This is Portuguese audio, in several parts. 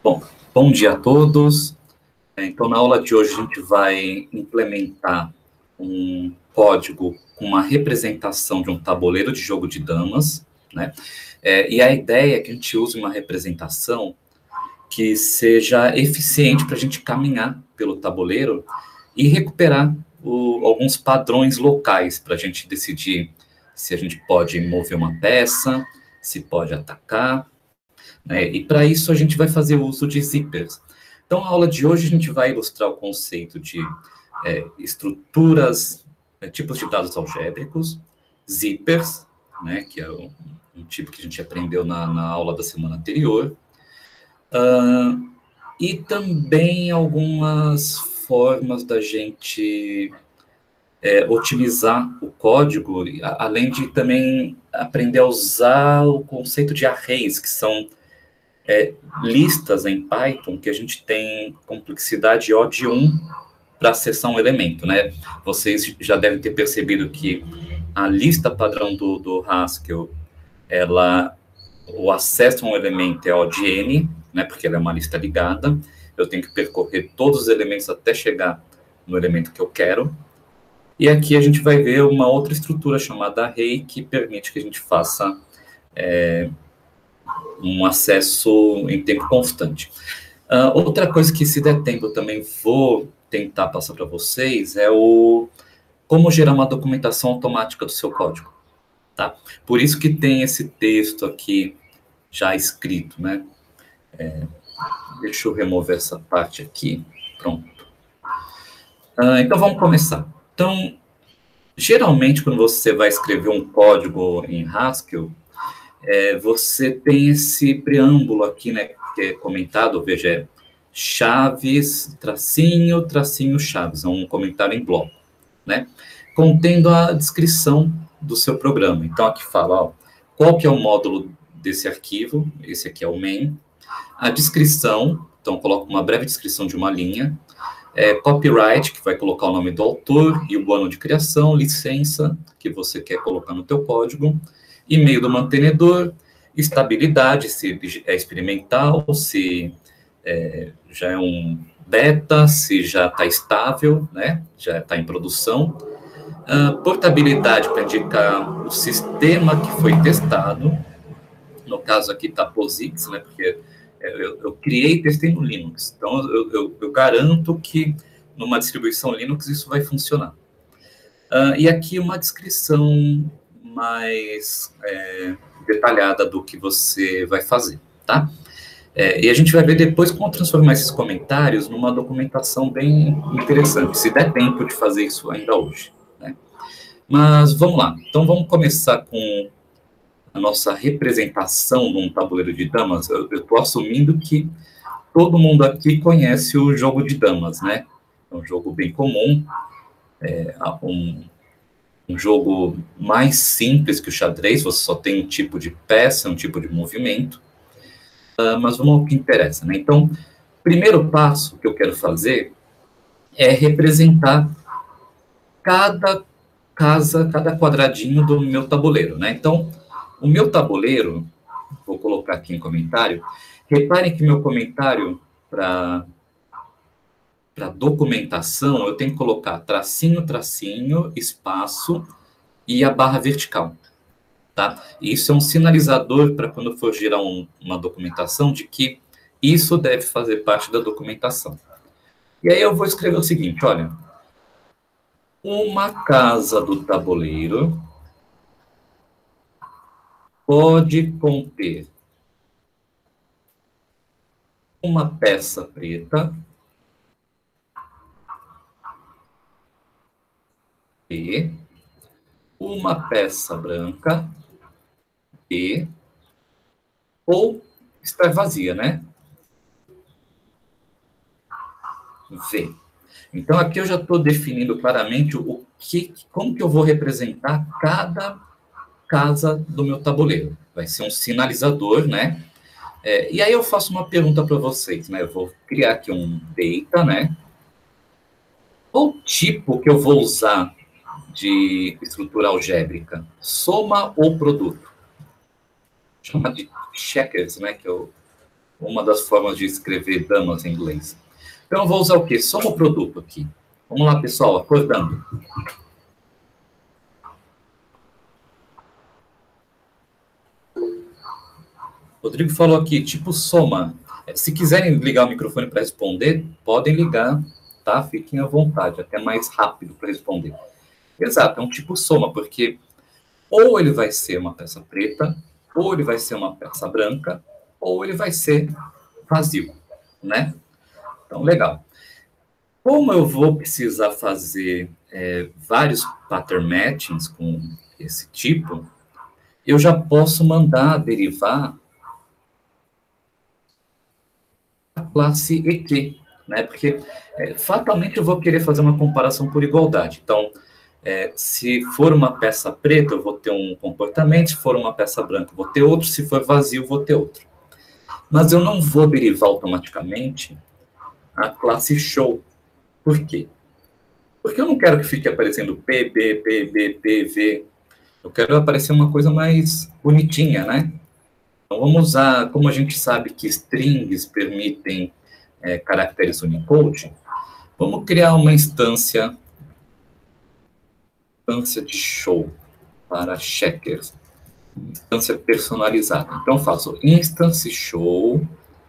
Bom, bom dia a todos. Então, na aula de hoje, a gente vai implementar um código com uma representação de um tabuleiro de jogo de damas, né? E a ideia é que a gente use uma representação que seja eficiente para a gente caminhar pelo tabuleiro e recuperar alguns padrões locais para a gente decidir se a gente pode mover uma peça, se pode atacar, né? E para isso a gente vai fazer uso de zippers. Então, na aula de hoje a gente vai ilustrar o conceito de estruturas, tipos de dados algébricos, zippers, né, que é um tipo que a gente aprendeu na aula da semana anterior, e também algumas formas da gente otimizar o código, além de também aprender a usar o conceito de arrays, que são listas em Python que a gente tem complexidade O de 1 para acessar um elemento, né? Vocês já devem ter percebido que a lista padrão do Haskell, o acesso a um elemento é O de N, né? Porque ela é uma lista ligada. Eu tenho que percorrer todos os elementos até chegar no elemento que eu quero. E aqui a gente vai ver uma outra estrutura chamada array, que permite que a gente faça um acesso em tempo constante. Outra coisa que, se der tempo, eu também vou tentar passar para vocês é como gerar uma documentação automática do seu código, tá? Por isso que tem esse texto aqui já escrito, né? Deixa eu remover essa parte aqui. Pronto. Então, vamos começar. Então, geralmente, quando você vai escrever um código em Haskell, você tem esse preâmbulo aqui, né, que é comentado, veja, chaves, tracinho, tracinho, chaves, é um comentário em bloco, né, contendo a descrição do seu programa. Então, aqui fala, ó, qual que é o módulo desse arquivo, esse aqui é o main, a descrição, então coloca uma breve descrição de uma linha, copyright, que vai colocar o nome do autor e o ano de criação, licença, que você quer colocar no teu código, e-mail do mantenedor, estabilidade, se é experimental, se já é um beta, se já está estável, né? Já está em produção. Portabilidade para indicar o sistema que foi testado. No caso aqui está POSIX, né? Porque eu criei e testei no Linux. Então, eu garanto que numa distribuição Linux isso vai funcionar. E aqui uma descrição mais detalhada do que você vai fazer, tá? E a gente vai ver depois como transformar esses comentários numa documentação bem interessante, se der tempo de fazer isso ainda hoje, né? Mas vamos lá. Então, vamos começar com a nossa representação num tabuleiro de damas. Eu estou assumindo que todo mundo aqui conhece o jogo de damas, né? É um jogo bem comum, um jogo mais simples que o xadrez, você só tem um tipo de peça, um tipo de movimento, mas vamos ao que interessa, né? Então, primeiro passo que eu quero fazer é representar cada casa, cada quadradinho do meu tabuleiro, né? Então, o meu tabuleiro, vou colocar aqui em comentário, reparem que meu comentário para documentação, eu tenho que colocar tracinho, tracinho, espaço e a barra vertical, tá? E isso é um sinalizador para quando for gerar uma documentação de que isso deve fazer parte da documentação. E aí eu vou escrever o seguinte, olha, uma casa do tabuleiro pode conter uma peça preta e uma peça branca e ou estar vazia, né? V. Então, aqui eu já estou definindo claramente como que eu vou representar cada casa do meu tabuleiro. Vai ser um sinalizador, né? E aí eu faço uma pergunta para vocês, né? Eu vou criar aqui um data, né? Qual tipo que eu vou usar de estrutura algébrica? Soma ou produto? Chama de checkers, né? Que é o uma das formas de escrever damas em inglês. Então, eu vou usar o quê? Soma o produto aqui. Vamos lá, pessoal, acordando. Rodrigo falou aqui, tipo soma. Se quiserem ligar o microfone para responder, podem ligar, tá? Fiquem à vontade, até mais rápido para responder. Exato, é um tipo soma, porque ou ele vai ser uma peça preta, ou ele vai ser uma peça branca, ou ele vai ser vazio, né? Então, legal. Como eu vou precisar fazer vários pattern matchings com esse tipo, eu já posso mandar derivar a classe EQ, né? Porque fatalmente eu vou querer fazer uma comparação por igualdade. Então, se for uma peça preta, eu vou ter um comportamento, se for uma peça branca, eu vou ter outro, se for vazio, eu vou ter outro. Mas eu não vou derivar automaticamente a classe show. Por quê? Porque eu não quero que fique aparecendo P, B, P, B, P, V. Eu quero aparecer uma coisa mais bonitinha, né? Então, vamos usar, como a gente sabe que strings permitem caracteres Unicode, vamos criar uma instância de show para checkers, instância personalizada. Então, faço instance show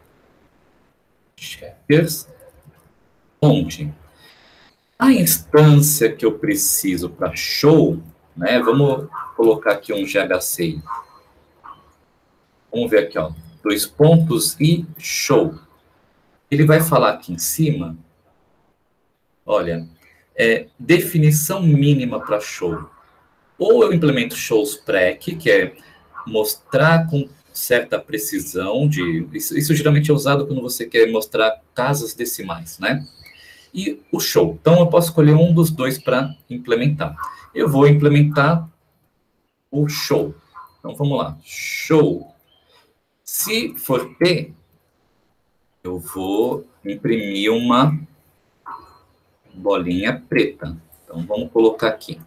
checkers, onde a instância que eu preciso para show, né? Vamos colocar aqui um GHC. Vamos ver aqui, ó, 2 pontos e show. Ele vai falar aqui em cima, olha, definição mínima para show. Ou eu implemento shows prec, que é mostrar com certa precisão, isso geralmente é usado quando você quer mostrar casas decimais, né? E o show. Então, eu posso escolher um dos dois para implementar. Eu vou implementar o show. Então, vamos lá. Show. Se for P, eu vou imprimir uma bolinha preta. Então, vamos colocar aqui.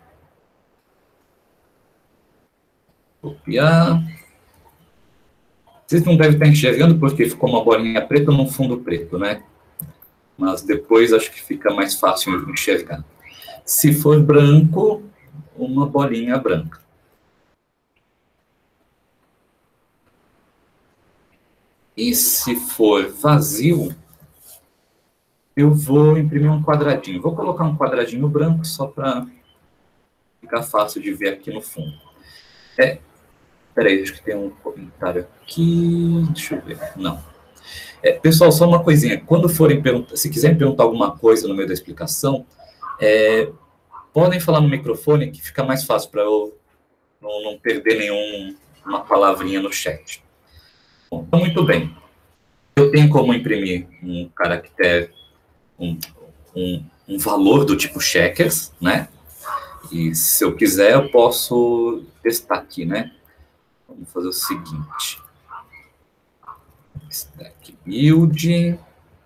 Copiar. Vocês não devem estar enxergando porque ficou uma bolinha preta num fundo preto, né? Mas depois acho que fica mais fácil enxergar. Se for branco, uma bolinha branca. E se for vazio, eu vou imprimir um quadradinho. Vou colocar um quadradinho branco só para ficar fácil de ver aqui no fundo. Peraí, acho que tem um comentário aqui. Deixa eu ver. Não. Pessoal, só uma coisinha. Quando forem perguntar, se quiserem perguntar alguma coisa no meio da explicação, podem falar no microfone que fica mais fácil para eu não perder nenhuma palavrinha no chat. Bom, então, muito bem. Eu tenho como imprimir um caractere, um valor do tipo checkers, né? E se eu quiser, eu posso testar aqui, né? Vamos fazer o seguinte. Stack build.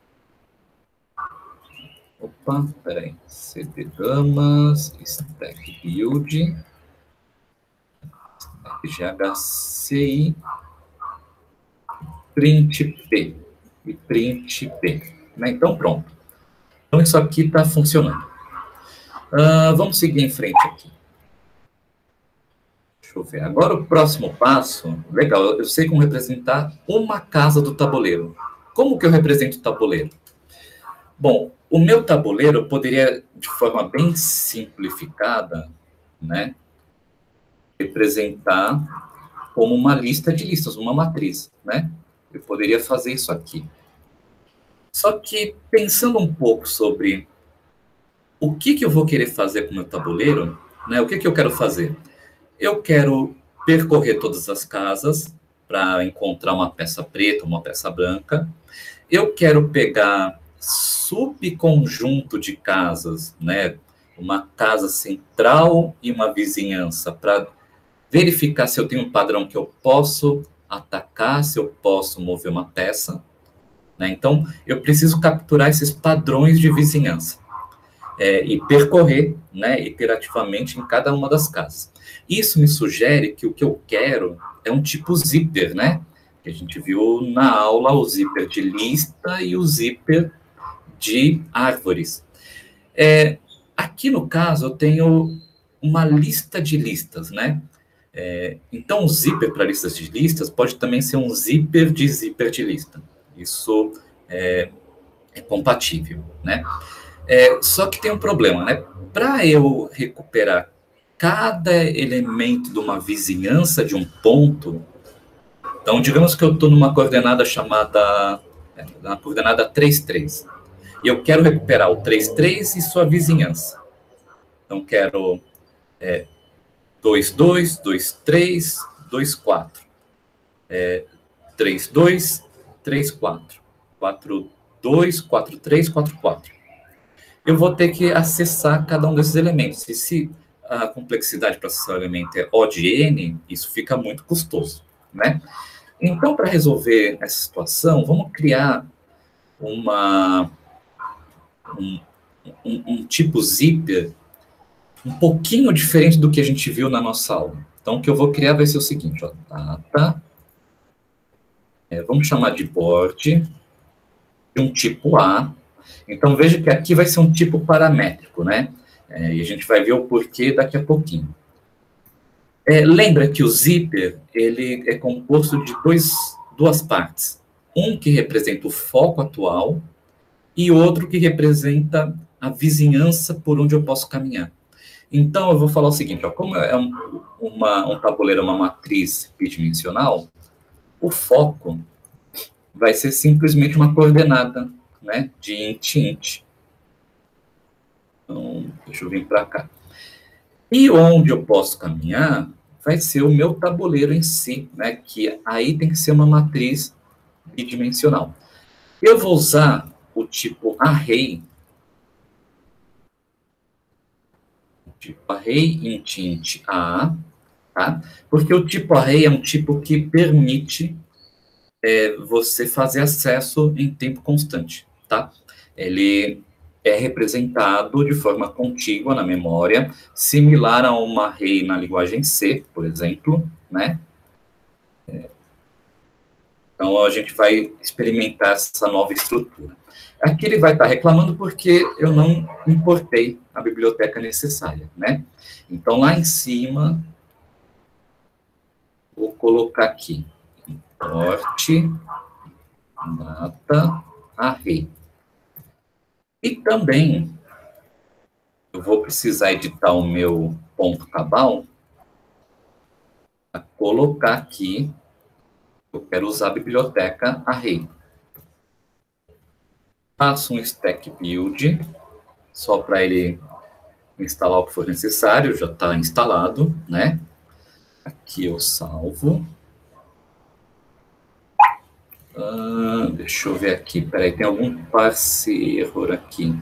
Opa, peraí. CD damas, stack build. GHCI. Print P. E print P. Né? Então, pronto. Então, isso aqui está funcionando. Vamos seguir em frente aqui. Deixa eu ver. Agora, o próximo passo. Legal, eu sei como representar uma casa do tabuleiro. Como que eu represento o tabuleiro? Bom, o meu tabuleiro eu poderia, de forma bem simplificada, né, representar como uma lista de listas, uma matriz, né? Eu poderia fazer isso aqui. Só que, pensando um pouco sobre o que eu vou querer fazer com o meu tabuleiro, né, o que eu quero fazer? Eu quero percorrer todas as casas para encontrar uma peça preta, uma peça branca. Eu quero pegar subconjunto de casas, né, uma casa central e uma vizinhança, para verificar se eu tenho um padrão que eu posso atacar, se eu posso mover uma peça. Né? Então, eu preciso capturar esses padrões de vizinhança e percorrer, né, iterativamente em cada uma das casas. Isso me sugere que o que eu quero é um tipo zíper, né? que a gente viu na aula, o zíper de lista e o zíper de árvores. Aqui no caso, eu tenho uma lista de listas, né? Então, o zíper para listas de listas pode também ser um zíper de lista. Isso é compatível, né? Só que tem um problema, né? Para eu recuperar cada elemento de uma vizinhança de um ponto, então, digamos que eu estou numa coordenada chamada, na coordenada 3, 3, e eu quero recuperar o 3, 3 e sua vizinhança. Então, quero 2, 2, 2, 3, 2, 4. 3, 2, 3, 4. 4, 2, 4, 3, 4, 4. Eu vou ter que acessar cada um desses elementos. E se a complexidade para acessar o elemento é O de N, isso fica muito custoso, né? Então, para resolver essa situação, vamos criar um tipo zíper um pouquinho diferente do que a gente viu na nossa aula. Então, o que eu vou criar vai ser o seguinte, ó, data, vamos chamar de board, de um tipo A. Então, veja que aqui vai ser um tipo paramétrico, né? E a gente vai ver o porquê daqui a pouquinho. Lembra que o zíper, ele é composto de duas partes. Um que representa o foco atual e outro que representa a vizinhança por onde eu posso caminhar. Então, eu vou falar o seguinte, ó, como é um tabuleiro, uma matriz bidimensional, o foco vai ser simplesmente uma coordenada, né, de int. Então, deixa eu vir para cá. E onde eu posso caminhar vai ser o meu tabuleiro em si, né, que aí tem que ser uma matriz bidimensional. Eu vou usar o tipo array, int A, tá? Porque o tipo array é um tipo que permite você fazer acesso em tempo constante, tá? Ele é representado de forma contígua na memória, similar a uma array na linguagem C, por exemplo, né? Então, a gente vai experimentar essa nova estrutura. Aqui ele vai estar reclamando porque eu não importei a biblioteca necessária, né? Então, lá em cima, vou colocar aqui, import data array. E também, eu vou precisar editar o meu ponto cabal para colocar aqui, eu quero usar a biblioteca array. Faço um stack build, só para ele instalar o que for necessário, já está instalado, né? Aqui eu salvo. Deixa eu ver aqui, peraí, tem algum passe error aqui.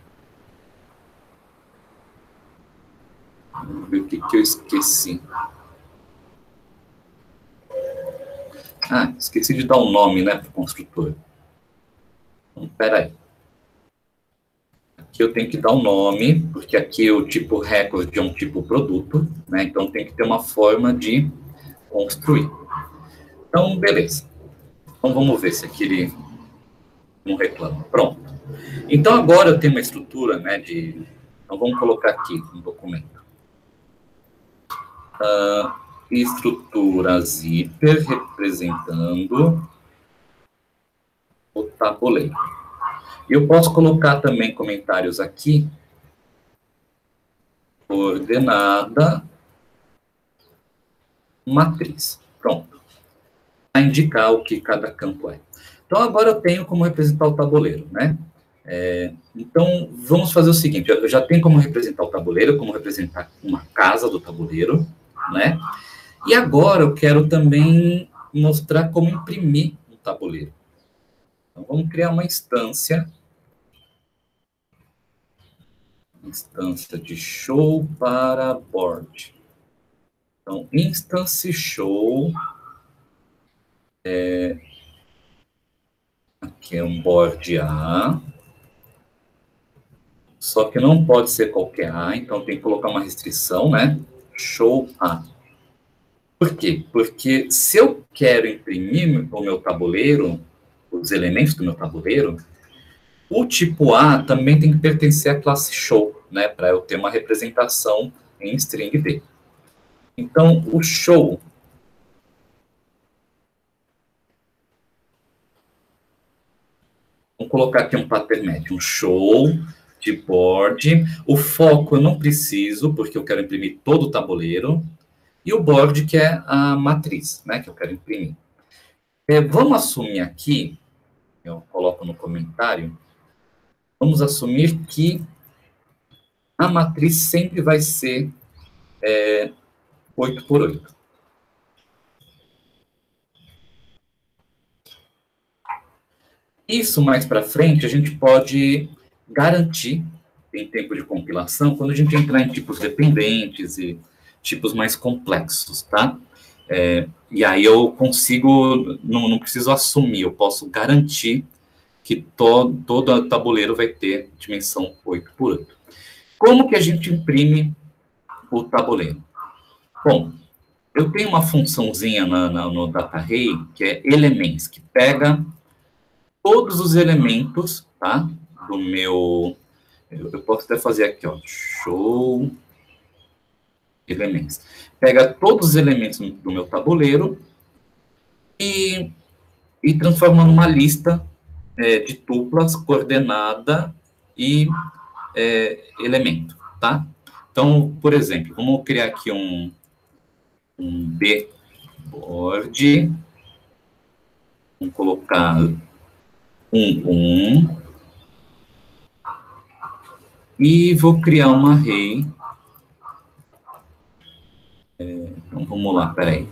Vamos ver o que eu esqueci. Esqueci de dar um nome, né, para o construtor. Então, peraí. Aqui eu tenho que dar um nome, porque aqui o tipo record é um tipo produto, né, então tem que ter uma forma de construir. Então, beleza. Então, vamos ver se aqui ele não reclama. Pronto. Então, agora eu tenho uma estrutura, né, Então, vamos colocar aqui no documento. Estrutura zíper representando o tabuleiro. E eu posso colocar também comentários aqui. Coordenada matriz. Pronto. Para indicar o que cada campo é. Então, agora eu tenho como representar o tabuleiro, né? Então, vamos fazer o seguinte. Eu já tenho como representar o tabuleiro, como representar uma casa do tabuleiro, né? E agora eu quero também mostrar como imprimir um tabuleiro. Então, vamos criar uma instância de show para board. Então, instance show, aqui é um board A, só que não pode ser qualquer A, então tem que colocar uma restrição, né? Show A. Por quê? Porque se eu quero imprimir o meu tabuleiro, os elementos do meu tabuleiro, o tipo A também tem que pertencer à classe show, né, para eu ter uma representação em string D. Então, o show vamos colocar aqui um pattern médio, um show de board. O foco eu não preciso, porque eu quero imprimir todo o tabuleiro. E o board, que é a matriz, né, que eu quero imprimir. Vamos assumir aqui, eu coloco no comentário, vamos assumir que a matriz sempre vai ser 8 por 8. Isso mais para frente a gente pode garantir em tempo de compilação, quando a gente entrar em tipos dependentes e tipos mais complexos, tá? E aí eu consigo, não preciso assumir, eu posso garantir que todo tabuleiro vai ter dimensão 8 por 8. Como que a gente imprime o tabuleiro? Bom, eu tenho uma funçãozinha no DataArray, que é elements, que pega todos os elementos, tá? Do meu... Eu posso até fazer aqui, ó, show elementos. Pega todos os elementos do meu tabuleiro e transforma numa lista de tuplas coordenada e elemento, tá? Então, por exemplo, vamos criar aqui um B-board, vamos colocar 1, e vou criar uma array. Então, vamos lá, peraí.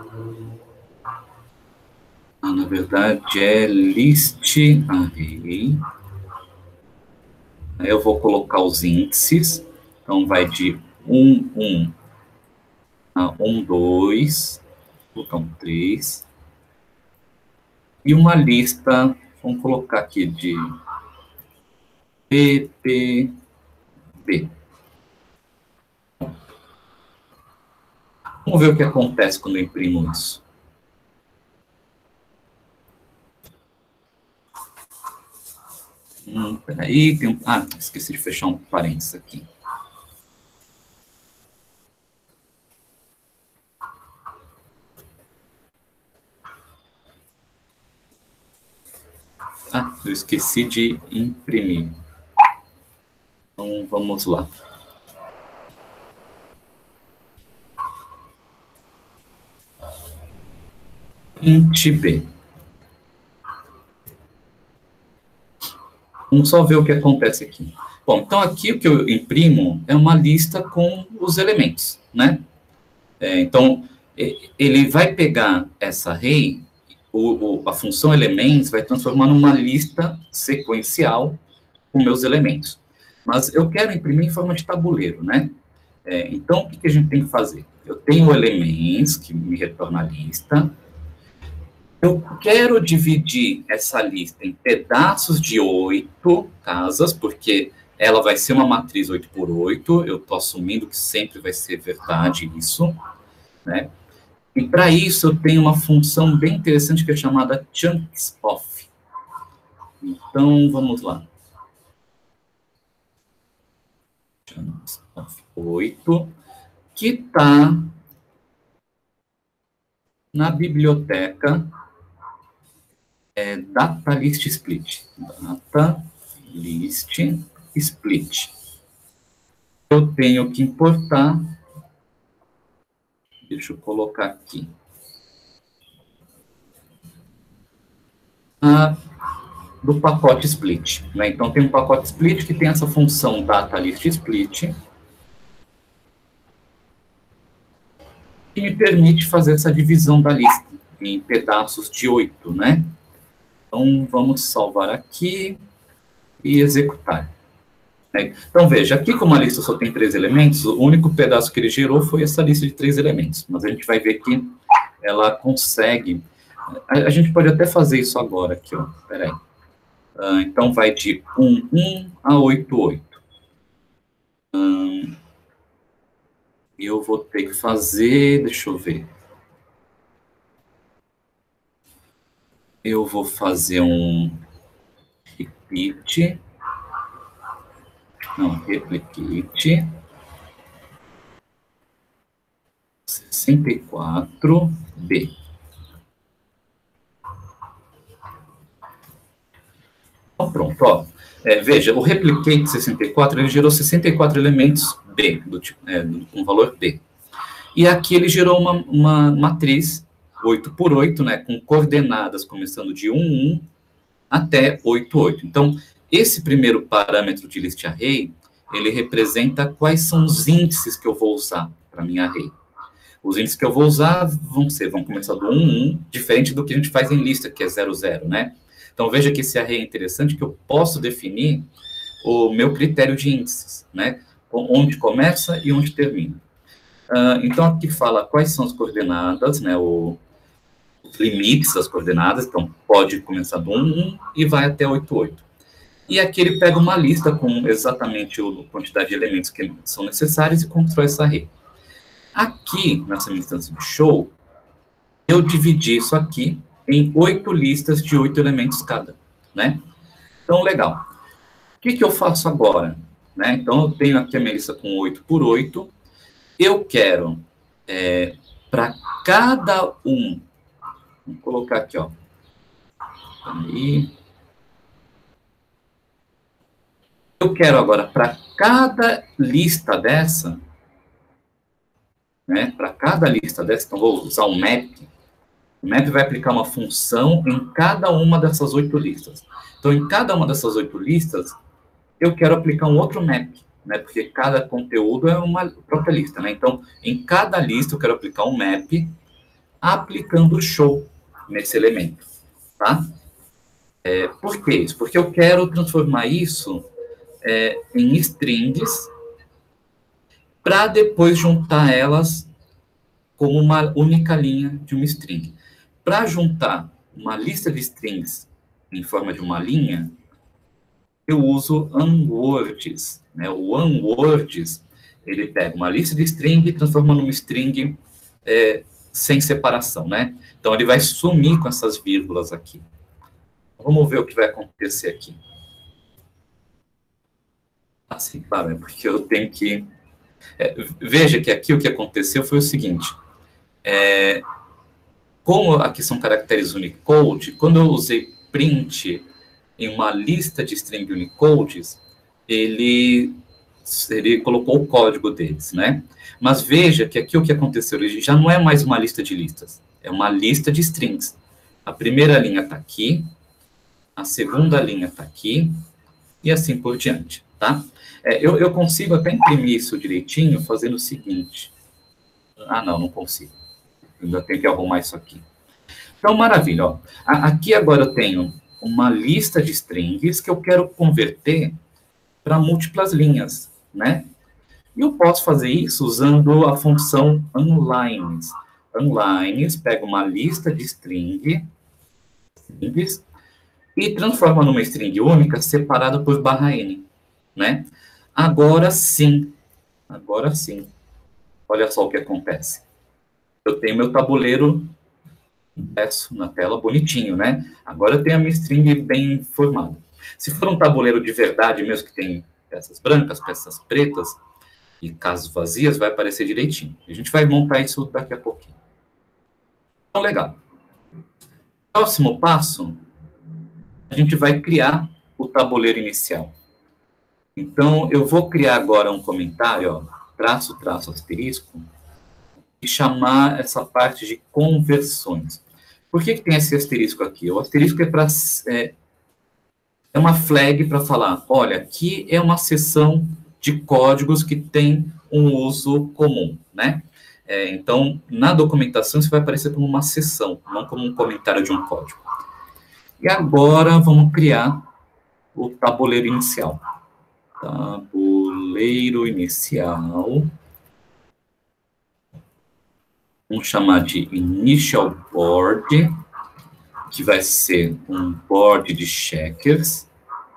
Na verdade, é list array. Aí eu vou colocar os índices. Então, vai de 1 a 2, vou colocar um 3. E uma lista, vamos colocar aqui de PPB. Vamos ver o que acontece quando eu imprimo isso. Peraí, esqueci de fechar um parênteses aqui. Eu esqueci de imprimir. Então, vamos lá. Int B. Vamos só ver o que acontece aqui. Bom, então aqui o que eu imprimo é uma lista com os elementos, né? Então, ele vai pegar essa array, a função elements vai transformar numa lista sequencial com meus elementos. Mas eu quero imprimir em forma de tabuleiro, né? Então, o que a gente tem que fazer? Eu tenho elements, que me retorna a lista. Eu quero dividir essa lista em pedaços de 8 casas, porque ela vai ser uma matriz 8 por 8. Eu estou assumindo que sempre vai ser verdade isso, né? E para isso eu tenho uma função bem interessante que é chamada chunks of. Então, vamos lá. Chunks of 8, que está na biblioteca data list split. Data list split. Eu tenho que importar, deixa eu colocar aqui, do pacote split, né? Então, tem um pacote split que tem essa função data list split, que me permite fazer essa divisão da lista em pedaços de 8, né? Então, vamos salvar aqui e executar. Então, veja, aqui como a lista só tem 3 elementos, o único pedaço que ele gerou foi essa lista de 3 elementos. Mas a gente vai ver que ela consegue... A gente pode até fazer isso agora aqui, ó. Peraí. Então, vai de 1 a 8. Eu vou ter que fazer... Deixa eu ver. eu vou fazer um replicate 64B. Então, pronto, ó. Veja, o replicate 64, ele gerou 64 elementos B, com valor B. E aqui ele gerou uma matriz 8 por 8, né, com coordenadas começando de 1, 1 até 8, 8. Então, esse primeiro parâmetro de list array, ele representa quais são os índices que eu vou usar para minha array. Os índices que eu vou usar vão começar do 1, 1, diferente do que a gente faz em lista, que é 0, 0, né? Então, veja que esse array é interessante, que eu posso definir o meu critério de índices, né? Onde começa e onde termina. Então, aqui fala quais são as coordenadas, né? Os limites das coordenadas. Então, pode começar do 1, 1 e vai até 8, 8. E aqui ele pega uma lista com exatamente a quantidade de elementos que são necessários e constrói essa array. Aqui, nessa instância de show, eu dividi isso aqui em 8 listas de 8 elementos cada, né? Então, legal. O que eu faço agora? Né? Então, eu tenho aqui a minha lista com 8 por 8. Eu quero, para cada um, vou colocar aqui, ó. Aí. Eu quero agora, para cada lista dessa, né? Para cada lista dessa, então vou usar um map. O map vai aplicar uma função em cada uma dessas 8 listas. Então, em cada uma dessas 8 listas, eu quero aplicar um outro map, né? Porque cada conteúdo é uma própria lista, né? Então, em cada lista, eu quero aplicar um map aplicando o show nesse elemento, tá? Por que isso? Porque eu quero transformar isso em strings para depois juntar elas como uma única linha de uma string. Para juntar uma lista de strings em forma de uma linha, eu uso unwords, né? O unwords, ele pega uma lista de string e transforma numa string sem separação, né? Então, ele vai sumir com essas vírgulas aqui. Vamos ver o que vai acontecer aqui. Assim, claro, é porque eu tenho que... veja que aqui o que aconteceu foi o seguinte. Como aqui são caracteres Unicode, quando eu usei print em uma lista de string Unicodes, ele colocou o código deles, né? Mas veja que aqui o que aconteceu, ele já não é mais uma lista de listas, é uma lista de strings. A primeira linha está aqui, a segunda linha está aqui, e assim por diante, tá? Eu consigo até imprimir isso direitinho fazendo o seguinte. Não consigo. Ainda tenho que arrumar isso aqui. Então, maravilha, ó. Aqui agora eu tenho uma lista de strings que eu quero converter para múltiplas linhas, né? E eu posso fazer isso usando a função unlines. Unlines pega uma lista de strings e transforma numa string única separada por /n, né? Agora sim, olha só o que acontece. Eu tenho meu tabuleiro impresso na tela bonitinho, né? Agora eu tenho a minha string bem formada. Se for um tabuleiro de verdade mesmo, que tem peças brancas, peças pretas e casas vazias, vai aparecer direitinho. A gente vai montar isso daqui a pouquinho. Então, legal. Próximo passo, a gente vai criar o tabuleiro inicial. Então, eu vou criar agora um comentário, ó, traço, asterisco, e chamar essa parte de conversões. Por que tem esse asterisco aqui? O asterisco é uma flag para falar, olha, aqui é uma seção de códigos que tem um uso comum, né? Então, na documentação, isso vai aparecer como uma seção, não como um comentário de um código. E agora, vamos criar o tabuleiro inicial. Tabuleiro inicial. Vamos chamar de initial board, que vai ser um board de checkers.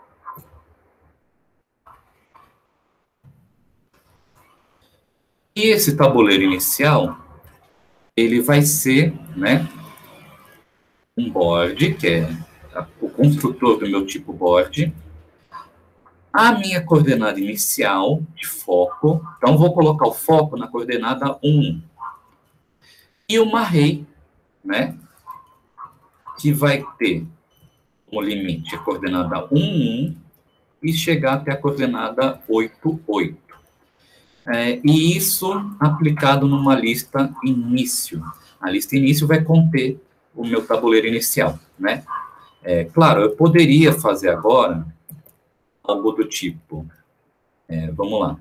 E esse tabuleiro inicial, ele vai ser, né, um board, que é o construtor do meu tipo board, a minha coordenada inicial de foco, então vou colocar o foco na coordenada 1, e uma array, né, que vai ter como limite a coordenada 1, 1, e chegar até a coordenada 8, 8. E isso aplicado numa lista início. A lista início vai conter o meu tabuleiro inicial, né? Claro, eu poderia fazer agora algo do tipo, vamos lá.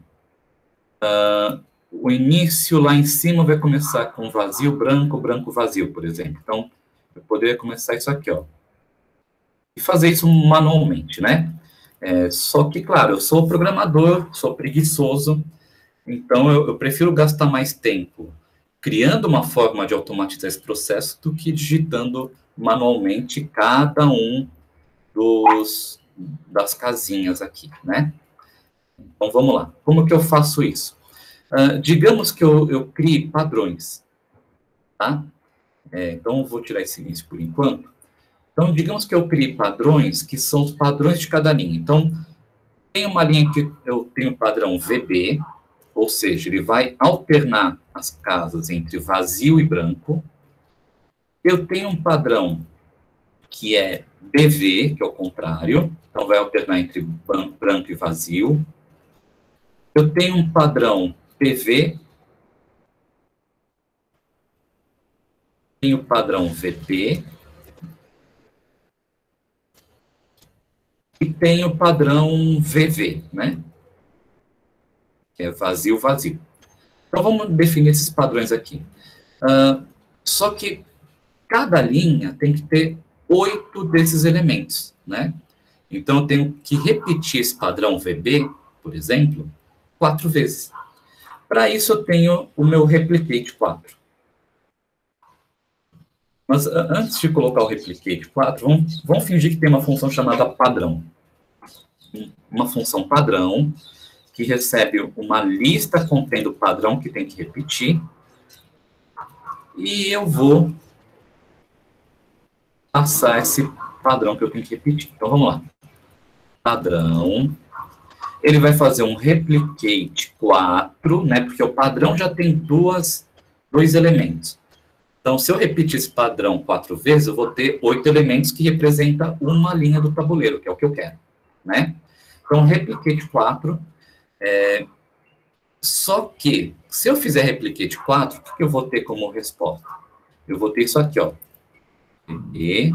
O início lá em cima vai começar com vazio, branco, branco, vazio, por exemplo. Então, eu poderia começar isso aqui, ó. E fazer isso manualmente, né? Só que, claro, eu sou programador, sou preguiçoso, então eu prefiro gastar mais tempo criando uma forma de automatizar esse processo do que digitando manualmente cada um das casinhas aqui, né? Então, vamos lá. Como que eu faço isso? Digamos que eu crie padrões, tá? Então, eu vou tirar esse início por enquanto. Então, digamos que eu crie padrões que são os padrões de cada linha. Então, tem uma linha que eu tenho o padrão VB, ou seja, ele vai alternar as casas entre vazio e branco. Eu tenho um padrão que é BV, que é o contrário, então vai alternar entre branco e vazio. Eu tenho um padrão PV, tenho o padrão VP, e tenho o padrão VV, né? Que é vazio, vazio. Então, vamos definir esses padrões aqui. Só que cada linha tem que ter 8 desses elementos, né? Então, eu tenho que repetir esse padrão VB, por exemplo, 4 vezes. Para isso, eu tenho o meu replicate 4. Mas antes de colocar o replicate 4, vamos fingir que tem uma função chamada padrão. Uma função padrão que recebe uma lista contendo o padrão que tem que repetir. E eu vou passar esse padrão que eu tenho que repetir. Então, vamos lá. Padrão. Ele vai fazer um replicate 4, né? Porque o padrão já tem dois elementos. Então, se eu repetir esse padrão 4 vezes, eu vou ter 8 elementos que representam uma linha do tabuleiro, que é o que eu quero, né? Então, replicate 4. Só que, se eu fizer replicate 4, o que eu vou ter como resposta? Eu vou ter isso aqui, ó. E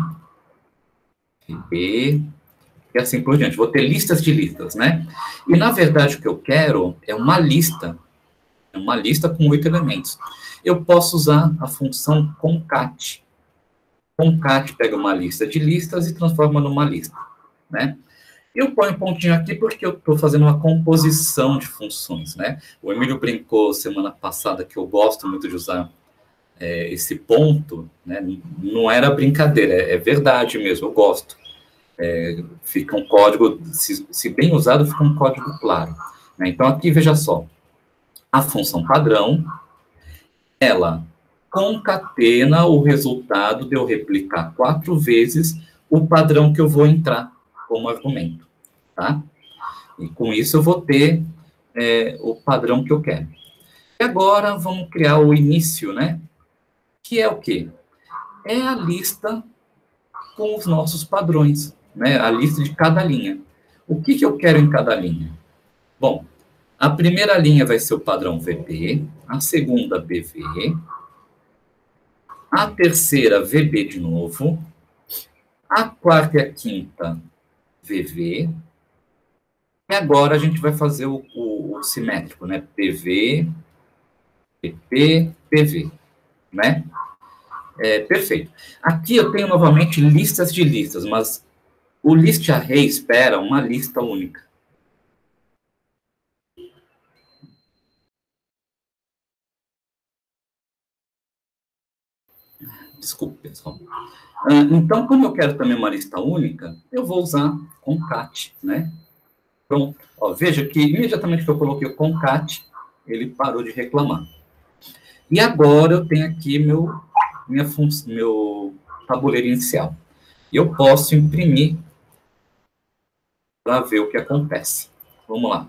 assim por diante. Vou ter listas de listas, né? E, na verdade, o que eu quero é uma lista com 8 elementos. Eu posso usar a função concat. Concat pega uma lista de listas e transforma numa lista, né? Eu ponho um pontinho aqui porque eu estou fazendo uma composição de funções, né? O Emílio brincou semana passada que eu gosto muito de usar esse ponto, né? Não era brincadeira, é verdade mesmo, eu gosto. Fica um código, se bem usado, fica um código claro, né? Então, aqui, veja só, a função padrão, ela concatena o resultado de eu replicar 4 vezes o padrão que eu vou entrar como argumento, tá? E com isso eu vou ter o padrão que eu quero. E agora vamos criar o início, né? Que é o quê? É a lista com os nossos padrões, né? A lista de cada linha. O que eu quero em cada linha? Bom, a primeira linha vai ser o padrão VP, a segunda BV, a terceira VB de novo, a quarta e a quinta VV, e agora a gente vai fazer o simétrico, né? PV, PP, PV, né? Perfeito. Aqui eu tenho novamente listas de listas, mas o list array espera uma lista única. Desculpe, pessoal. Então, como eu quero também uma lista única, eu vou usar concat, né? Pronto. Ó, veja que imediatamente que eu coloquei o concat, ele parou de reclamar. E agora eu tenho aqui meu tabuleiro inicial. E eu posso imprimir para ver o que acontece. Vamos lá.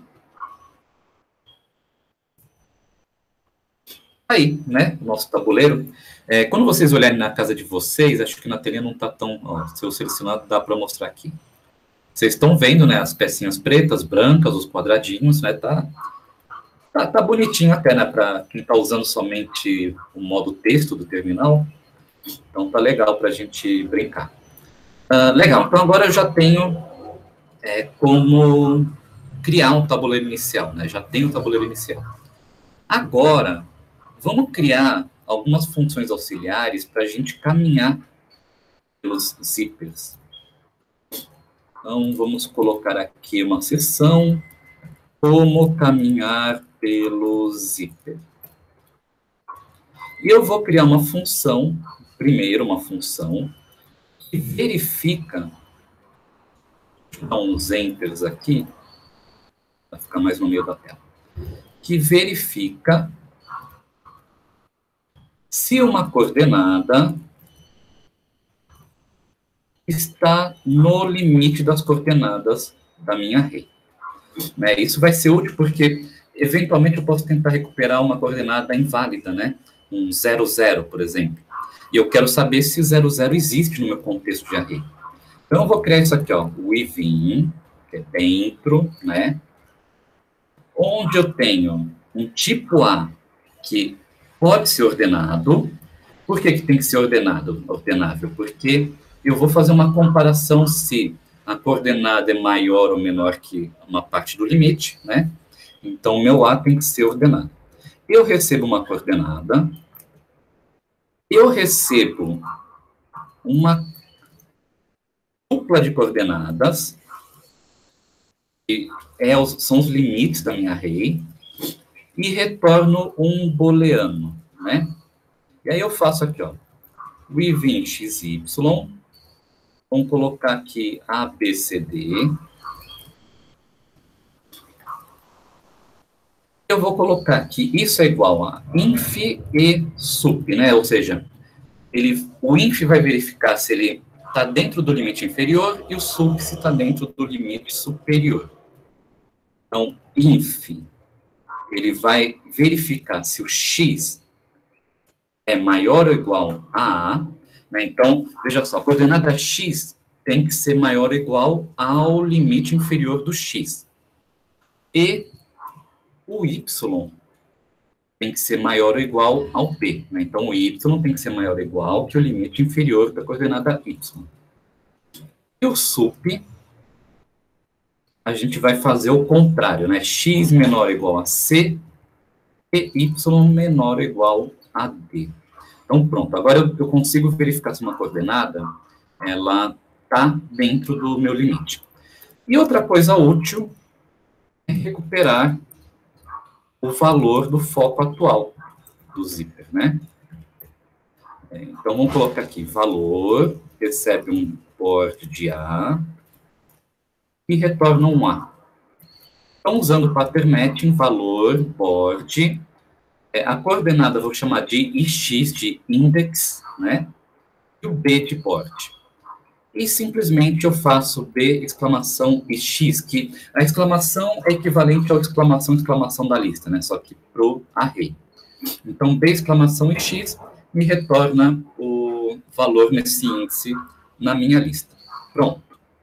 Aí, né, o nosso tabuleiro. Quando vocês olharem na casa de vocês, acho que na telinha não está tão... Ó, se eu selecionar, dá para mostrar aqui. Vocês estão vendo, né, as pecinhas pretas, brancas, os quadradinhos, né, tá bonitinho até, né, para quem está usando somente o modo texto do terminal. Então tá legal para a gente brincar. Legal, então agora eu já tenho como criar um tabuleiro inicial, né, já tenho o tabuleiro inicial. Agora, vamos criar algumas funções auxiliares para a gente caminhar pelos zippers. Então, vamos colocar aqui uma seção, como caminhar pelo zíper. E eu vou criar uma função, primeiro uma função, que verifica, vou dar uns enters aqui, para ficar mais no meio da tela, que verifica se uma coordenada está no limite das coordenadas da minha array. Né? Isso vai ser útil porque, eventualmente, eu posso tentar recuperar uma coordenada inválida, né? Um 0, 0, por exemplo. E eu quero saber se 0, 0 existe no meu contexto de array. Então, eu vou criar isso aqui, ó, within, que é dentro, né? Onde eu tenho um tipo A que pode ser ordenado. Por que tem que ser ordenável? Porque eu vou fazer uma comparação se a coordenada é maior ou menor que uma parte do limite, né? Então, o meu A tem que ser ordenado. Eu recebo uma coordenada, eu recebo uma dupla de coordenadas, que são os limites da minha array, e retorno um booleano, né? E aí eu faço aqui, ó, within xy, vamos colocar aqui A, B, C, D. Eu vou colocar aqui, isso é igual a inf e sup, né? Ou seja, o inf vai verificar se ele está dentro do limite inferior e o sup se está dentro do limite superior. Então, inf, ele vai verificar se o x é maior ou igual a A, né? Então, veja só, a coordenada x tem que ser maior ou igual ao limite inferior do x. E o y tem que ser maior ou igual ao p, né? Então, o y tem que ser maior ou igual que o limite inferior da coordenada y. E o sup, a gente vai fazer o contrário, né? X menor ou igual a c e y menor ou igual a d. Então, pronto. Agora eu consigo verificar se uma coordenada ela está dentro do meu limite. E outra coisa útil é recuperar o valor do foco atual do zíper, né? Então, vamos colocar aqui, valor, recebe um port de A e retorna um A. Então, usando o pattern matching, valor, port, a coordenada eu vou chamar de ix, de index, né? E o B de port. E simplesmente eu faço B, exclamação e X, que a exclamação é equivalente ao exclamação, exclamação da lista, né? Só que pro array. Então, B, exclamação e X me retorna o valor nesse índice na minha lista. Pronto.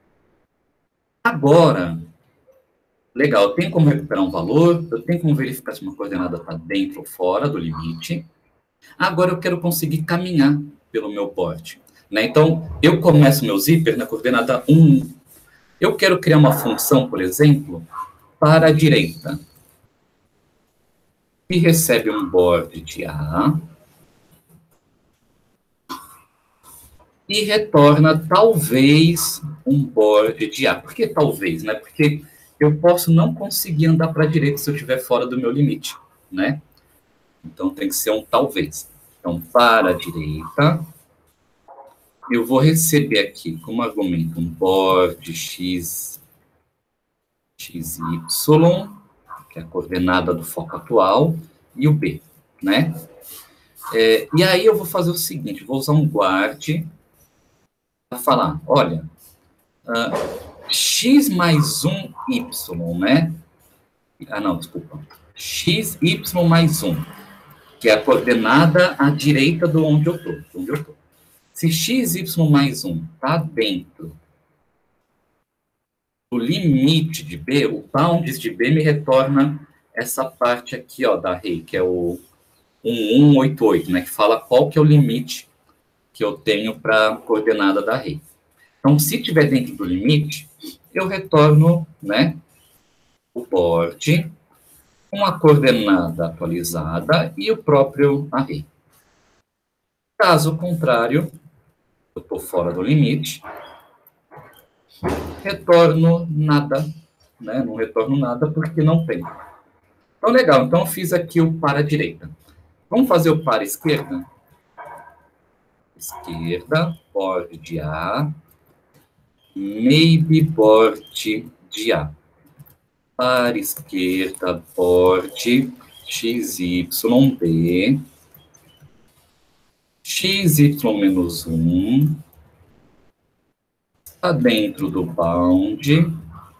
Agora, legal, eu tenho como recuperar um valor, eu tenho como verificar se uma coordenada está dentro ou fora do limite. Agora eu quero conseguir caminhar pelo meu port. Né? Então, eu começo meu zíper na coordenada 1. Eu quero criar uma função, por exemplo, para a direita, que recebe um board de A e retorna, talvez, um board de A. Por que talvez? Né? Porque eu posso não conseguir andar para a direita se eu estiver fora do meu limite. Né? Então, tem que ser um talvez. Então, para a direita, eu vou receber aqui como argumento um board xy, que é a coordenada do foco atual, e o B, né? E aí eu vou fazer o seguinte, vou usar um guard falar, olha, x mais 1y, né? Não, desculpa. xy mais 1, que é a coordenada à direita do onde eu estou. Se xy mais 1 está dentro do limite de B, o bounds de B me retorna essa parte aqui, ó, da array, que é o 1188, né, que fala qual que é o limite que eu tenho para a coordenada da array. Então, se estiver dentro do limite, eu retorno, né, o board com a coordenada atualizada e o próprio array. Caso contrário, eu estou fora do limite, retorno nada, né? Não retorno nada porque não tem. Então, legal. Então, eu fiz aqui o para a direita. Vamos fazer o para a esquerda? Esquerda, board de A, maybe board de A. Para a esquerda, board XYB, XY menos 1, está dentro do bound.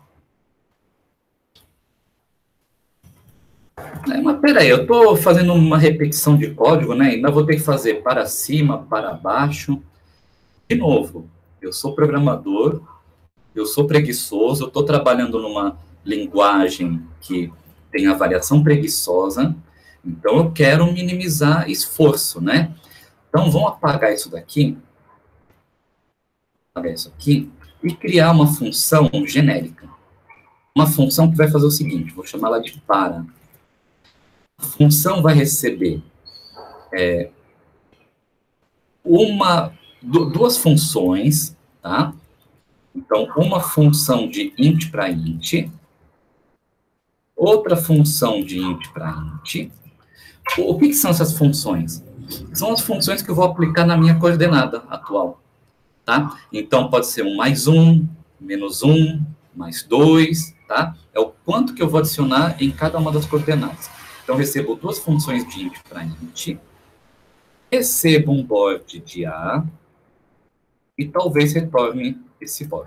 Mas peraí, eu estou fazendo uma repetição de código, né? Ainda vou ter que fazer para cima, para baixo. De novo, eu sou programador, eu sou preguiçoso, eu estou trabalhando numa linguagem que tem a variação preguiçosa, então eu quero minimizar esforço, né? Então, vamos apagar isso daqui, apagar isso aqui, e criar uma função genérica. Uma função que vai fazer o seguinte, vou chamar ela de para. A função vai receber duas funções, tá? Então, uma função de int para int, outra função de int para int. O que são essas funções? São as funções que eu vou aplicar na minha coordenada atual, tá? Então, pode ser um mais 1, menos 1, mais 2, tá? É o quanto que eu vou adicionar em cada uma das coordenadas. Então, recebo duas funções de int para int, recebo um board de A e talvez retorne esse board.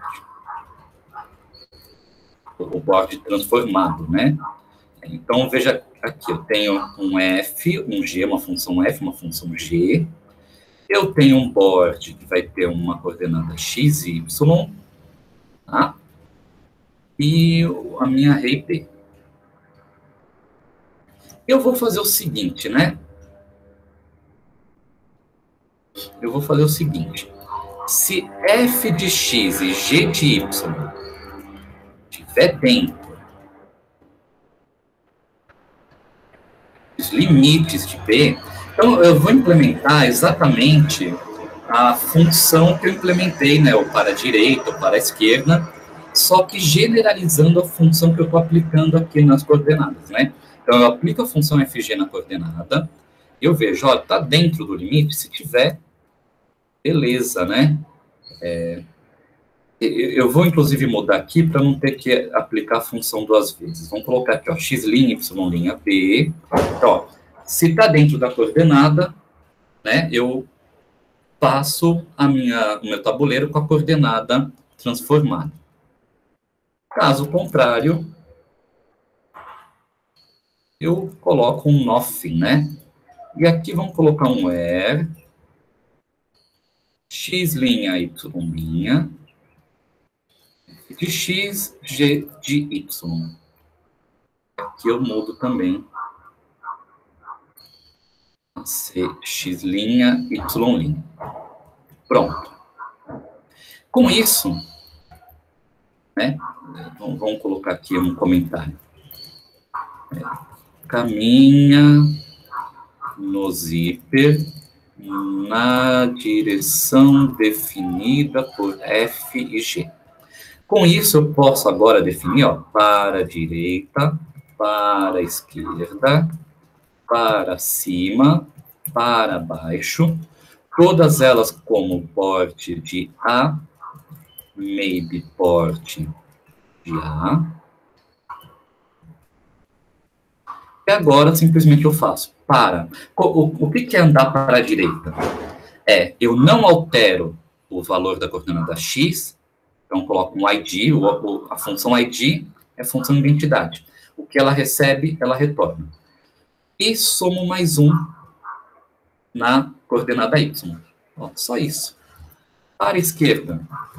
O board transformado, né? Então, veja aqui, eu tenho um f, um g, uma função f, uma função g. Eu tenho um board que vai ter uma coordenada x, y, tá? E a minha array b. Eu vou fazer o seguinte, né? Eu vou fazer o seguinte. Se f de x e g de y estiver dentro dos limites de b, então eu vou implementar exatamente a função que eu implementei, né? O para a direita, o para a esquerda, só que generalizando a função que eu estou aplicando aqui nas coordenadas, né? Então, eu aplico a função fg na coordenada, eu vejo, ó, está dentro do limite, se tiver, beleza, né? Eu vou, inclusive, mudar aqui para não ter que aplicar a função duas vezes. Vamos colocar aqui, ó, x', y' b. Então, ó, se está dentro da coordenada, né, eu passo o meu tabuleiro com a coordenada transformada. Caso contrário, eu coloco um nothing, né? E aqui vamos colocar um where, x', y', de x, g de y. Aqui eu mudo também a ser x', y'. Pronto. Com isso, né? Vamos colocar aqui um comentário. Caminha no zíper na direção definida por f e g. Com isso, eu posso agora definir, ó, para a direita, para a esquerda, para cima, para baixo, todas elas como porte de A, maybe porte de A. E agora, simplesmente, eu faço para. O que é andar para a direita? Eu não altero o valor da coordenada x, então coloco um ID, a função ID é a função identidade. O que ela recebe, ela retorna. E somo mais 1 na coordenada y. Ó, só isso. Para a esquerda,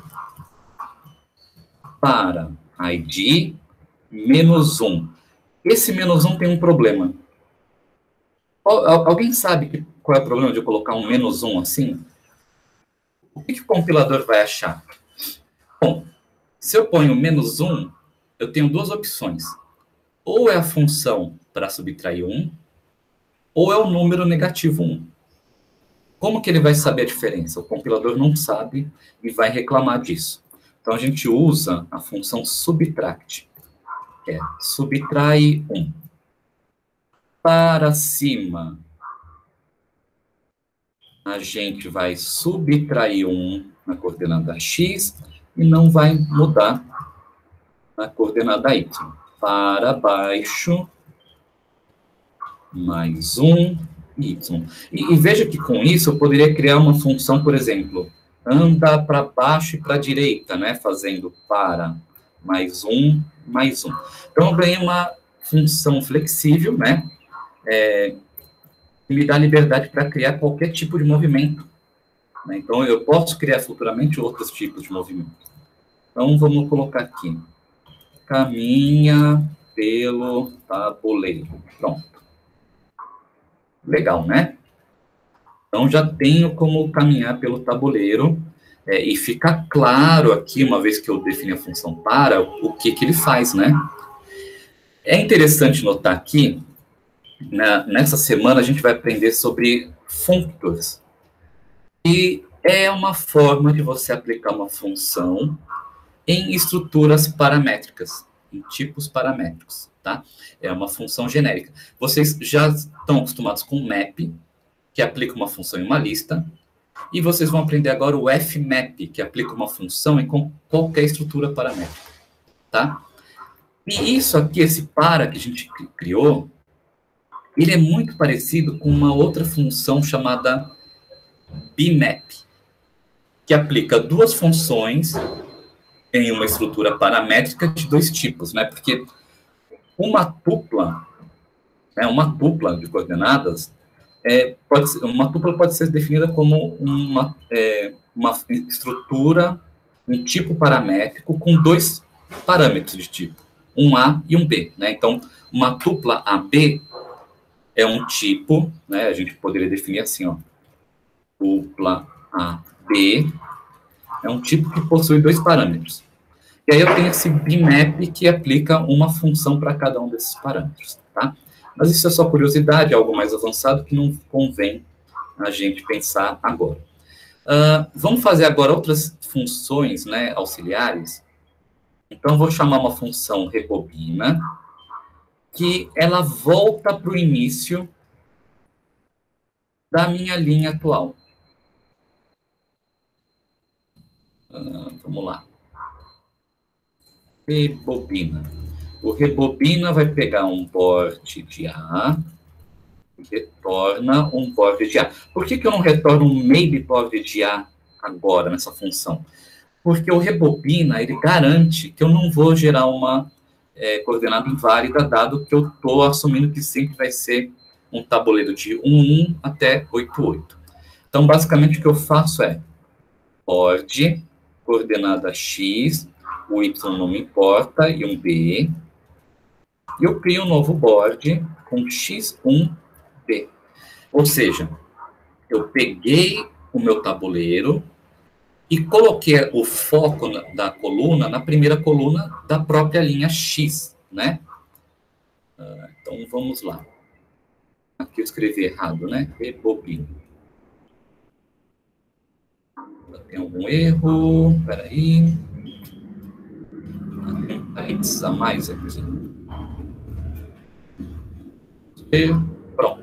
para ID menos 1. Esse menos 1 tem um problema. Alguém sabe qual é o problema de eu colocar um menos 1 assim? O que o compilador vai achar? Bom, se eu ponho menos 1, eu tenho duas opções. Ou é a função para subtrair 1, ou é o número negativo 1. Como que ele vai saber a diferença? O compilador não sabe e vai reclamar disso. Então, a gente usa a função subtract, que é subtrai 1. Para cima, a gente vai subtrair 1 na coordenada x e não vai mudar na coordenada y. Para baixo, mais 1, y. E veja que com isso eu poderia criar uma função, por exemplo, anda para baixo e para a direita, né? Fazendo para mais 1, mais 1. Então eu ganhei uma função flexível, né? Que me dá liberdade para criar qualquer tipo de movimento, né? Então eu posso criar futuramente outros tipos de movimento. Então vamos colocar aqui. Caminha pelo tabuleiro. Pronto. Legal, né? Então, já tenho como caminhar pelo tabuleiro, e fica claro aqui, uma vez que eu defini a função para, o que ele faz, né? É interessante notar aqui, nessa semana a gente vai aprender sobre functors. E é uma forma de você aplicar uma função em estruturas paramétricas, em tipos paramétricos, tá? É uma função genérica. Vocês já estão acostumados com o map, que aplica uma função em uma lista, e vocês vão aprender agora o fmap, que aplica uma função em qualquer estrutura paramétrica, tá? E isso aqui, esse para que a gente criou, ele é muito parecido com uma outra função chamada bmap, que aplica duas funções em uma estrutura paramétrica de dois tipos, né? Porque uma tupla de coordenadas, uma tupla pode ser definida como uma estrutura, um tipo paramétrico com dois parâmetros de tipo, um A e um B, né? Então, uma tupla AB é um tipo, né? A gente poderia definir assim, ó, tupla AB é um tipo que possui dois parâmetros. E aí eu tenho esse bmap que aplica uma função para cada um desses parâmetros, tá? Mas isso é só curiosidade, é algo mais avançado que não convém a gente pensar agora. Vamos fazer agora outras funções, né, auxiliares. Então, eu vou chamar uma função rebobina, que ela volta para o início da minha linha atual. Vamos lá. Rebobina. O rebobina vai pegar um borde de A e retorna um borde de A. Por que eu não retorno um maybe borde de A agora, nessa função? Porque o rebobina, ele garante que eu não vou gerar uma coordenada inválida, dado que eu estou assumindo que sempre vai ser um tabuleiro de 1 até 8. Então, basicamente, o que eu faço é borde, coordenada x, o y não me importa, e um b. E eu crio um novo borde com x1b. Ou seja, eu peguei o meu tabuleiro e coloquei o foco da coluna na primeira coluna da própria linha x, né? Então, vamos lá. Aqui eu escrevi errado, né? Rebobina. Tem algum erro? Espera aí. Tem um parênteses a mais aqui. Pronto.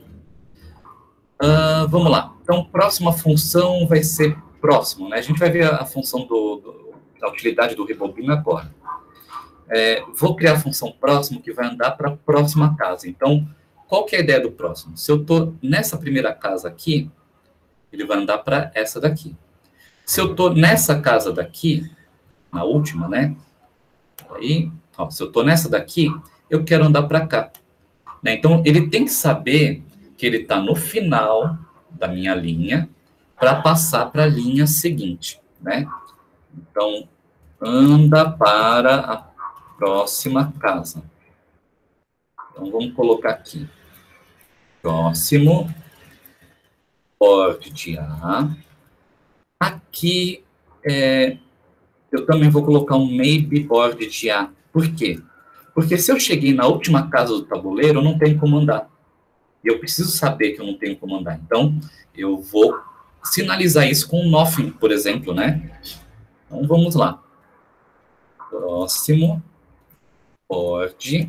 Vamos lá. Então, próxima função vai ser próximo, né? A gente vai ver a função da utilidade do rebobina agora. Vou criar a função próximo que vai andar para a próxima casa. Então, qual que é a ideia do próximo? Se eu estou nessa primeira casa aqui, ele vai andar para essa daqui. Se eu estou nessa casa daqui, na última, né? Aí, ó, se eu estou nessa daqui, eu quero andar para cá. Né? Então, ele tem que saber que ele está no final da minha linha para passar para a linha seguinte, né? Então, anda para a próxima casa. Então, vamos colocar aqui. Próximo, board de A. Aqui, eu também vou colocar um maybe board de A. Por quê? Porque se eu cheguei na última casa do tabuleiro, eu não tenho como andar. E eu preciso saber que eu não tenho como andar. Então, eu vou sinalizar isso com um nothing, por exemplo, né? Então, vamos lá. Próximo, board.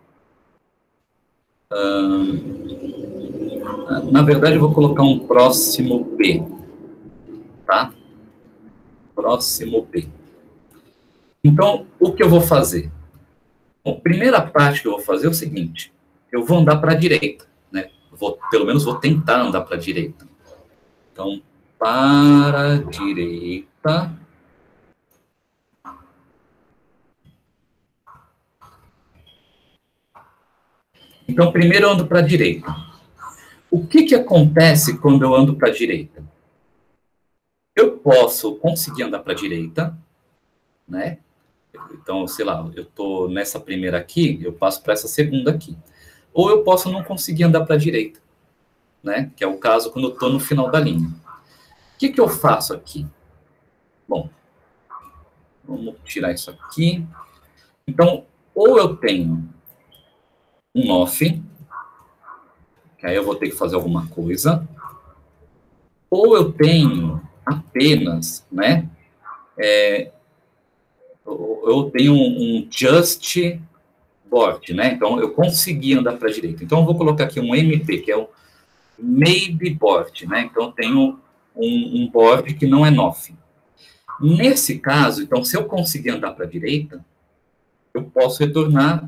Na verdade, eu vou colocar um próximo B. Tá? Próximo B. Então, o que eu vou fazer? Bom, a primeira parte que eu vou fazer é o seguinte. Eu vou andar para a direita, né? Pelo menos vou tentar andar para a direita. Então, para a direita. Então, primeiro eu ando para a direita. O que acontece quando eu ando para a direita? Eu posso conseguir andar para a direita, né? Então, sei lá, eu estou nessa primeira aqui, eu passo para essa segunda aqui. Ou eu posso não conseguir andar para a direita, né? Que é o caso quando eu estou no final da linha. O que eu faço aqui? Bom, vamos tirar isso aqui. Então, ou eu tenho um nothing, que aí eu vou ter que fazer alguma coisa, ou eu tenho apenas, né? Eu tenho um just board, né? Então, eu consegui andar para a direita. Então, eu vou colocar aqui um MP, que é o maybe board, né? Então, eu tenho um board que não é nothing. Nesse caso, então, se eu conseguir andar para a direita, eu posso retornar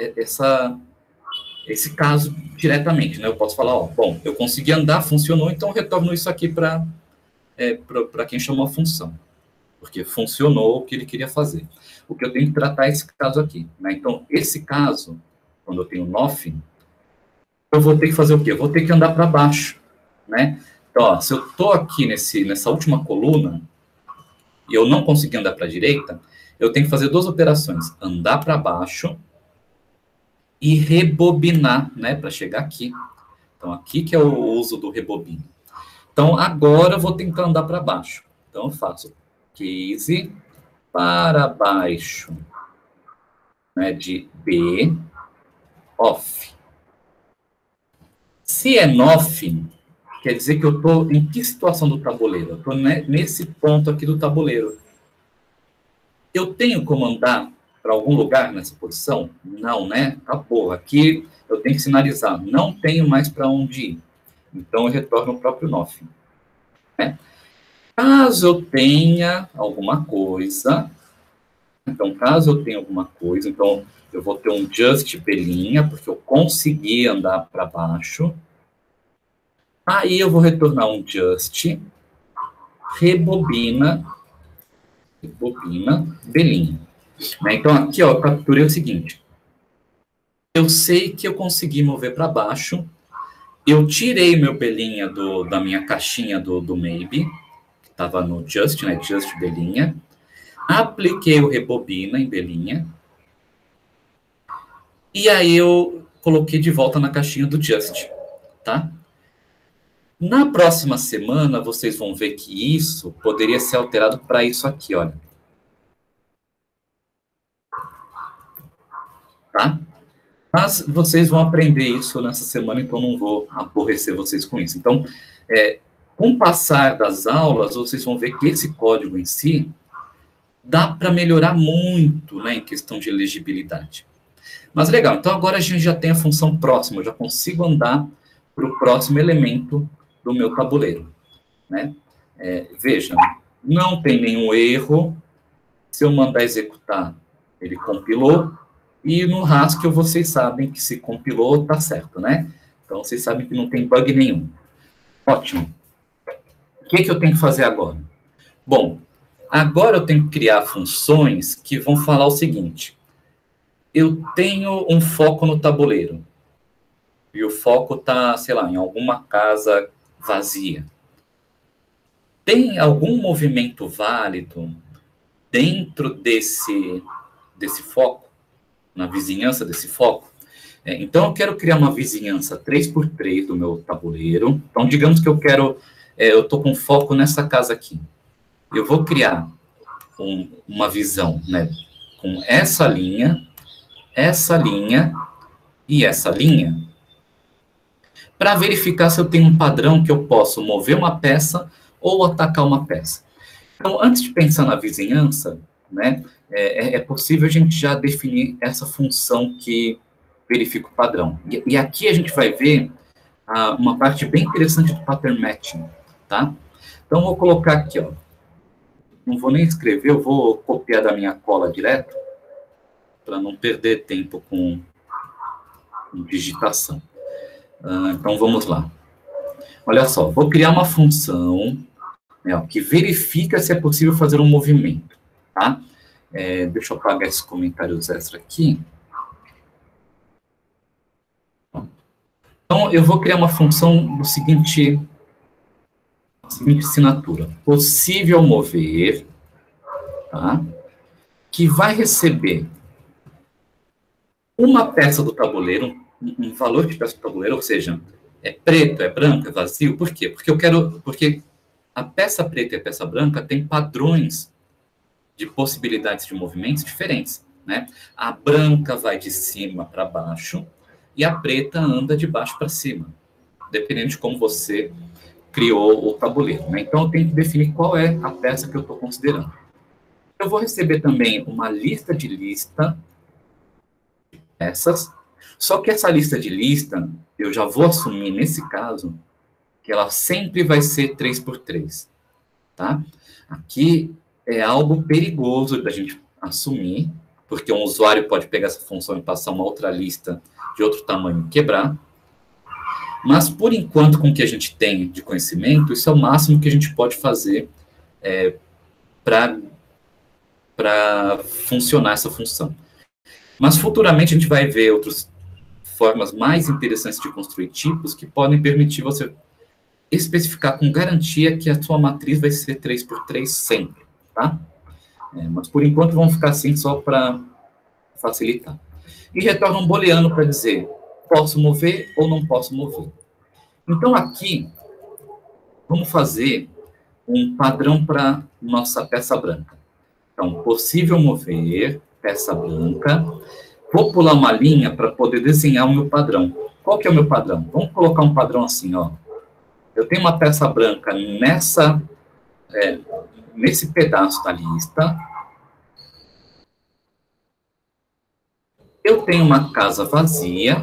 esse caso diretamente, né? Eu posso falar, ó, bom, eu consegui andar, funcionou, então eu retorno isso aqui para quem chamou a função, porque funcionou o que ele queria fazer. O que eu tenho que tratar é esse caso aqui, né? Então, esse caso, quando eu tenho nothing, eu vou ter que fazer o quê? Eu vou ter que andar para baixo, né? Então, ó, se eu estou aqui nessa última coluna e eu não consegui andar para a direita, eu tenho que fazer duas operações, andar para baixo e rebobinar, né, para chegar aqui. Então, aqui que é o uso do rebobine. Então, agora eu vou tentar andar para baixo. Então, eu faço case para baixo, né, de B, off. Se é nothing, quer dizer que eu estou em que situação do tabuleiro? Eu estou nesse ponto aqui do tabuleiro. Eu tenho como andar para algum lugar nessa posição? Não, né? Acabou. Aqui eu tenho que sinalizar. Não tenho mais para onde ir. Então, eu retorno o próprio nothing. Né? Caso eu tenha alguma coisa, então, eu vou ter um just belinha, porque eu consegui andar para baixo. Aí eu vou retornar um just, rebobina, belinha. Né? Então, aqui, ó, eu capturei o seguinte. Eu sei que eu consegui mover para baixo. Eu tirei meu belinha da minha caixinha do maybe, que estava no just, né? Just belinha. Apliquei o rebobina em belinha. E aí eu coloquei de volta na caixinha do just, tá? Na próxima semana, vocês vão ver que isso poderia ser alterado para isso aqui, olha. Tá? Mas vocês vão aprender isso nessa semana, então não vou aborrecer vocês com isso. Então, com o passar das aulas, vocês vão ver que esse código em si dá para melhorar muito, né, em questão de legibilidade. Mas legal, então agora a gente já tem a função próxima, eu já consigo andar para o próximo elemento do meu tabuleiro. Né? Veja, não tem nenhum erro, se eu mandar executar, ele compilou, e no Haskell vocês sabem que se compilou, tá certo, né? Então vocês sabem que não tem bug nenhum. Ótimo. O que eu tenho que fazer agora? Bom, agora eu tenho que criar funções que vão falar o seguinte. Eu tenho um foco no tabuleiro. E o foco está, sei lá, em alguma casa vazia. Tem algum movimento válido dentro desse foco, na vizinhança desse foco? Então, eu quero criar uma vizinhança 3x3 do meu tabuleiro. Então, digamos que eu estou com foco nessa casa aqui. Eu vou criar uma visão, né, com essa linha e essa linha, para verificar se eu tenho um padrão que eu posso mover uma peça ou atacar uma peça. Então, antes de pensar na vizinhança, né, é possível a gente já definir essa função que verifica o padrão. E aqui a gente vai ver uma parte bem interessante do pattern matching, tá? Então, vou colocar aqui, ó. Não vou nem escrever, eu vou copiar da minha cola direto, para não perder tempo com digitação. Então, vamos lá. Olha só, vou criar uma função, né, que verifica se é possível fazer um movimento, tá? Deixa eu apagar esses comentários extra aqui. Então, eu vou criar uma função do seguinte assinatura. Possível mover, tá? Que vai receber uma peça do tabuleiro, um valor de peça do tabuleiro, ou seja, é preto, é branco, é vazio. Por quê? Porque a peça preta e a peça branca têm padrões de possibilidades de movimentos diferentes, né? A branca vai de cima para baixo e a preta anda de baixo para cima, dependendo de como você criou o tabuleiro, né? Então, eu tenho que definir qual é a peça que eu estou considerando. Eu vou receber também uma lista de peças, só que essa lista de lista, eu já vou assumir, nesse caso, que ela sempre vai ser 3x3, tá? Aqui é algo perigoso da gente assumir, porque um usuário pode pegar essa função e passar uma outra lista de outro tamanho e quebrar. Mas, por enquanto, com o que a gente tem de conhecimento, isso é o máximo que a gente pode fazer para funcionar essa função. Mas, futuramente, a gente vai ver outras formas mais interessantes de construir tipos que podem permitir você especificar com garantia que a sua matriz vai ser 3x3 sempre, tá? Mas, por enquanto, vamos ficar assim só para facilitar. E retorna um booleano para dizer posso mover ou não posso mover. Então, aqui, vamos fazer um padrão para nossa peça branca. Então, possível mover, peça branca. Vou pular uma linha para poder desenhar o meu padrão. Qual que é o meu padrão? Vamos colocar um padrão assim, ó. Eu tenho uma peça branca nesse pedaço da lista. Eu tenho uma casa vazia.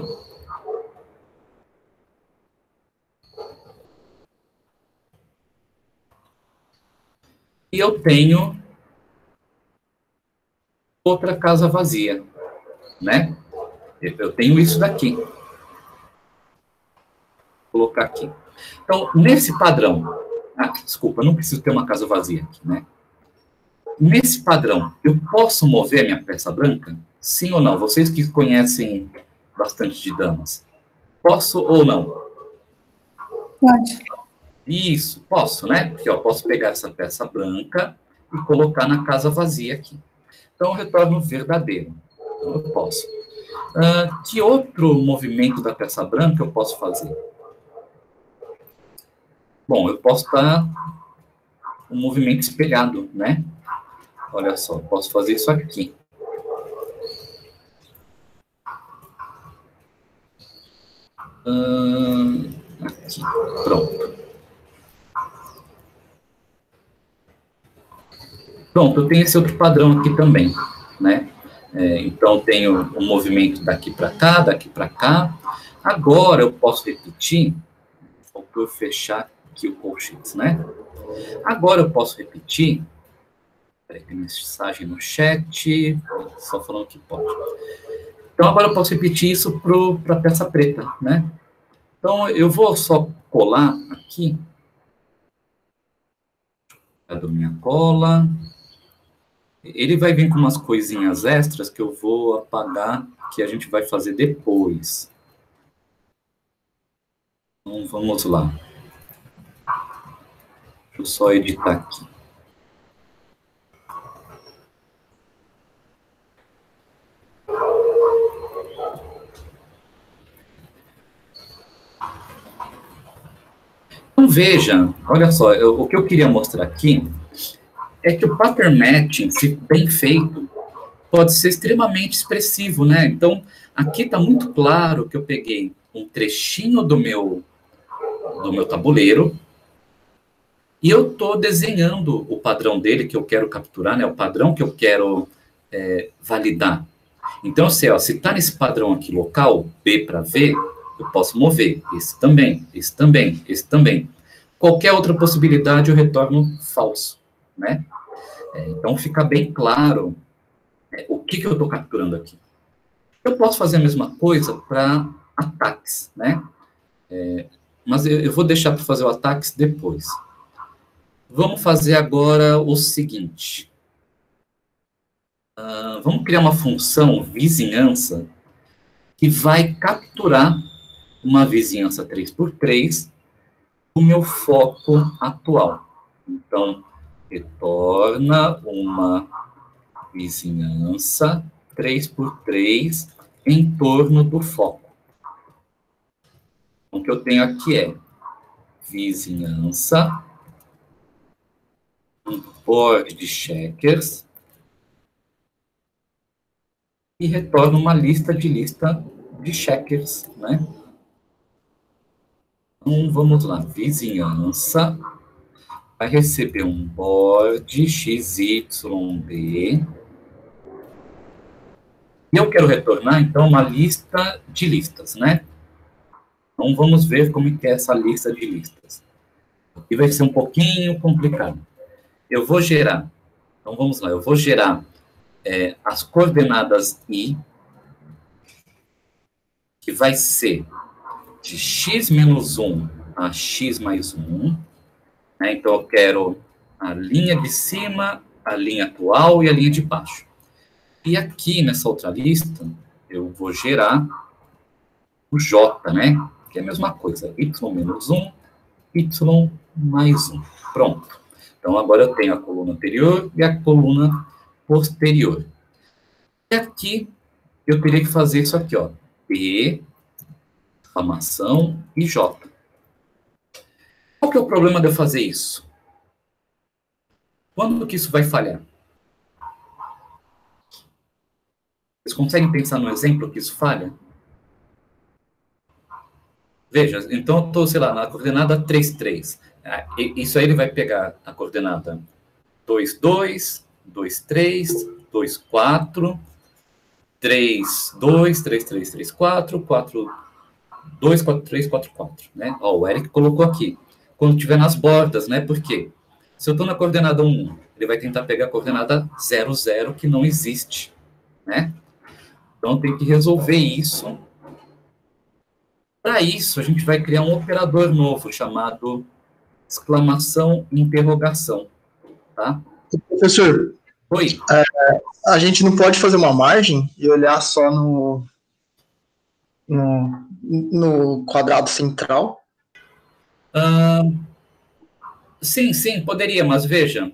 E eu tenho outra casa vazia, né? Eu tenho isso daqui. Vou colocar aqui. Então, nesse padrão... desculpa, não preciso ter uma casa vazia aqui, né? Nesse padrão, eu posso mover a minha peça branca? Sim ou não? Vocês que conhecem bastante de damas. Posso ou não? Pode. Isso, posso, né? Porque eu posso pegar essa peça branca e colocar na casa vazia aqui. Então, eu retorno verdadeiro. Então, eu posso. Que outro movimento da peça branca eu posso fazer? Bom, eu posso dar um movimento espelhado, né? Olha só, posso fazer isso aqui. Aqui, pronto. Pronto, eu tenho esse outro padrão aqui também, né? Então, tenho um movimento daqui para cá. Agora, eu posso repetir, faltou fechar aqui o colchete, né? Agora, eu posso repetir, peraí, tem mensagem no chat, só falando que pode. Então, agora eu posso repetir isso para a peça preta, né? Então, eu vou só colar aqui, Cadê minha cola? Ele vai vir com umas coisinhas extras que eu vou apagar, que a gente vai fazer depois. Então, vamos lá. Deixa eu só editar aqui. Então, veja, olha só, o que eu queria mostrar aqui é que o pattern matching, se bem feito, pode ser extremamente expressivo, né? Então, aqui está muito claro que eu peguei um trechinho do meu tabuleiro e eu estou desenhando o padrão dele que eu quero capturar, né? O padrão que eu quero validar. Então, eu sei, ó, se está nesse padrão aqui local, B para V, eu posso mover. Esse também, esse também, esse também. Qualquer outra possibilidade eu retorno falso, né? Então, fica bem claro o que eu estou capturando aqui. Eu posso fazer a mesma coisa para ataques, né? Mas eu vou deixar para fazer o ataques depois. Vamos fazer agora o seguinte. Vamos criar uma função vizinhança que vai capturar uma vizinhança 3x3 do meu foco atual. Então, retorna uma vizinhança 3x3 em torno do foco. Então, o que eu tenho aqui é vizinhança, um board de checkers, e retorna uma lista de checkers, né? Então, vamos lá, vizinhança vai receber um board XYB. E eu quero retornar, então, uma lista de listas, né? Então, vamos ver como é essa lista de listas. Aqui vai ser um pouquinho complicado. Eu vou gerar, então vamos lá, eu vou gerar as coordenadas I, que vai ser de x menos 1 a x mais 1. Né? Então, eu quero a linha de cima, a linha atual e a linha de baixo. E aqui, nessa outra lista, eu vou gerar o J, né? Que é a mesma coisa, y menos 1, y mais 1. Pronto. Então, agora eu tenho a coluna anterior e a coluna posterior. E aqui, eu teria que fazer isso aqui, ó. P, exclamação e J. Qual que é o problema de eu fazer isso? Quando que isso vai falhar? Vocês conseguem pensar no exemplo que isso falha? Veja, então eu estou, sei lá, na coordenada 3, 3. Isso aí ele vai pegar a coordenada 2, 2, 2, 3, 2, 4, 3, 2, 3, 3, 3, 4, 4, 2, 4, 3, 4, 4, né? Ó, o Eric colocou aqui. Quando estiver nas bordas, né? Por quê? Se eu estou na coordenada 1, ele vai tentar pegar a coordenada 0, 0, que não existe, né? Então, tem que resolver isso. Para isso, a gente vai criar um operador novo, chamado exclamação interrogação, tá? Professor, Oi? A gente não pode fazer uma margem e olhar só no quadrado central? Sim, poderia, mas veja,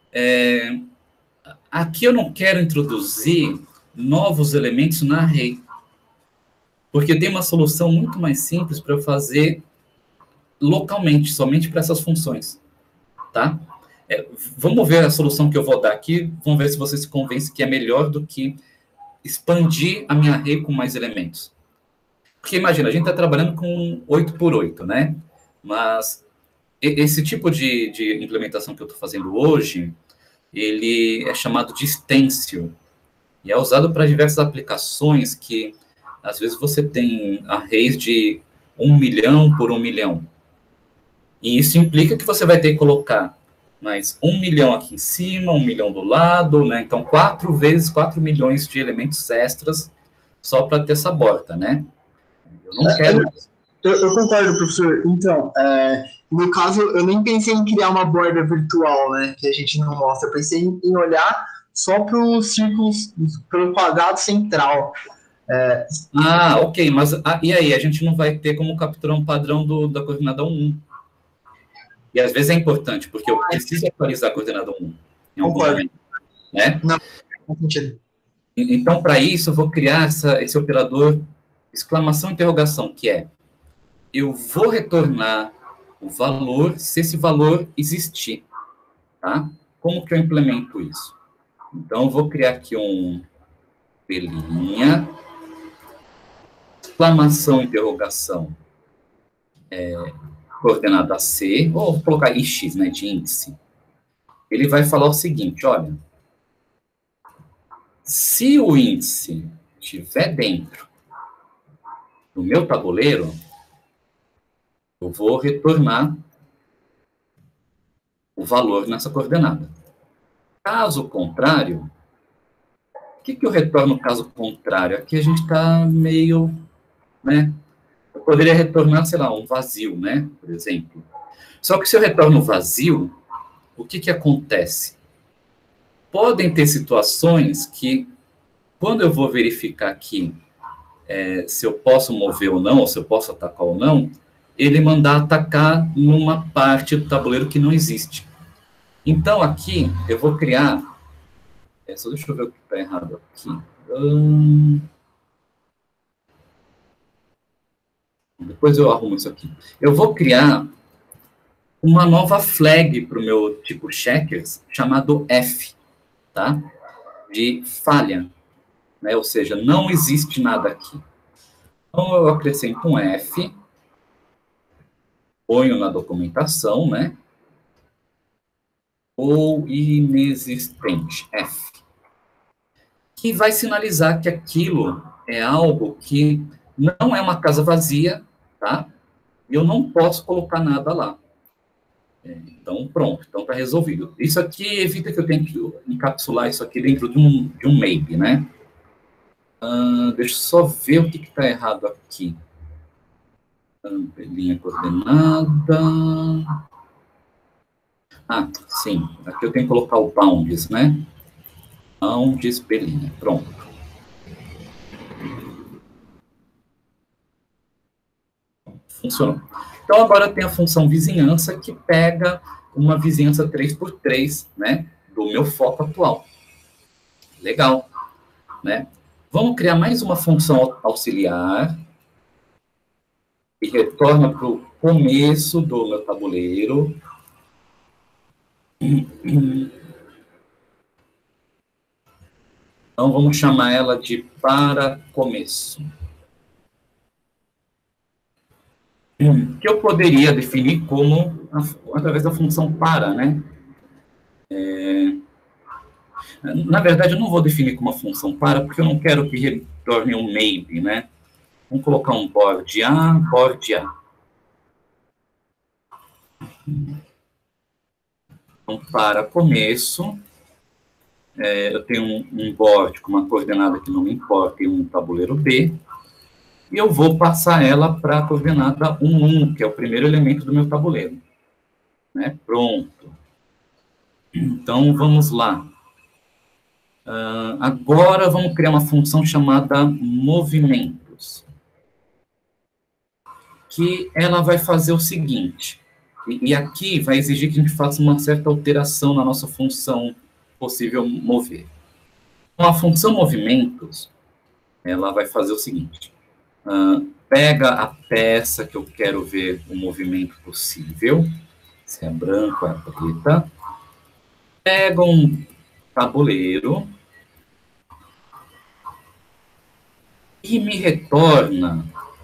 aqui eu não quero introduzir novos elementos na array, porque tem uma solução muito mais simples para eu fazer localmente, somente para essas funções, tá? Vamos ver a solução que eu vou dar aqui, vamos ver se você se convence que é melhor do que expandir a minha array com mais elementos. Porque imagina, a gente está trabalhando com 8x8, né? Mas esse tipo de implementação que eu estou fazendo hoje, ele é chamado de stencil, e é usado para diversas aplicações que, às vezes, você tem arrays de 1 milhão por 1 milhão. E isso implica que você vai ter que colocar mais 1 milhão aqui em cima, 1 milhão do lado, né? Então, 4 vezes 4 milhões de elementos extras só para ter essa borda, né? Eu não quero... Eu concordo, professor. Então, No caso, eu nem pensei em criar uma borda virtual, né? Que a gente não mostra. Eu pensei em olhar só para os círculos, pelo quadrado central. Ah, ok, mas e aí? A gente não vai ter como capturar um padrão da coordenada 1. E às vezes é importante, porque eu preciso atualizar a coordenada 1 em algum Concordo. momento, né? Não, faz sentido. Então, para isso, eu vou criar esse operador exclamação, interrogação, que é, eu vou retornar o valor se esse valor existir, tá? Como que eu implemento isso? Então, eu vou criar aqui um pelinha, exclamação, interrogação, coordenada C, ou vou colocar ix, né, de índice. Ele vai falar o seguinte, olha, se o índice estiver dentro do meu tabuleiro, eu vou retornar o valor nessa coordenada. Caso contrário, o que eu retorno caso contrário? Aqui a gente está meio, né? Eu poderia retornar, sei lá, um vazio, né? Por exemplo. Só que se eu retorno vazio, o que acontece? Podem ter situações que, quando eu vou verificar aqui se eu posso mover ou não, ou se eu posso atacar ou não, ele mandar atacar numa parte do tabuleiro que não existe. Então, aqui, eu vou criar... só deixa eu ver o que está errado aqui. Depois eu arrumo isso aqui. Eu vou criar uma nova flag para o meu tipo checkers, chamado F, tá? De falha, né? Ou seja, não existe nada aqui. Então, eu acrescento um F, ponho na documentação, né? Ou inexistente, F. Que vai sinalizar que aquilo é algo que não é uma casa vazia, tá? E eu não posso colocar nada lá. Então, pronto. Então, está resolvido. Isso aqui evita que eu tenha que encapsular isso aqui dentro de um maybe, né? Deixa eu só ver o que está errado aqui. Linha coordenada. Ah, sim. Aqui eu tenho que colocar o bounds, né? Bounds, pelinha. Pronto. Funcionou. Então, agora tem a função vizinhança, que pega uma vizinhança 3x3, né, do meu foco atual. Legal, né? Vamos criar mais uma função auxiliar, que retorna para o começo do meu tabuleiro. Então, vamos chamar ela de para começo. Que eu poderia definir como através da função para, né? Na verdade, eu não vou definir como uma função para, porque eu não quero que retorne um maybe, né? Vamos colocar um board A, board A. Então, para começo, eu tenho um board com uma coordenada que não me importa e um tabuleiro B, e eu vou passar ela para a coordenada 1, que é o primeiro elemento do meu tabuleiro. Né? Pronto. Então, vamos lá. Agora, vamos criar uma função chamada movimentos, que ela vai fazer o seguinte, e aqui vai exigir que a gente faça uma certa alteração na nossa função possível mover. Então, a função movimentos, ela vai fazer o seguinte, pega a peça que eu quero ver o movimento possível, se é branco, é preta, pega um tabuleiro e me retorna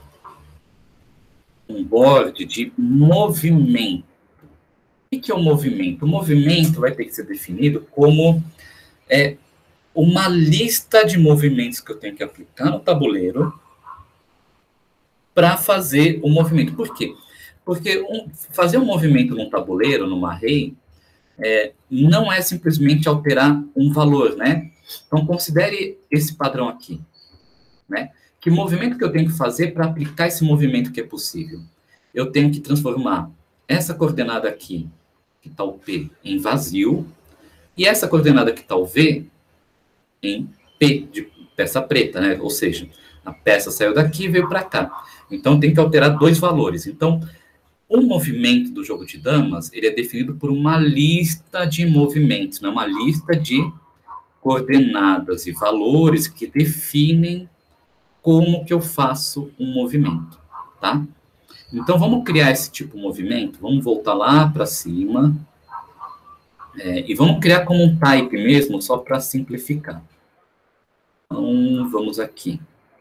um board de movimento. O que é o movimento? O movimento vai ter que ser definido como uma lista de movimentos que eu tenho que aplicar no tabuleiro para fazer o movimento. Por quê? Porque fazer um movimento num tabuleiro, numa array, não é simplesmente alterar um valor, né? Então, considere esse padrão aqui, né? Que movimento que eu tenho que fazer para aplicar esse movimento que é possível? Eu tenho que transformar essa coordenada aqui, que está o P, em vazio, e essa coordenada que está o V, em P, de peça preta, né? Ou seja, a peça saiu daqui e veio para cá. Então, tem que alterar dois valores. Então, o movimento do jogo de damas, ele é definido por uma lista de movimentos, né? Uma lista de coordenadas e valores que definem como que eu faço um movimento, tá? Então, vamos criar esse tipo de movimento, vamos voltar lá para cima, e vamos criar como um type mesmo, só para simplificar. Então, vamos aqui.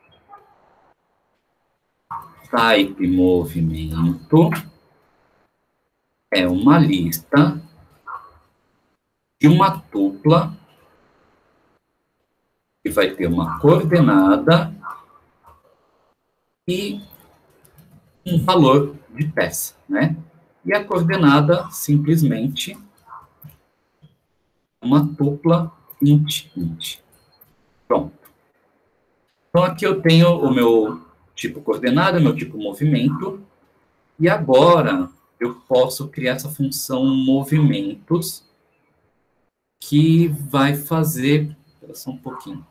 Type movimento é uma lista de uma tupla que vai ter uma coordenada e um valor de peça, né? E a coordenada, simplesmente, uma tupla int. Pronto. Então, aqui eu tenho o meu tipo coordenada, meu tipo movimento, e agora eu posso criar essa função movimentos que vai fazer... Espera só um pouquinho.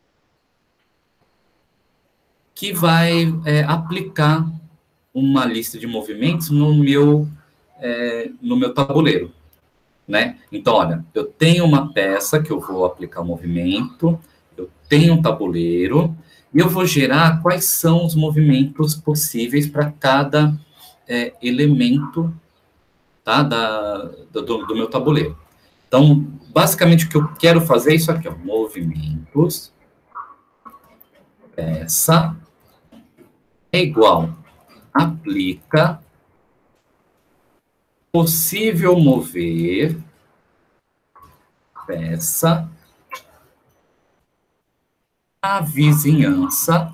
Que vai aplicar uma lista de movimentos no meu tabuleiro, né? Então, olha, eu tenho uma peça que eu vou aplicar o movimento, eu tenho um tabuleiro, e eu vou gerar quais são os movimentos possíveis para cada elemento, tá, do meu tabuleiro. Então, basicamente, o que eu quero fazer é isso aqui, ó, movimentos, peça, é igual, aplica, possível mover, peça, a vizinhança,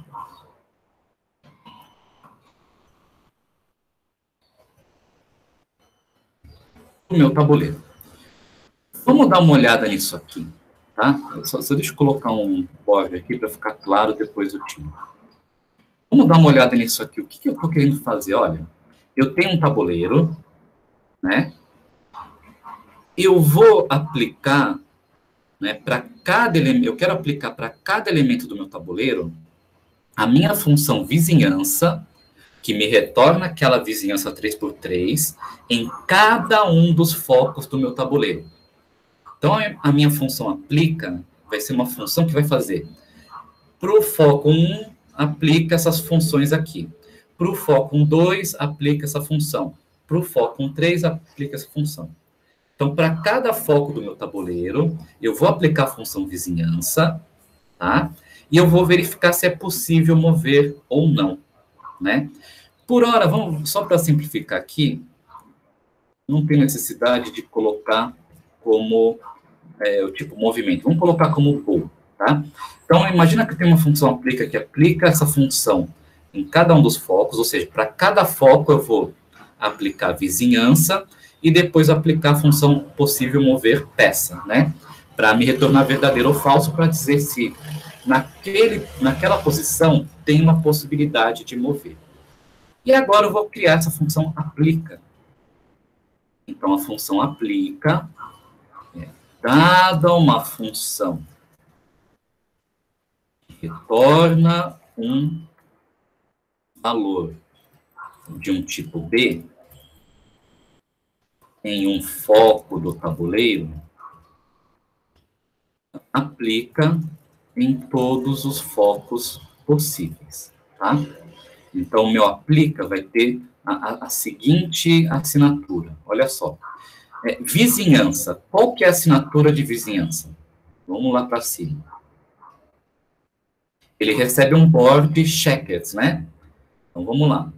do meu tabuleiro. Vamos dar uma olhada nisso aqui, tá? Só deixa eu colocar um board aqui para ficar claro depois do time. Vamos dar uma olhada nisso aqui. O que eu estou querendo fazer? Olha, eu tenho um tabuleiro, né? Eu vou aplicar, né, para cada elemento, eu quero aplicar para cada elemento do meu tabuleiro a minha função vizinhança, que me retorna aquela vizinhança 3x3 em cada um dos focos do meu tabuleiro. Então, a minha função aplica vai ser uma função que vai fazer para o foco 1, aplica essas funções aqui. Para o foco 2, aplica essa função. Para o foco 3, aplica essa função. Então, para cada foco do meu tabuleiro, eu vou aplicar a função vizinhança, tá? E eu vou verificar se é possível mover ou não, né? Por hora, vamos, só para simplificar aqui, não tem necessidade de colocar como o tipo movimento. Vamos colocar como bool, tá? Então, imagina que tem uma função aplica que aplica essa função em cada um dos focos, ou seja, para cada foco eu vou aplicar vizinhança e depois aplicar a função possível mover peça, né? Para me retornar verdadeiro ou falso, para dizer se naquela posição tem uma possibilidade de mover. E agora eu vou criar essa função aplica. Então, a função aplica dada uma função que retorna um valor de um tipo B em um foco do tabuleiro, aplica em todos os focos possíveis, tá? Então, o meu aplica vai ter a seguinte assinatura. Olha só. Vizinhança. Qual que é a assinatura de vizinhança? Vamos lá para cima. Ele recebe um board checkers, né? Então, vamos lá.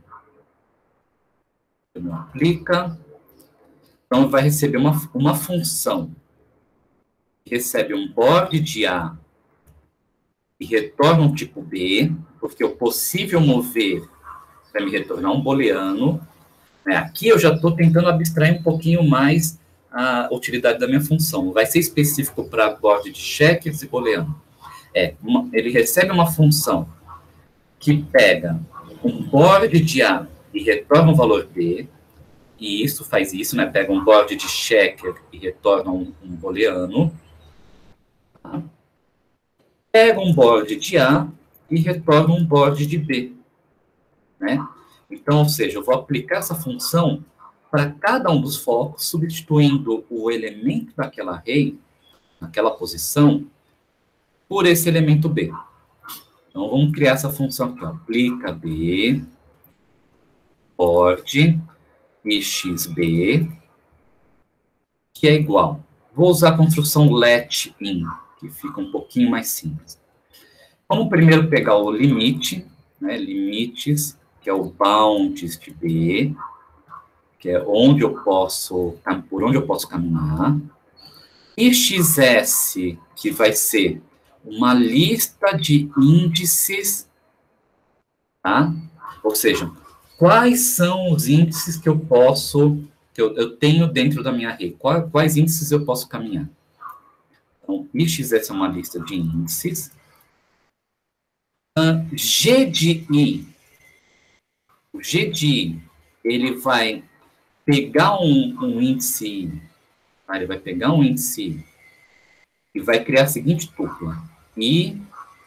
Ele aplica. Então, vai receber uma função que recebe um board de A e retorna um tipo B, porque o possível mover vai me retornar um booleano. Aqui eu já estou tentando abstrair um pouquinho mais a utilidade da minha função. Vai ser específico para board de checkers e booleano. Ele recebe uma função que pega um board de A e retorna um valor B, e isso faz isso, né? Pega um board de checker e retorna um booleano. Tá? Pega um board de A e retorna um board de B, né? Então, ou seja, eu vou aplicar essa função para cada um dos focos, substituindo o elemento daquela array, naquela posição, por esse elemento B. Então, vamos criar essa função aqui, ó. Aplica B, board, xb, que é igual. Vou usar a construção let-in, que fica um pouquinho mais simples. Vamos primeiro pegar o limite, né, limites, que é o bounds de B, que é onde eu posso, por onde eu posso caminhar. E xs, que vai ser uma lista de índices, tá? Ou seja, quais são os índices que eu posso, que eu tenho dentro da minha array? Quais índices eu posso caminhar? Então, xs é uma lista de índices. G de I. O G de I, ele vai pegar um índice I, tá? Ele vai pegar um índice I e vai criar a seguinte tupla. I,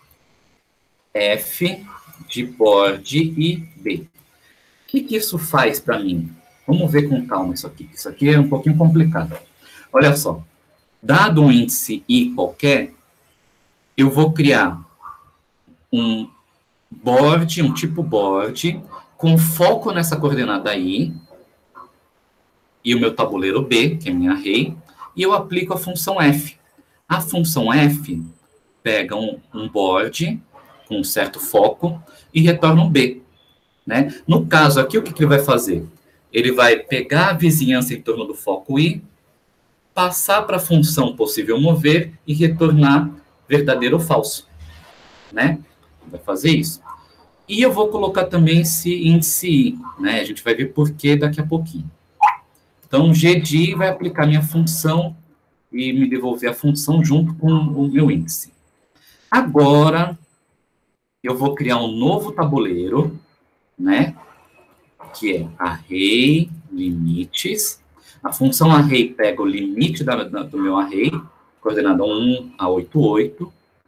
F, de board e B. O que isso faz para mim? Vamos ver com calma isso aqui. Isso aqui é um pouquinho complicado. Olha só. Dado um índice I qualquer, eu vou criar um board, um tipo board, com foco nessa coordenada I, e o meu tabuleiro B, que é minha array, e eu aplico a função F. A função F pega um board com um certo foco e retorna um B. Né? No caso aqui, o que ele vai fazer? Ele vai pegar a vizinhança em torno do foco I, passar para a função possível mover e retornar verdadeiro ou falso. Né? Vai fazer isso. E eu vou colocar também esse índice I. Né? A gente vai ver por que daqui a pouquinho. Então, G de I vai aplicar minha função e me devolver a função junto com o meu índice. Agora, eu vou criar um novo tabuleiro, né? Que é array limites. A função array pega o limite do meu array, coordenada 1 a 88.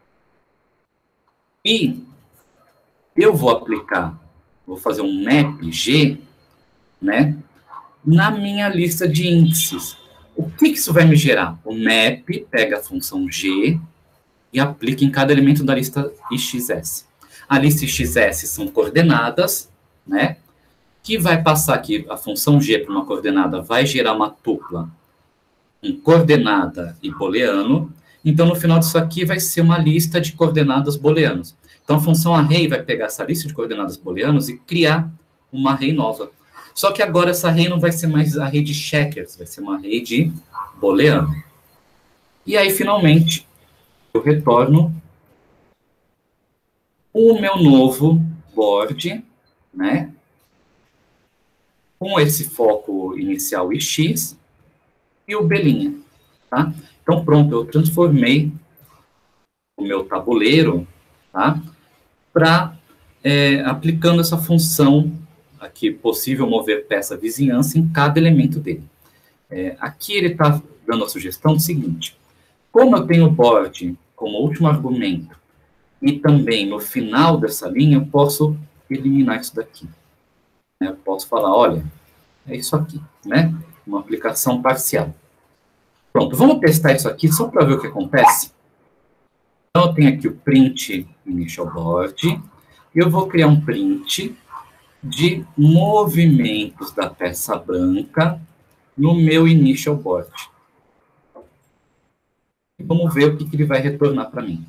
E eu vou aplicar, vou fazer um map G, né? Na minha lista de índices. O que isso vai me gerar? O map pega a função G e aplica em cada elemento da lista XS. A lista XS são coordenadas, né? Que vai passar aqui a função G para uma coordenada, vai gerar uma tupla em coordenada e booleano. Então, no final disso aqui, vai ser uma lista de coordenadas booleanos. Então, a função array vai pegar essa lista de coordenadas booleanos e criar uma array nova. Só que agora essa array não vai ser mais array de checkers, vai ser uma array de booleano. E aí, finalmente, eu retorno o meu novo board, né? Com esse foco inicial X e o B', tá? Então, pronto, eu transformei o meu tabuleiro, tá? Para, aplicando essa função aqui, possível mover peça vizinhança em cada elemento dele. Aqui ele está dando a sugestão do seguinte: como eu tenho o board como último argumento e também no final dessa linha, eu posso eliminar isso daqui. Eu posso falar, olha, é isso aqui, né? Uma aplicação parcial. Pronto, vamos testar isso aqui só para ver o que acontece. Então, eu tenho aqui o print initial board, e eu vou criar um print de movimentos da peça branca no meu initial board. Vamos ver o que ele vai retornar para mim.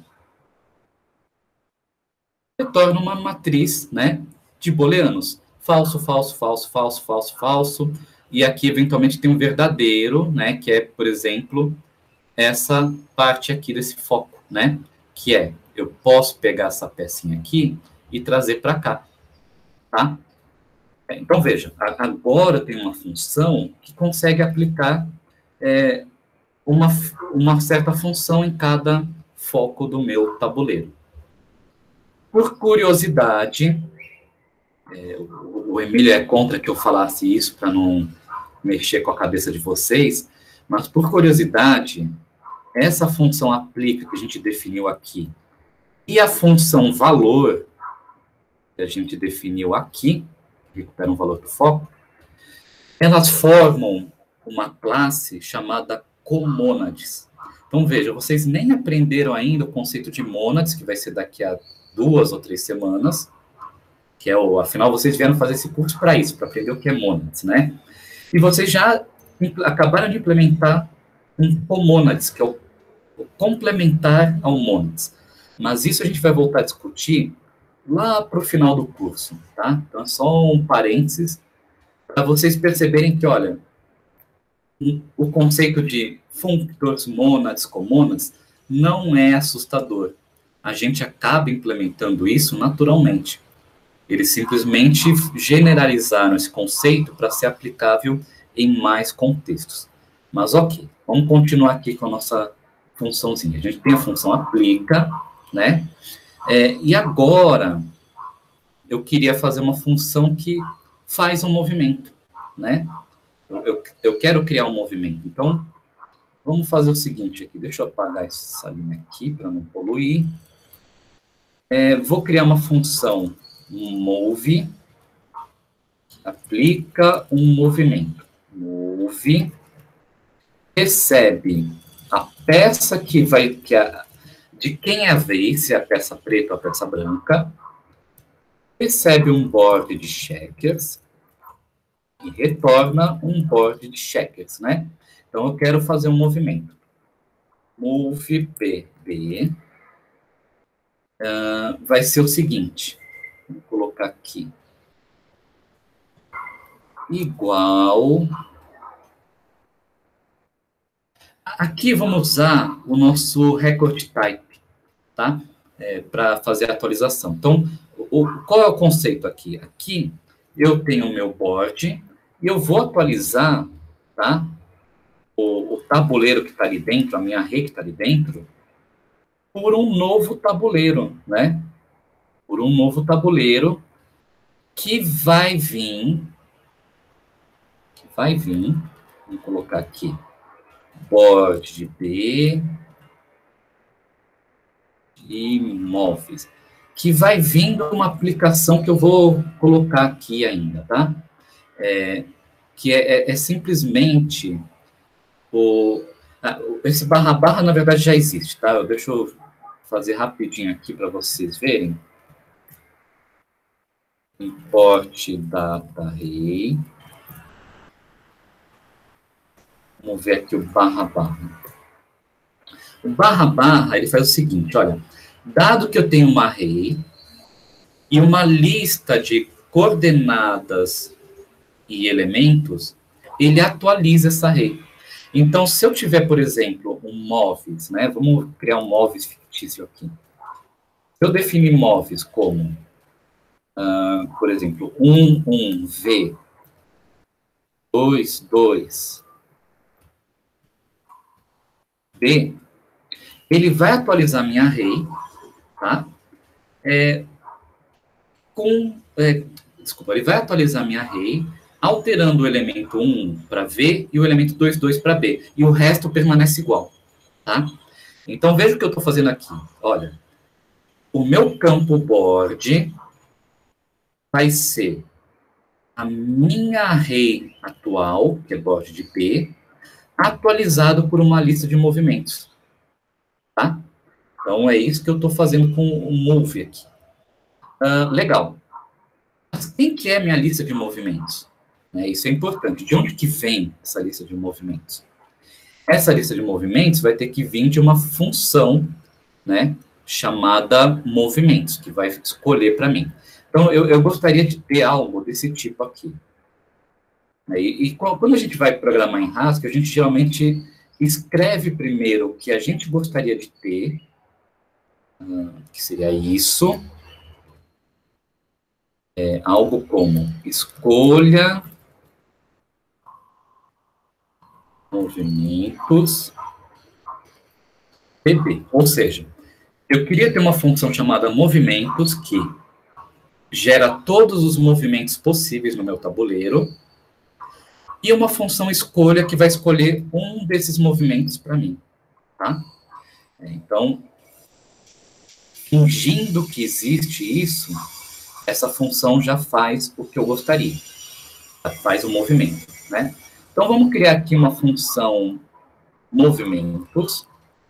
Retorna uma matriz, né, de booleanos. Falso, falso, falso, falso, falso, falso. E aqui, eventualmente, tem um verdadeiro, né, que é, por exemplo, essa parte aqui desse foco, né, que é, eu posso pegar essa pecinha aqui e trazer para cá, tá? Então, veja, agora tem uma função que consegue aplicar uma certa função em cada foco do meu tabuleiro. Por curiosidade, o Emílio é contra que eu falasse isso para não mexer com a cabeça de vocês, mas por curiosidade, essa função aplica que a gente definiu aqui e a função valor que a gente definiu aqui, recupera um valor do foco, elas formam uma classe chamada comônades. Então, veja, vocês nem aprenderam ainda o conceito de mônades, que vai ser daqui a 2 ou 3 semanas, que é afinal, vocês vieram fazer esse curso para isso, para aprender o que é mônades, né? E vocês já acabaram de implementar um comônades, que é o complementar ao mônades. Mas isso a gente vai voltar a discutir lá para o final do curso, tá? Então, é só um parênteses para vocês perceberem que, olha, o conceito de functores, mônades, comônades, não é assustador. A gente acaba implementando isso naturalmente. Eles simplesmente generalizaram esse conceito para ser aplicável em mais contextos. Mas, ok, vamos continuar aqui com a nossa funçãozinha. A gente tem a função aplica, né? E agora, eu queria fazer uma função que faz um movimento, né? Eu quero criar um movimento. Então, vamos fazer o seguinte aqui. Deixa eu apagar essa linha aqui para não poluir. Vou criar uma função move, aplica um movimento. Move, recebe a peça de quem é a vez, se é a peça preta ou a peça branca, recebe um board de checkers e retorna um board de checkers, né? Então, eu quero fazer um movimento. Move PB vai ser o seguinte, vou colocar aqui, igual. Aqui vamos usar o nosso record type, tá? Para fazer a atualização. Então, qual é o conceito aqui? Aqui eu tenho o meu board e eu vou atualizar, tá? O tabuleiro que está ali dentro, a minha array que está ali dentro, por um novo tabuleiro, né? Por um novo tabuleiro que vai vir, vou colocar aqui, board de B e móveis, que vai vindo uma aplicação que eu vou colocar aqui ainda, tá? Que é simplesmente esse barra, na verdade, já existe, tá? Deixa eu fazer rapidinho aqui para vocês verem. Import data array. Vamos ver aqui o barra. O barra, ele faz o seguinte, olha, dado que eu tenho uma array e uma lista de coordenadas e elementos, ele atualiza essa array. Então, se eu tiver, por exemplo, um móveis, né? Vamos criar um móveis fictício aqui. Se eu definir móveis como, por exemplo, 1, V, 2, B, ele vai atualizar minha array, tá? Ele vai atualizar minha array, alterando o elemento 1 para V e o elemento 2 para B. E o resto permanece igual, tá? Então, veja o que eu estou fazendo aqui. Olha, o meu campo board vai ser a minha array atual, que é board de B, atualizado por uma lista de movimentos, tá? Então, é isso que eu estou fazendo com o move aqui. Legal. Mas quem que é a minha lista de movimentos? Isso é importante. De onde que vem essa lista de movimentos? Essa lista de movimentos vai ter que vir de uma função, né, chamada movimentos, que vai escolher para mim. Então, eu gostaria de ter algo desse tipo aqui. Quando a gente vai programar em Haskell, a gente geralmente escreve primeiro o que a gente gostaria de ter, que seria isso. Algo como escolha movimentos PB. Ou seja, eu queria ter uma função chamada movimentos que gera todos os movimentos possíveis no meu tabuleiro e uma função escolha que vai escolher um desses movimentos para mim, tá? Então, fingindo que existe isso, essa função já faz o que eu gostaria, já faz o movimento, né? Então, vamos criar aqui uma função movimentos,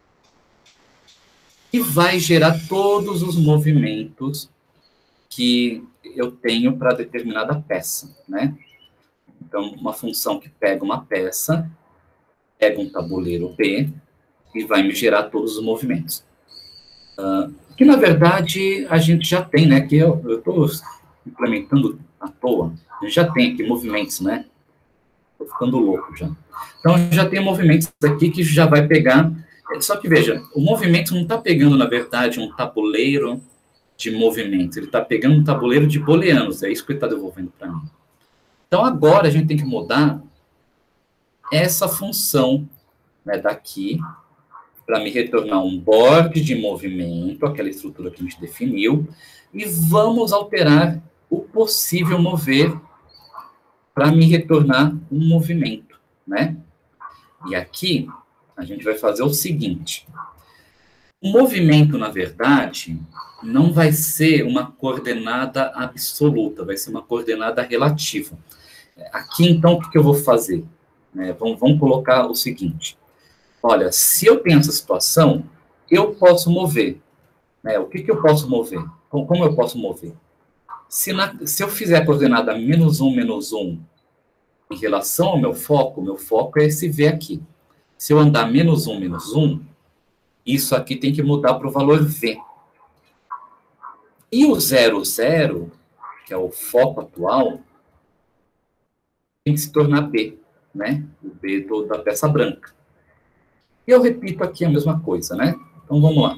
que vai gerar todos os movimentos que eu tenho para determinada peça, né? Então, uma função que pega uma peça, pega um tabuleiro B, e vai me gerar todos os movimentos. Que, na verdade, a gente já tem, né? Que eu estou implementando à toa. A gente já tem aqui movimentos, né? Estou ficando louco já. Então, já tem movimentos aqui que já vai pegar... Só que, veja, o movimento não está pegando, na verdade, um tabuleiro de movimentos. Ele está pegando um tabuleiro de booleanos. É isso que ele está devolvendo para mim. Então, agora, a gente tem que mudar essa função, né, daqui, para me retornar um board de movimento, aquela estrutura que a gente definiu, e vamos alterar o possível mover para me retornar um movimento, né? E aqui, a gente vai fazer o seguinte. O movimento, na verdade, não vai ser uma coordenada absoluta, vai ser uma coordenada relativa. Aqui, então, o que eu vou fazer? Vamos colocar o seguinte. Olha, se eu tenho essa situação, eu posso mover. Né? O que eu posso mover? Como eu posso mover? Se eu fizer a coordenada -1, em relação ao meu foco é esse V aqui. Se eu andar -1, isso aqui tem que mudar para o valor V. E o 0, que é o foco atual, tem que se tornar B, né? O B da peça branca. E eu repito aqui a mesma coisa, né? Então, vamos lá.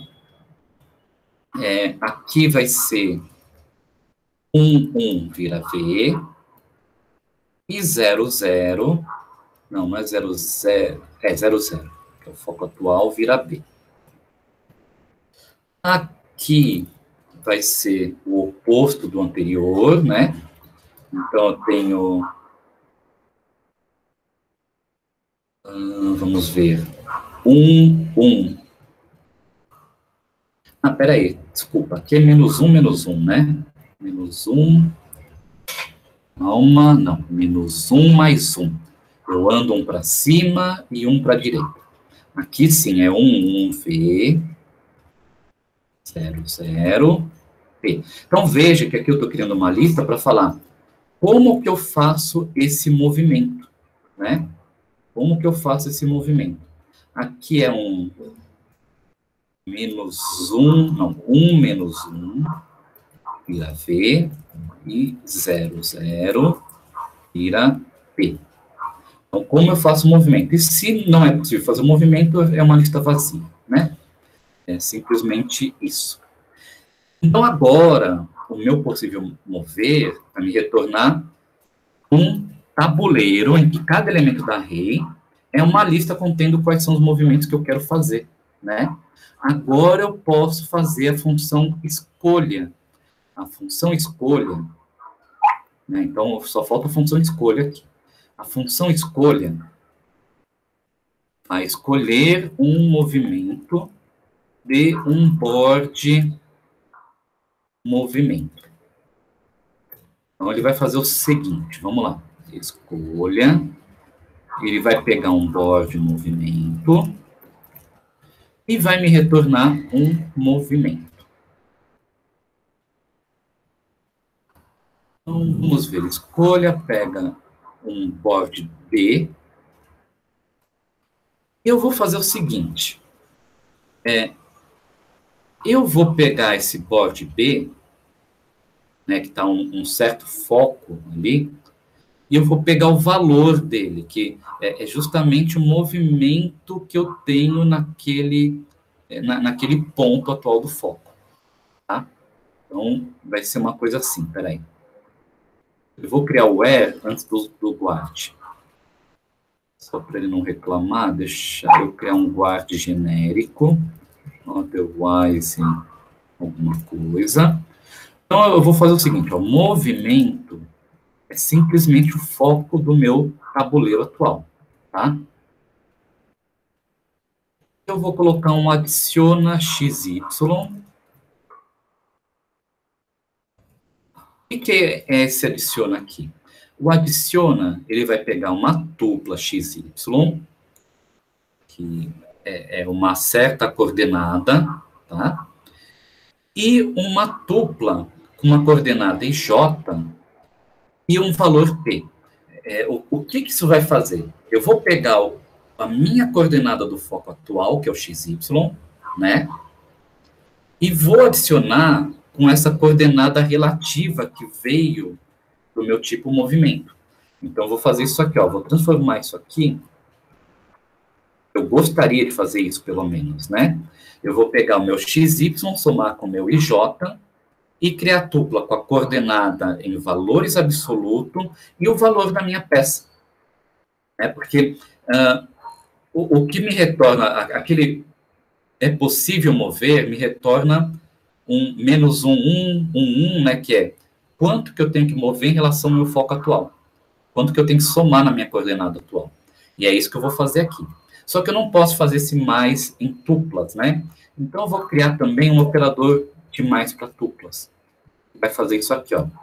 Aqui vai ser 1 vira V, e 0, não é 0, é 0, que é o foco atual, vira B. Aqui vai ser o oposto do anterior, né? Então, eu tenho... vamos ver. 1. Peraí, desculpa. Aqui é -1, né? -1. Calma, não. -1 mais 1. Eu ando um para cima e um para a direita. Aqui, sim, é 1, V... 0, P. Então, veja que aqui eu estou criando uma lista para falar como que eu faço esse movimento, né? Como que eu faço esse movimento? Aqui é 1 -1, vira V, e 0, vira P. Então, como eu faço o movimento? E se não é possível fazer o movimento, é uma lista vazia, né? É simplesmente isso. Então, agora, o meu possível mover vai me retornar um tabuleiro em que cada elemento da array é uma lista contendo quais são os movimentos que eu quero fazer, né? Agora, eu posso fazer a função escolha. A função escolha, né? Então, só falta a função escolha aqui. A função escolha vai escolher um movimento de um board movimento. Então, ele vai fazer o seguinte, vamos lá. Escolha, ele vai pegar um board movimento e vai me retornar um movimento. Então, vamos ver, escolha, pega um board B. Eu vou fazer o seguinte, eu vou pegar esse board B, né, que está um certo foco ali, e eu vou pegar o valor dele, que é justamente o movimento que eu tenho naquele ponto atual do foco. Tá? Então, vai ser uma coisa assim, peraí. Eu vou criar o where antes do guard. Só para ele não reclamar, deixar eu criar um guard genérico. Otherwise, alguma coisa. Então, eu vou fazer o seguinte, ó, movimento é simplesmente o foco do meu tabuleiro atual, tá? Eu vou colocar um adiciona XY. O que é esse adiciona aqui? O adiciona, ele vai pegar uma tupla XY, que é uma certa coordenada, tá? E uma tupla com uma coordenada IJ e um valor P. O que isso vai fazer? Eu vou pegar a minha coordenada do foco atual, que é o XY, né? E vou adicionar com essa coordenada relativa que veio do meu tipo movimento. Então, eu vou fazer isso aqui, ó. Vou transformar isso aqui. Eu gostaria de fazer isso, pelo menos, né? Eu vou pegar o meu XY, somar com o meu IJ e criar tupla com a coordenada em valores absolutos e o valor da minha peça. Porque o que me retorna, aquele é possível mover, me retorna um menos um, né, que é quanto que eu tenho que mover em relação ao meu foco atual. Quanto que eu tenho que somar na minha coordenada atual. E é isso que eu vou fazer aqui. Só que eu não posso fazer esse mais em tuplas, né? Então, eu vou criar também um operador de mais para tuplas. Vai fazer isso aqui, ó.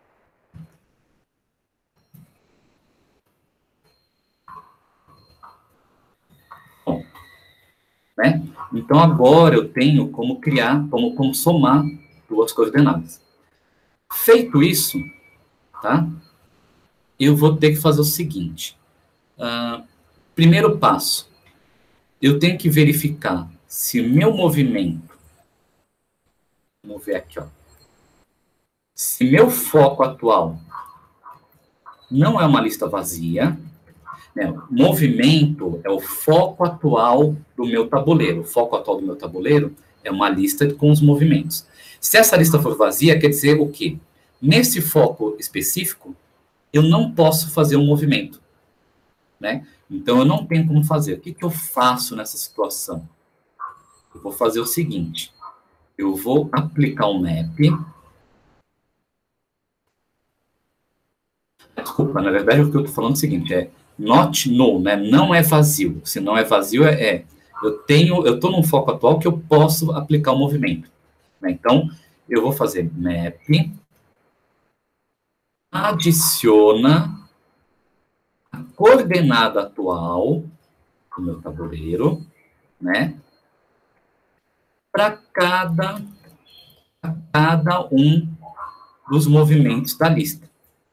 Bom, né? Então, agora eu tenho como criar, como somar duas coordenadas. Feito isso, tá? Eu vou ter que fazer o seguinte. Primeiro passo, eu tenho que verificar se o meu movimento, vamos ver aqui, ó. Se meu foco atual não é uma lista vazia, né? Movimento é o foco atual do meu tabuleiro. O foco atual do meu tabuleiro é uma lista com os movimentos. Se essa lista for vazia, quer dizer o quê? Nesse foco específico, eu não posso fazer um movimento, né? Então, eu não tenho como fazer. O que eu faço nessa situação? Eu vou fazer o seguinte. Eu vou aplicar um map. Desculpa, na verdade, o que eu estou falando é o seguinte, not null, né? Não é vazio. Se não é vazio, eu estou num foco atual que eu posso aplicar o movimento. Né? Então, eu vou fazer map, adiciona a coordenada atual do meu tabuleiro, né? Para cada um dos movimentos da lista.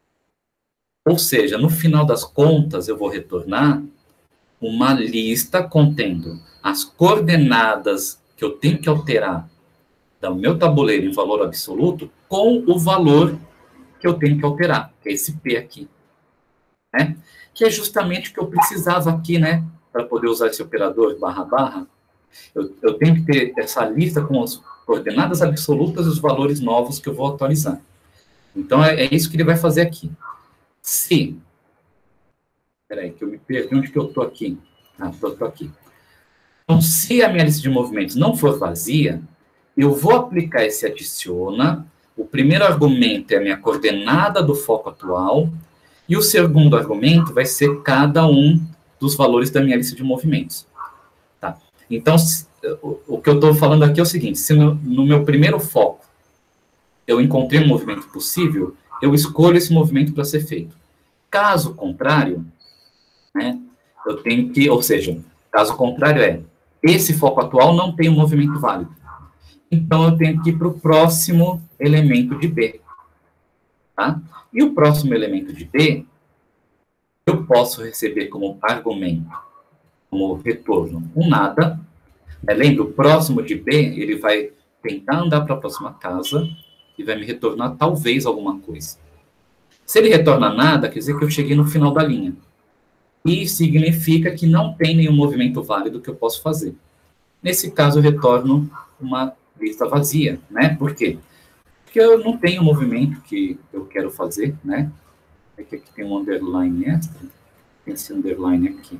Ou seja, no final das contas, eu vou retornar uma lista contendo as coordenadas que eu tenho que alterar do meu tabuleiro em valor absoluto com o valor que eu tenho que alterar, que é esse P aqui. Né? Que é justamente o que eu precisava aqui, né? Para poder usar esse operador barra. Eu tenho que ter essa lista com as coordenadas absolutas e os valores novos que eu vou atualizar. Então, é isso que ele vai fazer aqui. Se... Espera aí, que eu me perdi onde que eu estou aqui. Estou aqui. Então, se a minha lista de movimentos não for vazia, eu vou aplicar esse adiciona. O primeiro argumento é a minha coordenada do foco atual. E o segundo argumento vai ser cada um dos valores da minha lista de movimentos. Tá? Então, o que eu estou falando aqui é o seguinte. Se no meu primeiro foco eu encontrei um movimento possível, eu escolho esse movimento para ser feito. Caso contrário, né, eu tenho que... Ou seja, caso contrário esse foco atual não tem um movimento válido. Então, eu tenho que ir para o próximo elemento de B. Tá? E o próximo elemento de B, eu posso receber como argumento, como retorno, um nada. Além do próximo de B, ele vai tentar andar para a próxima casa e vai me retornar talvez alguma coisa. Se ele retorna nada, quer dizer que eu cheguei no final da linha. E significa que não tem nenhum movimento válido que eu posso fazer. Nesse caso, eu retorno uma lista vazia, né? Por quê? Porque eu não tenho o movimento que eu quero fazer, né? Aqui tem um underline extra. Tem esse underline aqui.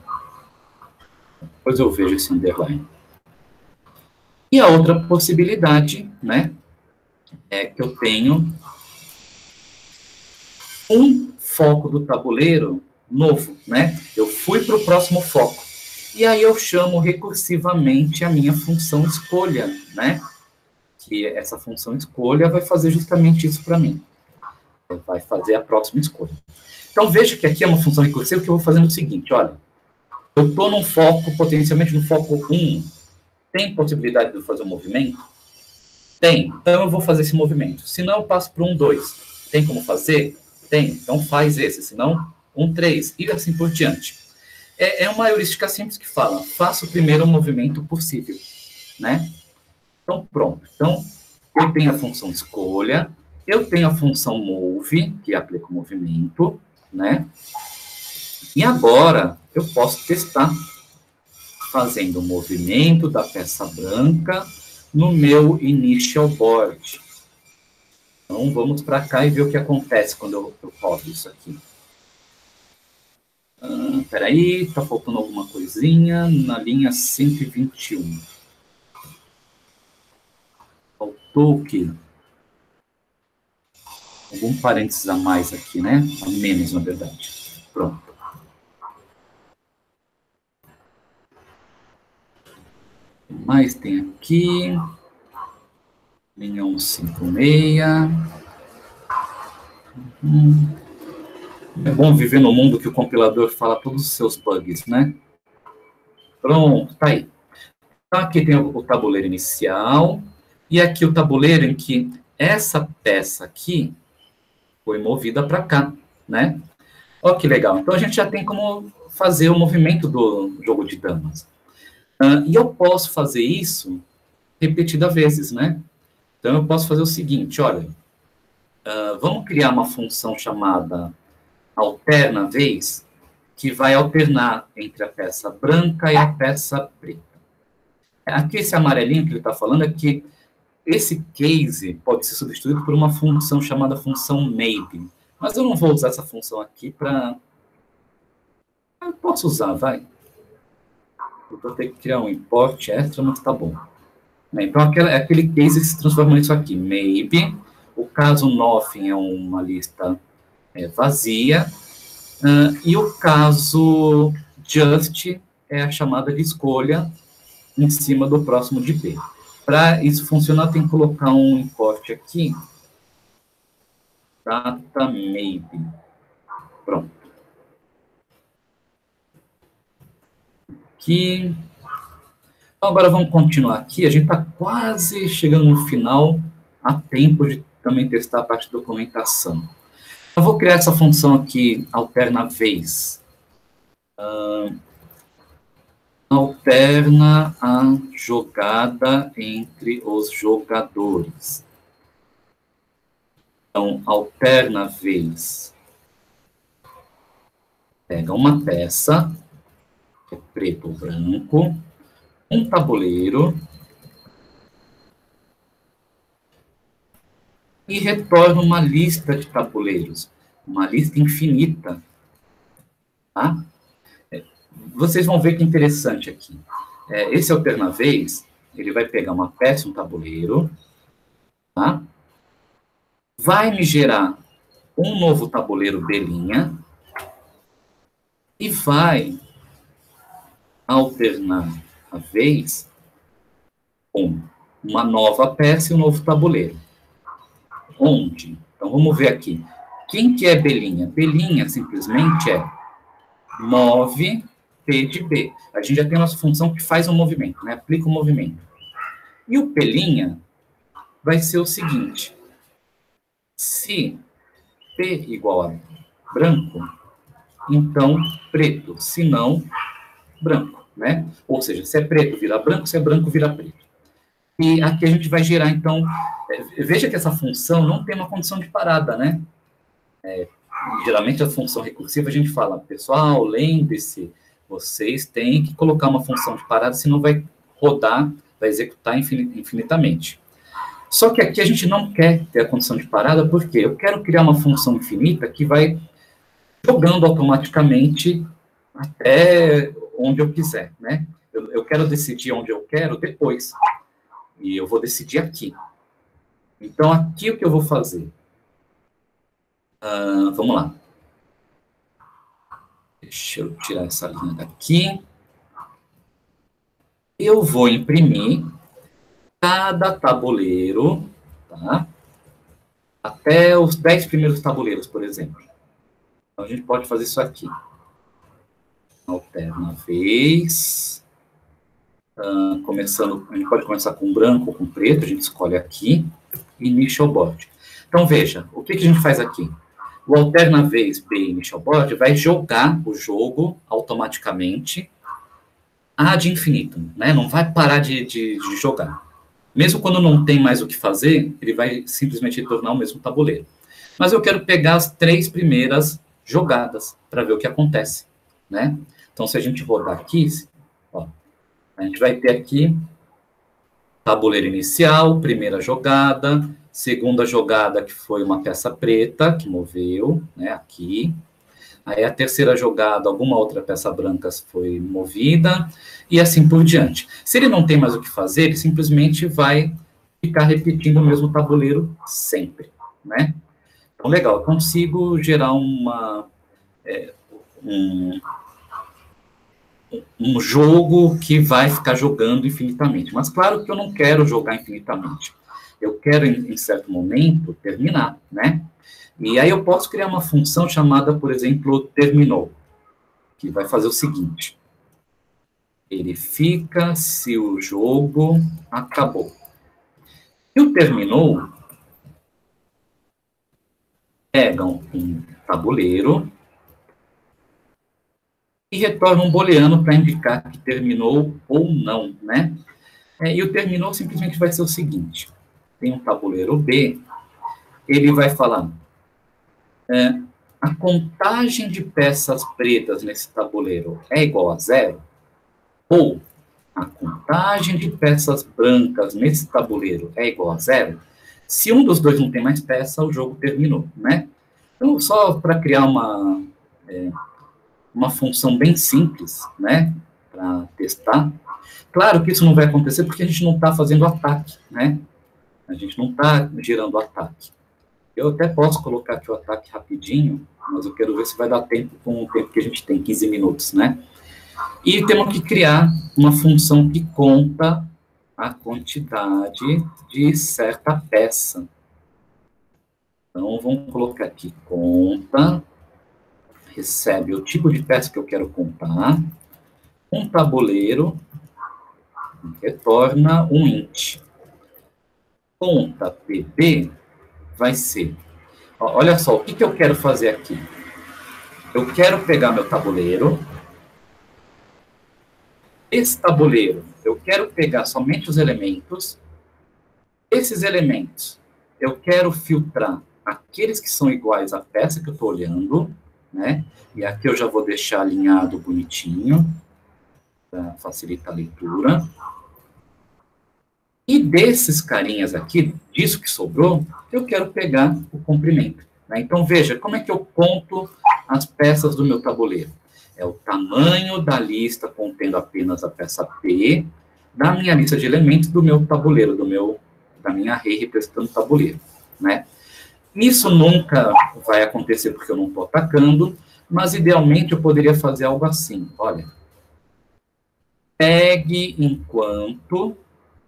Depois eu vejo esse underline. E a outra possibilidade, né? É que eu tenho um foco do tabuleiro novo, né? Eu fui para o próximo foco. E aí eu chamo recursivamente a minha função escolha, né? Que essa função escolha vai fazer justamente isso para mim. Vai fazer a próxima escolha. Então, veja que aqui é uma função recursiva que eu vou fazendo o seguinte, olha. Eu estou num foco, potencialmente no foco 1. Tem possibilidade de eu fazer um movimento? Tem. Então, eu vou fazer esse movimento. Se não, eu passo para 1, 2. Tem como fazer? Tem. Então, faz esse. Se não, 1, 3. E assim por diante. É uma heurística simples que fala, faça o primeiro movimento possível, né? Então, pronto. Então, eu tenho a função escolha, eu tenho a função move, que aplica o movimento, né? E agora, eu posso testar fazendo o movimento da peça branca no meu initial board. Então, vamos para cá e ver o que acontece quando eu rodo isso aqui. Peraí, está faltando alguma coisinha na linha 121. Faltou o quê? Algum parênteses a mais aqui, né? A menos, na verdade. Pronto. O que mais tem aqui? Linha 156. É bom viver no mundo que o compilador fala todos os seus bugs, né? Pronto, tá aí. Então, aqui tem o tabuleiro inicial, e aqui o tabuleiro em que essa peça aqui foi movida para cá, né? Olha que legal. Então, a gente já tem como fazer o movimento do jogo de damas. E eu posso fazer isso repetidas vezes, né? Então, eu posso fazer o seguinte, olha, vamos criar uma função chamada alterna vez, que vai alternar entre a peça branca e a peça preta. Aqui, esse amarelinho que ele está falando é que esse case pode ser substituído por uma função chamada função maybe. Mas eu não vou usar essa função aqui para... Eu posso usar, vai. Eu vou ter que criar um import extra, mas tá bom. Então, aquele case se transforma nisso aqui, maybe. O caso nothing é uma lista vazia. E o caso just é a chamada de escolha em cima do próximo de B. Para isso funcionar, tem que colocar um import aqui. Data maybe. Pronto. Aqui. Então, agora vamos continuar aqui. A gente está quase chegando no final, a tempo de também testar a parte de documentação. Eu vou criar essa função aqui, alterna vez. Alterna a jogada entre os jogadores. Então, alterna vez. Pega uma peça, que é preto ou branco, um tabuleiro, e retorna uma lista de tabuleiros, uma lista infinita. Tá? Vocês vão ver que interessante aqui. Esse alterna vez, ele vai pegar uma peça, um tabuleiro, tá? Vai me gerar um novo tabuleiro B', e vai alternar a vez com uma nova peça e um novo tabuleiro. Onde? Então, vamos ver aqui. Quem que é B'? B' simplesmente é move P de B. A gente já tem a nossa função que faz um movimento, né? Aplica o movimento. E o P' vai ser o seguinte. Se P igual a branco, então preto. Se não, branco, né? Ou seja, se é preto, vira branco. Se é branco, vira preto. E aqui a gente vai gerar, então... veja que essa função não tem uma condição de parada, né? Geralmente, a função recursiva, a gente fala, pessoal, lembre-se, vocês têm que colocar uma função de parada, senão vai rodar, vai executar infinitamente. Só que aqui a gente não quer ter a condição de parada, porque eu quero criar uma função infinita que vai jogando automaticamente até onde eu quiser, né? Eu quero decidir onde eu quero depois. E eu vou decidir aqui. Então, aqui o que eu vou fazer? Vamos lá. Deixa eu tirar essa linha daqui. Eu vou imprimir cada tabuleiro, tá? Até os 10 primeiros tabuleiros, por exemplo. Então, a gente pode fazer isso aqui. Alterna vez. Começando, a gente pode começar com branco ou com preto, a gente escolhe aqui. Initial board. Então, veja, o que a gente faz aqui? O alterna vez B initial board vai jogar o jogo automaticamente ad infinitum, né? Não vai parar de jogar. Mesmo quando não tem mais o que fazer, ele vai simplesmente retornar o mesmo tabuleiro. Mas eu quero pegar as 3 primeiras jogadas para ver o que acontece, né? Então, se a gente rodar aqui, ó, a gente vai ter aqui tabuleiro inicial, primeira jogada, segunda jogada que foi uma peça preta que moveu, né, aqui. Aí a terceira jogada, alguma outra peça branca foi movida, e assim por diante. Se ele não tem mais o que fazer, ele simplesmente vai ficar repetindo o mesmo tabuleiro sempre, né? Então, legal, eu consigo gerar um jogo que vai ficar jogando infinitamente. Mas claro que eu não quero jogar infinitamente. Eu quero, em certo momento, terminar, né? E aí eu posso criar uma função chamada, por exemplo, terminou, que vai fazer o seguinte. Verifica se o jogo acabou. E o terminou pega um tabuleiro e retorna um booleano para indicar que terminou ou não, né? E o terminou simplesmente vai ser o seguinte. Tem um tabuleiro B, ele vai falar... a contagem de peças pretas nesse tabuleiro é igual a 0? Ou a contagem de peças brancas nesse tabuleiro é igual a 0? Se um dos dois não tem mais peça, o jogo terminou, né? Então, só para criar uma função bem simples, né? Para testar. Claro que isso não vai acontecer porque a gente não está fazendo ataque, né? A gente não está gerando ataque. Eu até posso colocar aqui o ataque rapidinho, mas eu quero ver se vai dar tempo com o tempo que a gente tem, 15 minutos, né? E temos que criar uma função que conta a quantidade de certa peça. Então, vamos colocar aqui, conta, recebe o tipo de peça que eu quero contar, um tabuleiro, retorna um int. Conta pb vai ser, olha só, o que eu quero fazer aqui? Eu quero pegar meu tabuleiro, esse tabuleiro, eu quero pegar somente os elementos, esses elementos, eu quero filtrar aqueles que são iguais à peça que eu estou olhando, né? E aqui eu já vou deixar alinhado bonitinho, para facilitar a leitura. E desses carinhas aqui, disso que sobrou, eu quero pegar o comprimento, né? Então, veja, como é que eu conto as peças do meu tabuleiro? É o tamanho da lista contendo apenas a peça P, da minha lista de elementos do meu tabuleiro, da minha array representando o tabuleiro, né? Isso nunca vai acontecer porque eu não estou atacando, mas idealmente eu poderia fazer algo assim, olha. Pegue enquanto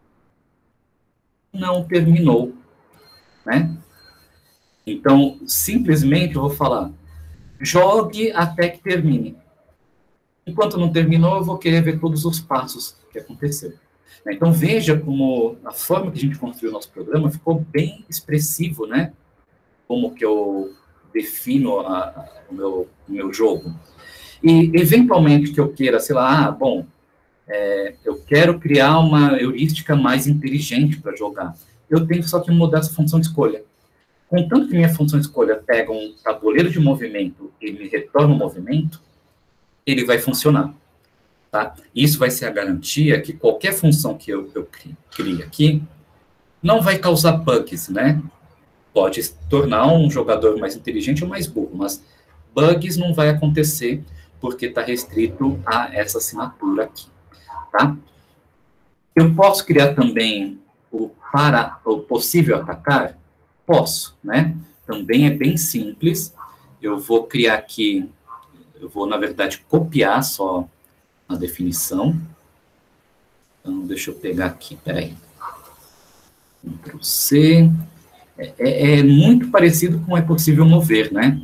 não terminou, né? Então, simplesmente eu vou falar, jogue até que termine. Enquanto não terminou, eu vou querer ver todos os passos que aconteceram. Então, veja como a forma que a gente construiu o nosso programa ficou bem expressivo, né? Como que eu defino o meu jogo. E, eventualmente, que eu queira, sei lá, eu quero criar uma heurística mais inteligente para jogar. Eu tenho só que mudar essa função de escolha. Contanto que minha função de escolha pega um tabuleiro de movimento e me retorna um movimento, ele vai funcionar. Tá? Isso vai ser a garantia que qualquer função que eu crie aqui não vai causar bugs, né? Pode tornar um jogador mais inteligente ou mais burro, mas bugs não vai acontecer porque está restrito a essa assinatura aqui. Tá? Eu posso criar também o possível atacar? Posso, né? também é bem simples. Eu vou criar aqui, eu vou, na verdade, copiar só a definição. Então, deixa eu pegar aqui, peraí. Ctrl+C. É muito parecido com é possível mover, né?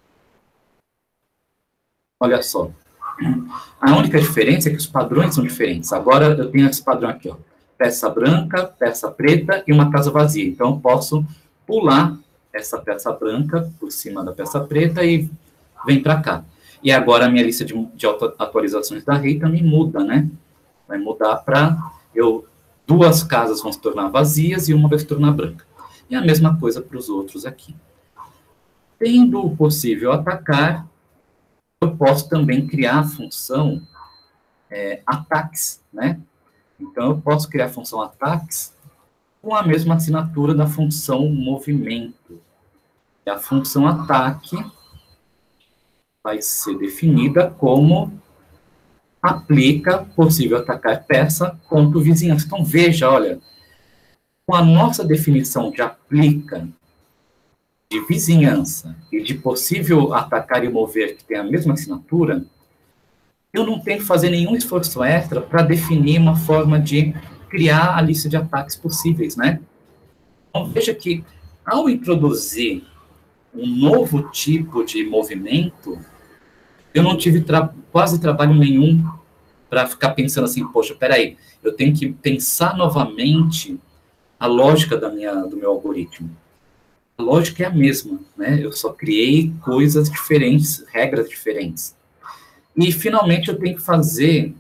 Olha só. A única diferença é que os padrões são diferentes. Agora eu tenho esse padrão aqui, ó. Peça branca, peça preta e uma casa vazia. Então eu posso pular essa peça branca por cima da peça preta e vem para cá. E agora a minha lista de atualizações da rei também muda, né? Vai mudar para duas casas vão se tornar vazias e uma vai se tornar branca. E a mesma coisa para os outros aqui. Tendo o possível atacar, eu posso também criar a função ataques, né? Então, eu posso criar a função ataques com a mesma assinatura da função movimento. E a função ataque vai ser definida como aplica possível atacar peça ponto vizinhança. Então, veja, olha, com a nossa definição de aplica, de vizinhança e de possível atacar e mover, que tem a mesma assinatura, eu não tenho que fazer nenhum esforço extra para definir uma forma de criar a lista de ataques possíveis, né? Então, veja que, ao introduzir um novo tipo de movimento, eu não tive quase trabalho nenhum para ficar pensando assim, poxa, peraí, eu tenho que pensar novamente a lógica do meu algoritmo. A lógica é a mesma, né? Eu só criei coisas diferentes, regras diferentes. E, finalmente, eu tenho que fazer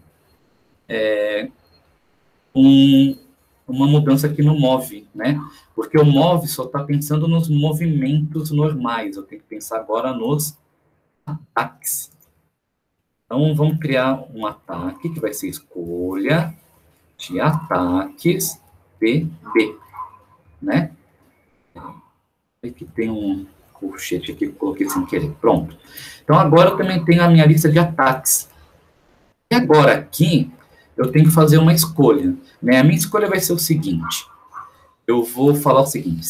uma mudança aqui no move, né? Porque o move só está pensando nos movimentos normais. Eu tenho que pensar agora nos ataques. Então, vamos criar um ataque, que vai ser escolha de ataques BB, né? Aqui tem um colchete aqui que eu coloquei sem querer. Pronto. Então, agora eu também tenho a minha lista de ataques. E agora, aqui, eu tenho que fazer uma escolha, né? A minha escolha vai ser o seguinte. Eu vou falar o seguinte.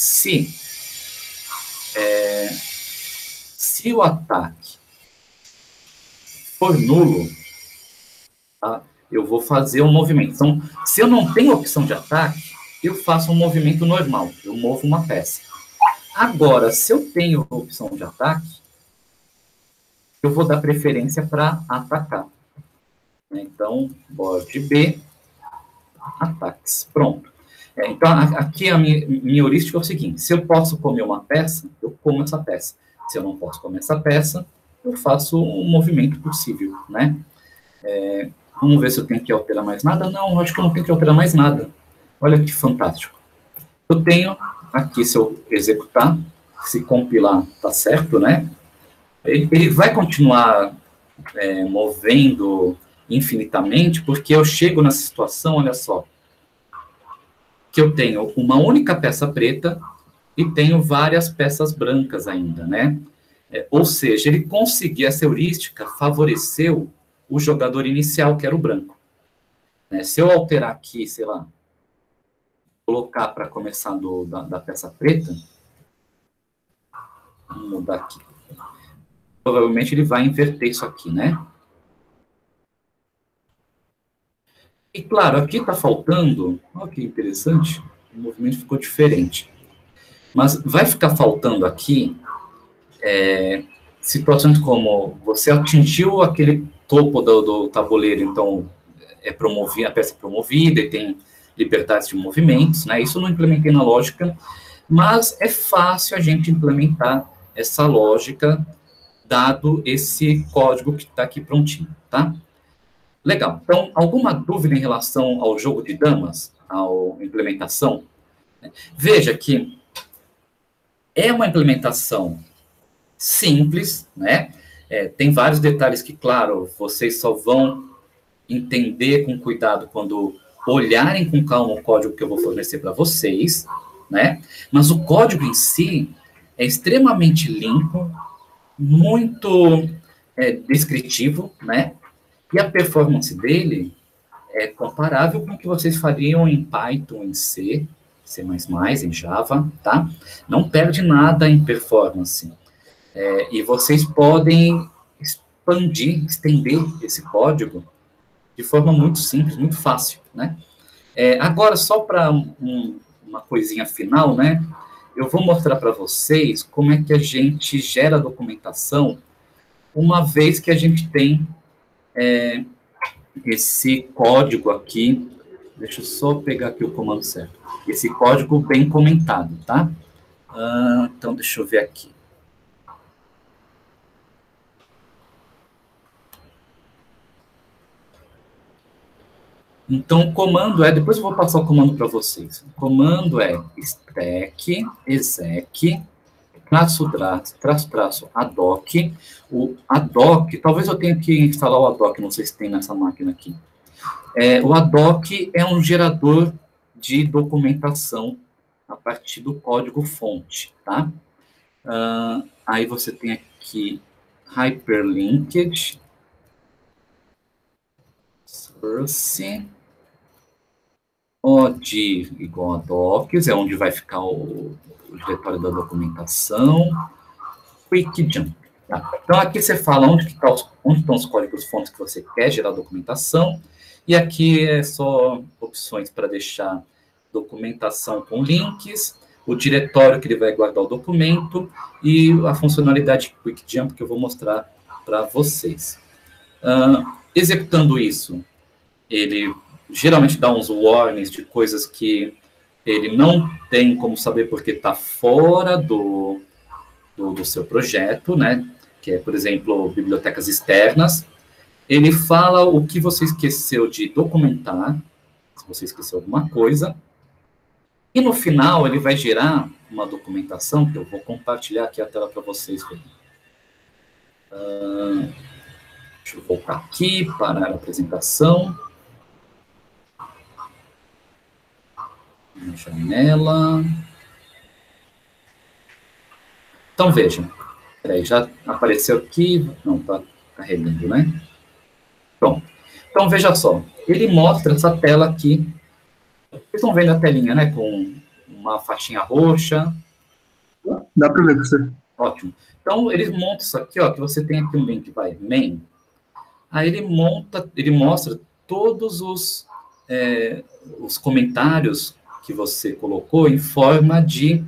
Se o ataque for nulo, tá? Eu vou fazer um movimento. Então, se eu não tenho opção de ataque, eu faço um movimento normal. Eu movo uma peça. Agora, se eu tenho a opção de ataque, eu vou dar preferência para atacar. Então, board B, ataques. Pronto. Então, aqui a minha heurística é o seguinte. Se eu posso comer uma peça, eu como essa peça. Se eu não posso comer essa peça, eu faço um movimento possível, né? Vamos ver se eu tenho que alterar mais nada. Não, acho que eu não tenho que alterar mais nada. Olha que fantástico. Eu tenho aqui, se eu executar, se compilar, tá certo, né? Ele vai continuar movendo infinitamente, porque eu chego nessa situação, olha só, que eu tenho uma única peça preta e tenho várias peças brancas ainda, né? Ou seja, ele conseguiu, essa heurística favoreceu o jogador inicial, que era o branco. Né? Se eu alterar aqui, sei lá, colocar para começar da peça preta, vamos mudar aqui. Provavelmente ele vai inverter isso aqui, né? E claro, aqui está faltando, olha que interessante, o movimento ficou diferente. Mas vai ficar faltando aqui situações como você atingiu aquele topo do tabuleiro, então a peça é promovida e tem liberdade de movimentos, né? Isso eu não implementei na lógica, mas é fácil a gente implementar essa lógica, dado esse código que está aqui prontinho, tá? Legal. Então, alguma dúvida em relação ao jogo de damas, à implementação? Veja que é uma implementação simples, né? Tem vários detalhes que, claro, vocês só vão entender com cuidado quando olharem com calma o código que eu vou fornecer para vocês, né? Mas o código em si é extremamente limpo, muito descritivo, né? E a performance dele é comparável com o que vocês fariam em Python, em C, C++, em Java, tá? Não perde nada em performance. E vocês podem expandir, estender esse código de forma muito simples, muito fácil, né? Agora, só para uma coisinha final, né? Eu vou mostrar para vocês como é que a gente gera a documentação uma vez que a gente tem esse código aqui. Deixa eu só pegar aqui o comando certo. Esse código bem comentado, tá? Então, deixa eu ver aqui. Então, o comando depois eu vou passar o comando para vocês. O comando é stack, exec, -- adoc. O adoc, talvez eu tenha que instalar o adoc, não sei se tem nessa máquina aqui. O adoc é um gerador de documentação a partir do código fonte, tá? Aí você tem aqui hyperlinked, source, OD igual a docs, é onde vai ficar o diretório da documentação, quick jump. Tá? Então, aqui você fala onde estão os códigos fontes que você quer gerar documentação, e aqui é só opções para deixar documentação com links, o diretório que ele vai guardar o documento, e a funcionalidade quick jump que eu vou mostrar para vocês. Executando isso, ele geralmente dá uns warnings de coisas que ele não tem como saber porque está fora do seu projeto, né? Que é, por exemplo, bibliotecas externas. Ele fala o que você esqueceu de documentar, se você esqueceu alguma coisa. E no final, ele vai gerar uma documentação, que eu vou compartilhar aqui a tela para vocês verem. Deixa eu voltar aqui, parar a apresentação. Janela. Então, vejam. Peraí, já apareceu aqui. Não, está carregando, né? Pronto. Então, veja só. Ele mostra essa tela aqui. Vocês estão vendo a telinha, né? Com uma faixinha roxa. Dá para ver, professor. Ótimo. Então, ele monta isso aqui, ó, que você tem aqui um link, vai, main. Aí ele mostra todos os comentários que você colocou em forma de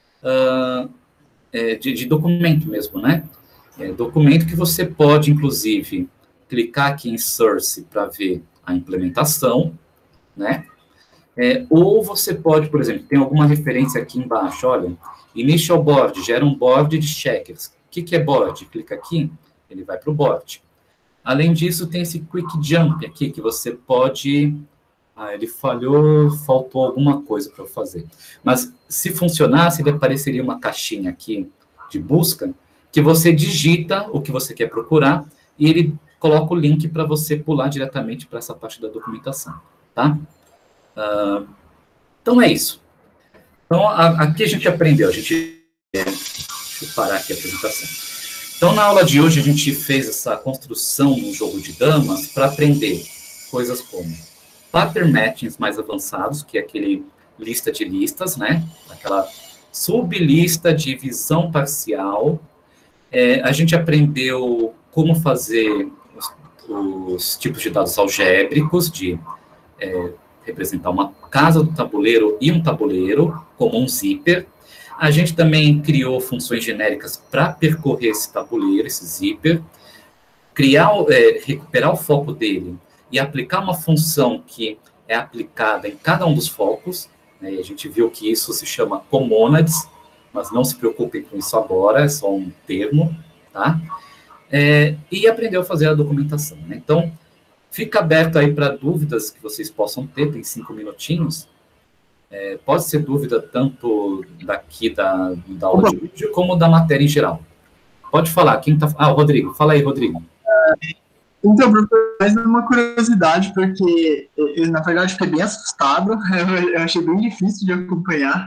documento mesmo, né? Documento que você pode, inclusive, clicar aqui em Source para ver a implementação, né? Ou você pode, por exemplo, tem alguma referência aqui embaixo, olha, Initial Board, gera um board de checkers. O que é board? Clica aqui, ele vai para o board. Além disso, tem esse Quick Jump aqui, que você pode... ele falhou, faltou alguma coisa para eu fazer. Mas, se funcionasse, ele apareceria uma caixinha aqui de busca, que você digita o que você quer procurar, e ele coloca o link para você pular diretamente para essa parte da documentação, tá? Então, é isso. Então, aqui a gente aprendeu, deixa eu parar aqui a apresentação. Então, na aula de hoje, a gente fez essa construção no jogo de damas para aprender coisas como pattern matchings mais avançados, que é aquele lista de listas, né? Aquela sublista de visão parcial. A gente aprendeu como fazer os tipos de dados algébricos, de representar uma casa do tabuleiro e um tabuleiro, como um zíper. A gente também criou funções genéricas para percorrer esse tabuleiro, esse zíper, recuperar o foco dele e aplicar uma função que é aplicada em cada um dos focos, né? A gente viu que isso se chama comonads, mas não se preocupem com isso agora, é só um termo, tá? E aprendeu a fazer a documentação, né? Então, fica aberto aí para dúvidas que vocês possam ter, tem 5 minutinhos. Pode ser dúvida tanto daqui da aula de vídeo, como da matéria em geral. Pode falar, quem tá... o Rodrigo, fala aí, Rodrigo. Então, professor, mais uma curiosidade, porque eu, na verdade, fiquei bem assustado, eu achei bem difícil de acompanhar.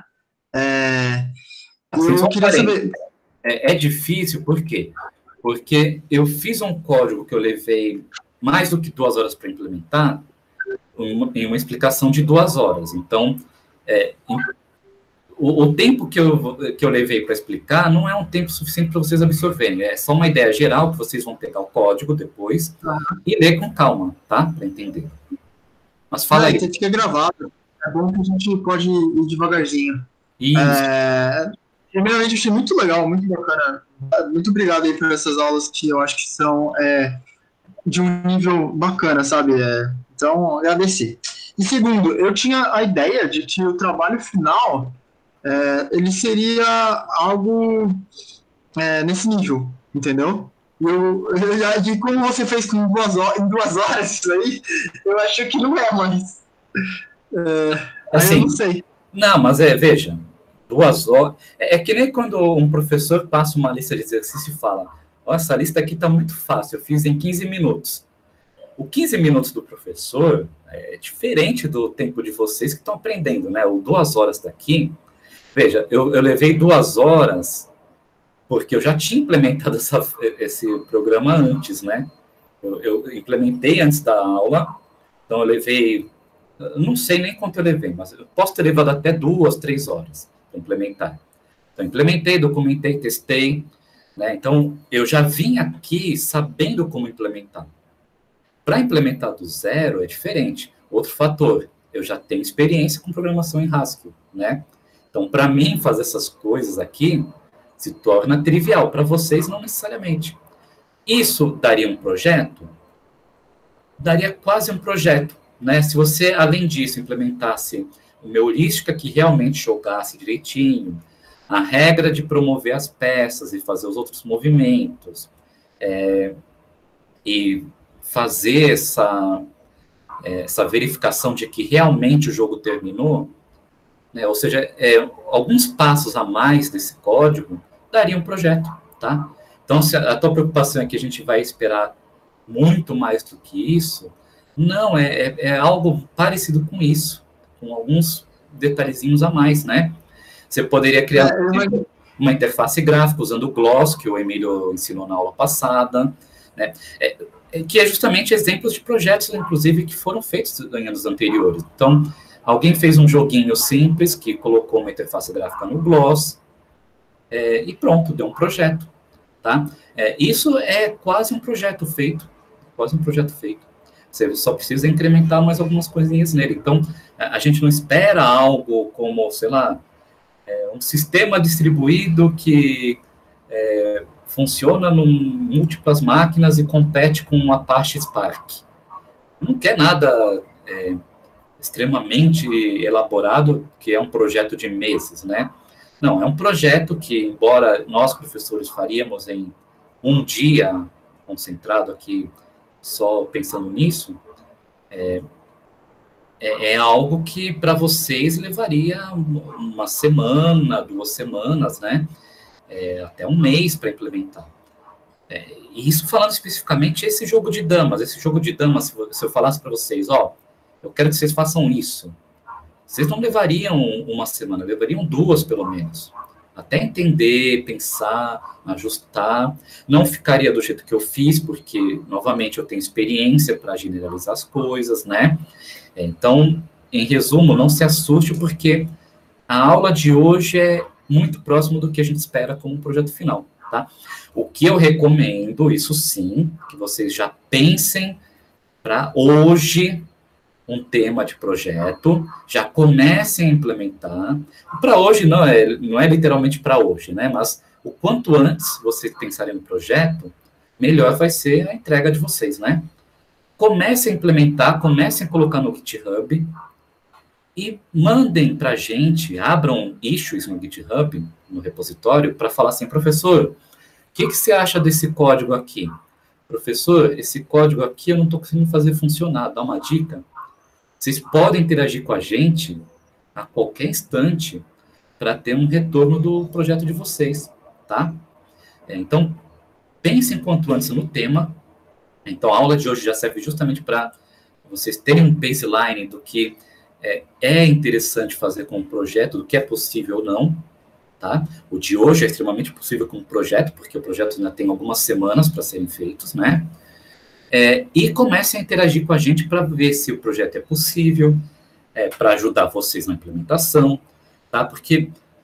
Eu queria saber... É difícil, por quê? Porque eu fiz um código que eu levei mais do que 2 horas para implementar, em uma explicação de 2 horas. Então, o tempo que eu levei para explicar não é um tempo suficiente para vocês absorverem. É só uma ideia geral que vocês vão pegar o código depois e ler com calma, tá? Para entender. Mas fala aí. Fica gravado. É bom que a gente pode ir devagarzinho. Isso. Primeiramente, eu achei muito legal, muito bacana. Muito obrigado aí por essas aulas que eu acho que são de um nível bacana, sabe? Então, agradecer. E segundo, eu tinha a ideia de que o trabalho final ele seria algo nesse nível, entendeu? E como você fez em 2 horas isso aí, eu acho que não é mais. Assim, aí eu não sei. Não, mas veja, 2 horas... É que nem quando um professor passa uma lista de exercício e fala, essa lista aqui está muito fácil, eu fiz em 15 minutos. O 15 minutos do professor é diferente do tempo de vocês que estão aprendendo, né? O 2 horas daqui... Veja, eu levei 2 horas porque eu já tinha implementado esse programa antes, né? Eu implementei antes da aula, então eu levei... Não sei nem quanto eu levei, mas eu posso ter levado até 2, 3 horas para implementar. Então, implementei, documentei, testei, né? Então, eu já vim aqui sabendo como implementar. Para implementar do zero é diferente. Outro fator, eu já tenho experiência com programação em Haskell, né? Então, para mim, fazer essas coisas aqui se torna trivial. Para vocês, não necessariamente. Isso daria um projeto? Daria quase um projeto, né? Se você, além disso, implementasse uma heurística que realmente jogasse direitinho, a regra de promover as peças e fazer os outros movimentos, e fazer essa verificação de que realmente o jogo terminou, né? Ou seja, alguns passos a mais desse código daria um projeto, tá? Então, se a tua preocupação é que a gente vai esperar muito mais do que isso, não, é algo parecido com isso, com alguns detalhezinhos a mais, né? Você poderia criar uma interface gráfica usando o Gloss, que o Emílio ensinou na aula passada, né? Que é justamente exemplos de projetos, inclusive, que foram feitos em anos anteriores. Então, alguém fez um joguinho simples, que colocou uma interface gráfica no Gloss, e pronto, deu um projeto, tá? Isso é quase um projeto feito, Você só precisa incrementar mais algumas coisinhas nele. Então, a gente não espera algo como, sei lá, um sistema distribuído que funciona em múltiplas máquinas e compete com um Apache Spark. Não quer nada extremamente elaborado, que é um projeto de meses, né? Não, é um projeto que, embora nós, professores, faríamos em um dia, concentrado aqui, só pensando nisso, é algo que, para vocês, levaria 1 semana, 2 semanas, né? Até 1 mês para implementar. E isso falando especificamente esse jogo de damas. Esse jogo de damas, se eu falasse para vocês, eu quero que vocês façam isso, vocês não levariam 1 semana, levariam 2, pelo menos. Até entender, pensar, ajustar. Não ficaria do jeito que eu fiz, porque, novamente, eu tenho experiência para generalizar as coisas, né? Então, em resumo, não se assuste, porque a aula de hoje é muito próximo do que a gente espera como projeto final, tá? O que eu recomendo, isso sim, que vocês já pensem para hoje um tema de projeto, já comecem a implementar. Para hoje não é literalmente para hoje, né? Mas o quanto antes vocês pensarem no projeto, melhor vai ser a entrega de vocês, né? Comecem a implementar, comecem a colocar no GitHub e mandem para a gente, abram issues no GitHub, no repositório, para falar assim, professor, o que você acha desse código aqui? Professor, esse código aqui eu não estou conseguindo fazer funcionar, dá uma dica. Vocês podem interagir com a gente a qualquer instante para ter um retorno do projeto de vocês, tá? Então, pensem quanto antes no tema. Então, a aula de hoje já serve justamente para vocês terem um baseline do que é interessante fazer com o projeto, do que é possível ou não, tá? O de hoje é extremamente possível com o projeto, porque o projeto ainda tem algumas semanas para serem feitos, né? E comecem a interagir com a gente para ver se o projeto é possível, para ajudar vocês na implementação, tá? Porque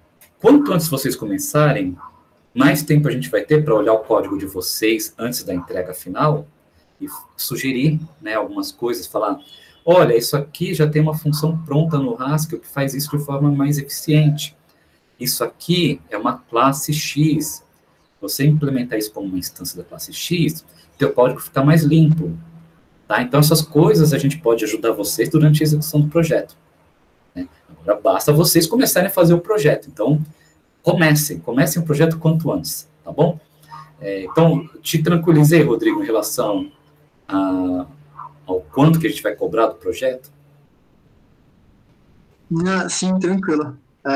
quanto antes vocês começarem, mais tempo a gente vai ter para olhar o código de vocês antes da entrega final e sugerir, né, algumas coisas, falar, olha, isso aqui já tem uma função pronta no Haskell que faz isso de forma mais eficiente. Isso aqui é uma classe X. Você implementar isso como uma instância da classe X, teu código fica mais limpo. Tá? Então, essas coisas a gente pode ajudar vocês durante a execução do projeto. Né? Agora, basta vocês começarem a fazer o projeto. Então, comecem o projeto quanto antes, tá bom? Então, te tranquilizei, Rodrigo, em relação ao quanto que a gente vai cobrar do projeto? Sim, tranquilo.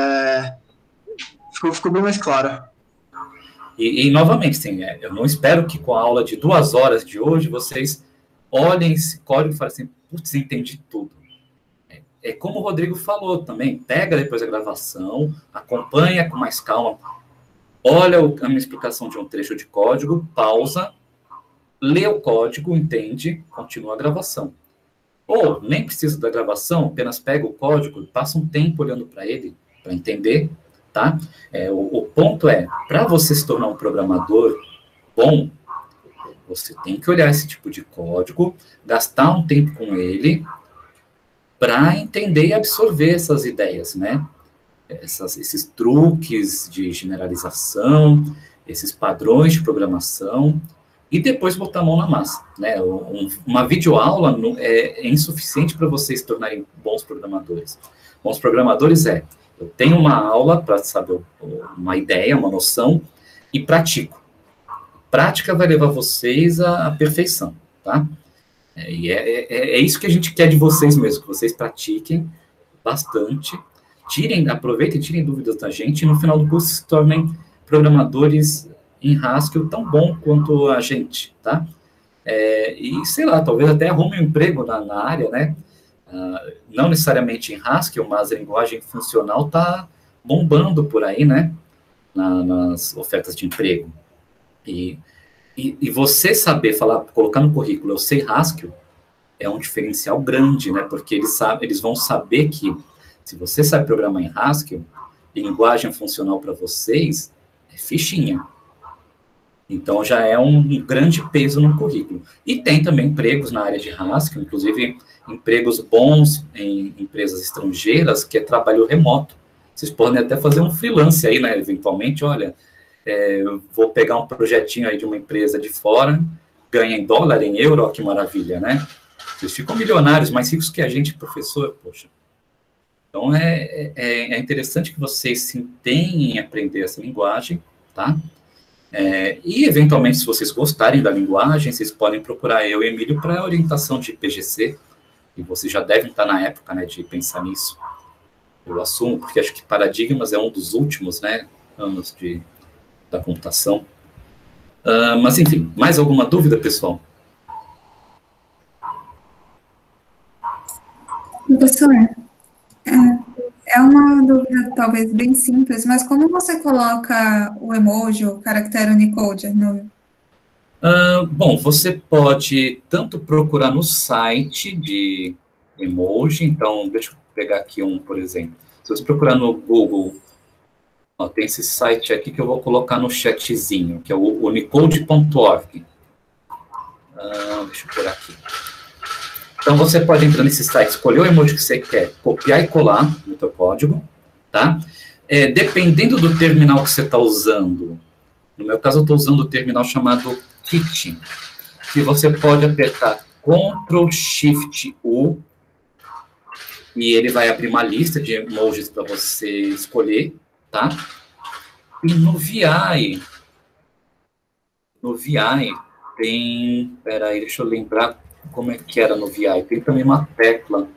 Ficou bem mais claro. E novamente, sim, eu não espero que com a aula de 2 horas de hoje vocês olhem esse código e falem assim, putz, entendi tudo. É como o Rodrigo falou também, pega depois a gravação, acompanha com mais calma, olha a minha explicação de um trecho de código, pausa, lê o código, entende, continua a gravação. Ou nem precisa da gravação, apenas pega o código e passa um tempo olhando para ele, para entender, tá? O ponto é, para você se tornar um programador bom, você tem que olhar esse tipo de código, gastar um tempo com ele, para entender e absorver essas ideias, né? Esses truques de generalização, esses padrões de programação, e depois botar a mão na massa, né? Uma videoaula é insuficiente para vocês se tornarem bons programadores. Bons programadores eu tenho uma aula para saber uma ideia, uma noção, e pratico. Prática vai levar vocês à perfeição, tá? E é isso que a gente quer de vocês mesmo, que vocês pratiquem bastante, aproveitem e tirem dúvidas da gente, e no final do curso se tornem programadores em Haskell tão bom quanto a gente, tá? E, sei lá, talvez até arrume um emprego na área, né? Não necessariamente em Haskell, mas a linguagem funcional está bombando por aí, né? Nas ofertas de emprego. E você saber falar, colocar no currículo, eu sei Haskell, é um diferencial grande, né? Porque eles vão saber que, se você sabe programar em Haskell, linguagem funcional para vocês é fichinha. Então, já é um grande peso no currículo. E tem também empregos na área de Haskell, inclusive empregos bons em empresas estrangeiras, que é trabalho remoto. Vocês podem até fazer um freelance aí, né? Eventualmente, olha, vou pegar um projetinho aí de uma empresa de fora, ganha em dólar, em euro, ó, que maravilha, né? Vocês ficam milionários, mais ricos que a gente, professor, poxa. Então, é interessante que vocês se empenhem em aprender essa linguagem, tá? E, eventualmente, se vocês gostarem da linguagem, vocês podem procurar eu e Emílio para orientação de PGC, e vocês já devem estar na época, né, de pensar nisso. Eu assumo, porque acho que Paradigmas é um dos últimos, né, anos da computação. Mas, enfim, mais alguma dúvida, pessoal? Professor, é uma dúvida talvez bem simples, mas como você coloca o emoji, o caractere Unicode no... Bom, você pode tanto procurar no site de emoji, então, deixa eu pegar aqui um, por exemplo. Se você procurar no Google, tem esse site aqui que eu vou colocar no chatzinho, que é o unicode.org. Deixa eu pôr aqui. Então, você pode entrar nesse site, escolher o emoji que você quer, copiar e colar no seu código, tá? Dependendo do terminal que você está usando, no meu caso, eu estou usando o terminal chamado Kit, que você pode apertar Ctrl+Shift+U, e ele vai abrir uma lista de emojis para você escolher, tá? E no VI tem... Peraí, deixa eu lembrar como é que era no VI. Tem também uma tecla.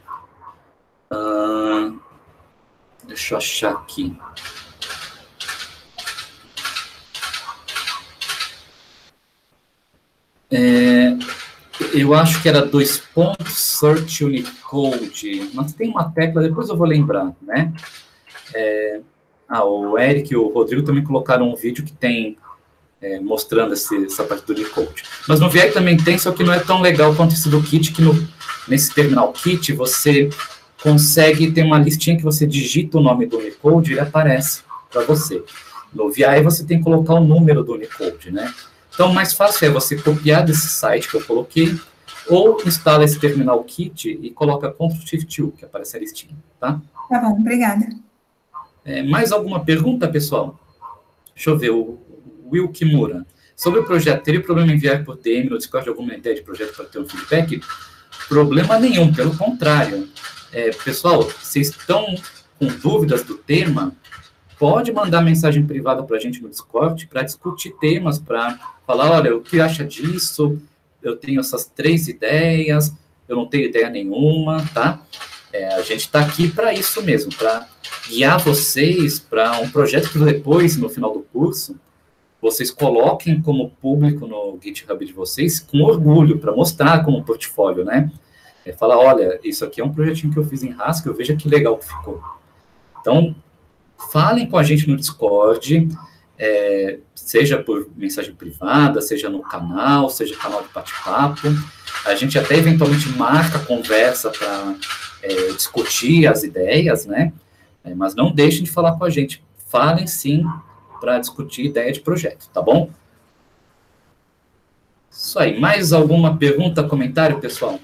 Deixa eu achar aqui. Eu acho que era 2.search Unicode, mas tem uma tecla, depois eu vou lembrar, né? O Eric e o Rodrigo também colocaram um vídeo que tem mostrando essa parte do Unicode. Mas no VI também tem, só que não é tão legal quanto esse do Kit, que nesse terminal Kit você consegue ter uma listinha que você digita o nome do Unicode e ele aparece. para você. No VI você tem que colocar o número do Unicode, né? Então, o mais fácil é você copiar desse site que eu coloquei, ou instala esse terminal kit e coloca Ctrl+Shift+U, que aparece a listinha, tá? Tá bom, obrigada. Mais alguma pergunta, pessoal? Deixa eu ver, o Will Kimura. Sobre o projeto, teria problema em enviar por DM no Discord alguma ideia de projeto para ter um feedback? Problema nenhum, pelo contrário. Pessoal, vocês estão com dúvidas do tema? Pode mandar mensagem privada para a gente no Discord para discutir temas, para falar, olha, o que acha disso? Eu tenho essas 3 ideias, eu não tenho ideia nenhuma, tá? A gente está aqui para isso mesmo, para guiar vocês para um projeto que depois, no final do curso, vocês coloquem como público no GitHub de vocês com orgulho, para mostrar como portfólio, né? Falar, olha, isso aqui é um projetinho que eu fiz em Haskell, veja que legal que ficou. Então, falem com a gente no Discord, seja por mensagem privada, seja no canal, seja canal de bate-papo. A gente até eventualmente marca a conversa para discutir as ideias, né? Mas não deixem de falar com a gente. Falem sim para discutir ideia de projeto, tá bom? Isso aí. Mais alguma pergunta, comentário, pessoal?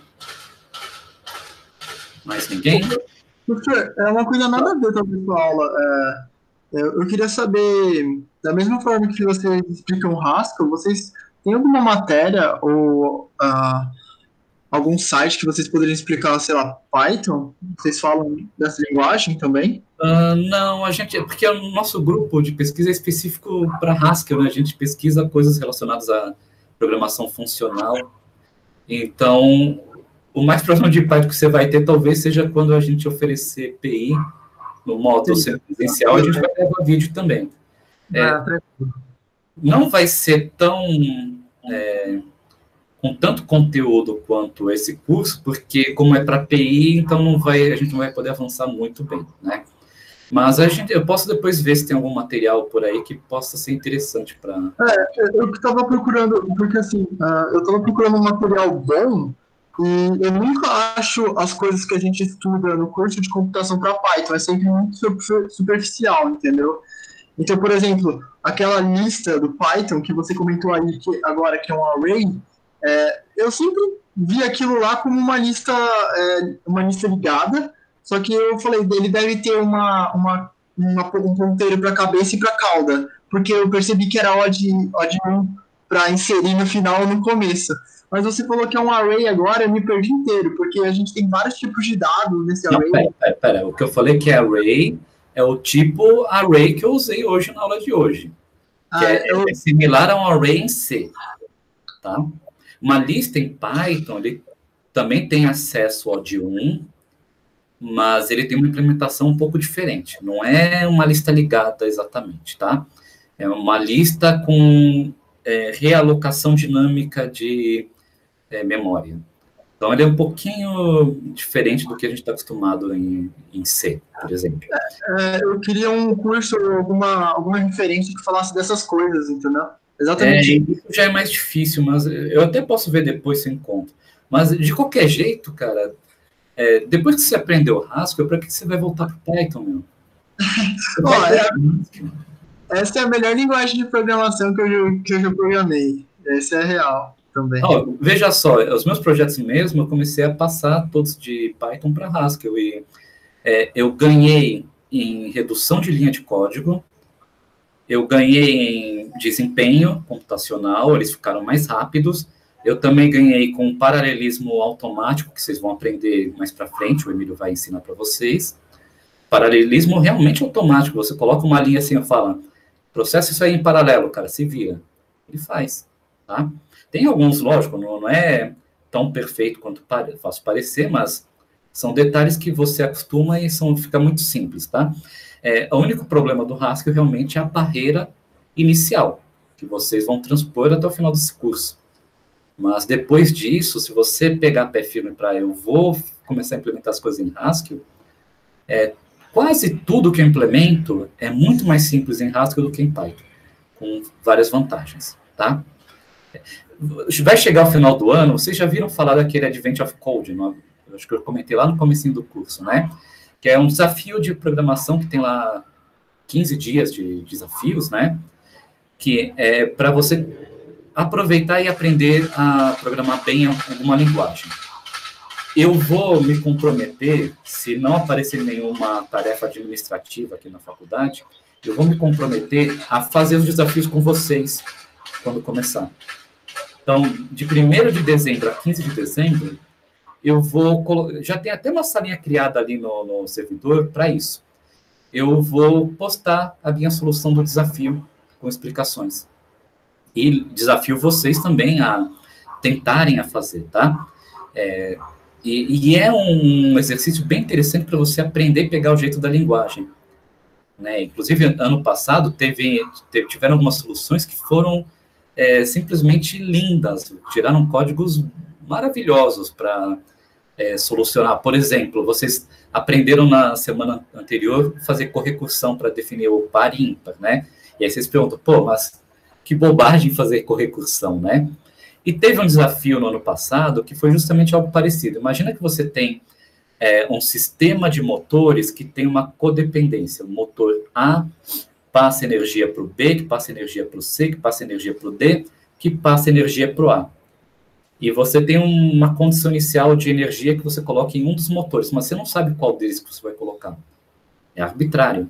Mais ninguém? Professor, é uma coisa nada a ver talvez com a aula. Eu queria saber, da mesma forma que vocês explicam Haskell, vocês têm alguma matéria ou algum site que vocês poderiam explicar, sei lá, Python? Vocês falam dessa linguagem também? Não, porque o nosso grupo de pesquisa é específico para Haskell, né? A gente pesquisa coisas relacionadas à programação funcional. Então, o mais próximo de Python que você vai ter, talvez, seja quando a gente oferecer PI no modo presencial, a gente vai levar vídeo também. Não vai ser tão... com tanto conteúdo quanto esse curso, porque como é para PI, então a gente não vai poder avançar muito bem, né? Mas eu posso depois ver se tem algum material por aí que possa ser interessante para... Eu estava procurando, porque assim, eu estava procurando um material bom, e eu nunca acho as coisas que a gente estuda no curso de computação para Python, é sempre muito superficial, entendeu? Então, por exemplo, aquela lista do Python que você comentou aí agora, que é um array, eu sempre vi aquilo lá como uma lista ligada, só que eu falei, ele deve ter um ponteiro para a cabeça e para a cauda, porque eu percebi que era odd 1 para inserir no final ou no começo. Mas você falou que é um array agora, eu me perdi inteiro, porque a gente tem vários tipos de dados nesse array. Não, pera. O que eu falei que é array é o tipo array que eu usei hoje na aula de hoje. É similar a um array em C. Tá? Uma lista em Python, ele também tem acesso ao odd 1, mas ele tem uma implementação um pouco diferente. Não é uma lista ligada exatamente, tá? É uma lista com realocação dinâmica de memória. Então, ele é um pouquinho diferente do que a gente está acostumado em C, por exemplo. Eu queria um curso, alguma referência que falasse dessas coisas, entendeu? Exatamente. Isso já é mais difícil, mas eu até posso ver depois se eu encontro. Mas, de qualquer jeito, cara, depois que você aprendeu Haskell, para que você vai voltar para o Python, meu? Essa é a melhor linguagem de programação que eu já programei. Essa é real também. Veja só, os meus projetos mesmo, eu comecei a passar todos de Python para Haskell. E eu ganhei em redução de linha de código, eu ganhei em desempenho computacional, eles ficaram mais rápidos. Eu também ganhei com paralelismo automático, que vocês vão aprender mais para frente, o Emílio vai ensinar para vocês. Paralelismo realmente automático, você coloca uma linha assim e fala, processa isso aí em paralelo, cara, se vira. Ele faz, tá? Tem alguns, lógico, não é tão perfeito quanto faço parecer, mas são detalhes que você acostuma e fica muito simples, tá? O único problema do Haskell realmente é a barreira inicial, que vocês vão transpor até o final desse curso. Mas depois disso, se você pegar pé firme para eu vou começar a implementar as coisas em Haskell, quase tudo que eu implemento é muito mais simples em Haskell do que em Python, com várias vantagens, tá? Vai chegar o final do ano, vocês já viram falar daquele Advent of Code, não? Eu acho que eu comentei lá no comecinho do curso, né? Que é um desafio de programação que tem lá 15 dias de desafios, né? Que é para você aproveitar e aprender a programar bem alguma linguagem. Eu vou me comprometer, se não aparecer nenhuma tarefa administrativa aqui na faculdade, eu vou me comprometer a fazer os desafios com vocês quando começar. Então, de 1º de dezembro a 15 de dezembro, eu vou... Já tem até uma salinha criada ali no servidor para isso. Eu vou postar a minha solução do desafio com explicações. E desafio vocês também a tentarem a fazer, tá? E é um exercício bem interessante para você aprender a pegar o jeito da linguagem. Né? Inclusive, ano passado, tiveram algumas soluções que foram simplesmente lindas, tiraram códigos maravilhosos para solucionar. Por exemplo, vocês aprenderam na semana anterior fazer correcursão para definir o par e ímpar, né? E aí vocês perguntam, pô, mas que bobagem fazer correcursão, né? E teve um desafio no ano passado que foi justamente algo parecido. Imagina que você tem um sistema de motores que tem uma codependência. O motor A passa energia para o B, que passa energia para o C, que passa energia para o D, que passa energia para o A. E você tem uma condição inicial de energia que você coloca em um dos motores, mas você não sabe qual deles que você vai colocar. É arbitrário.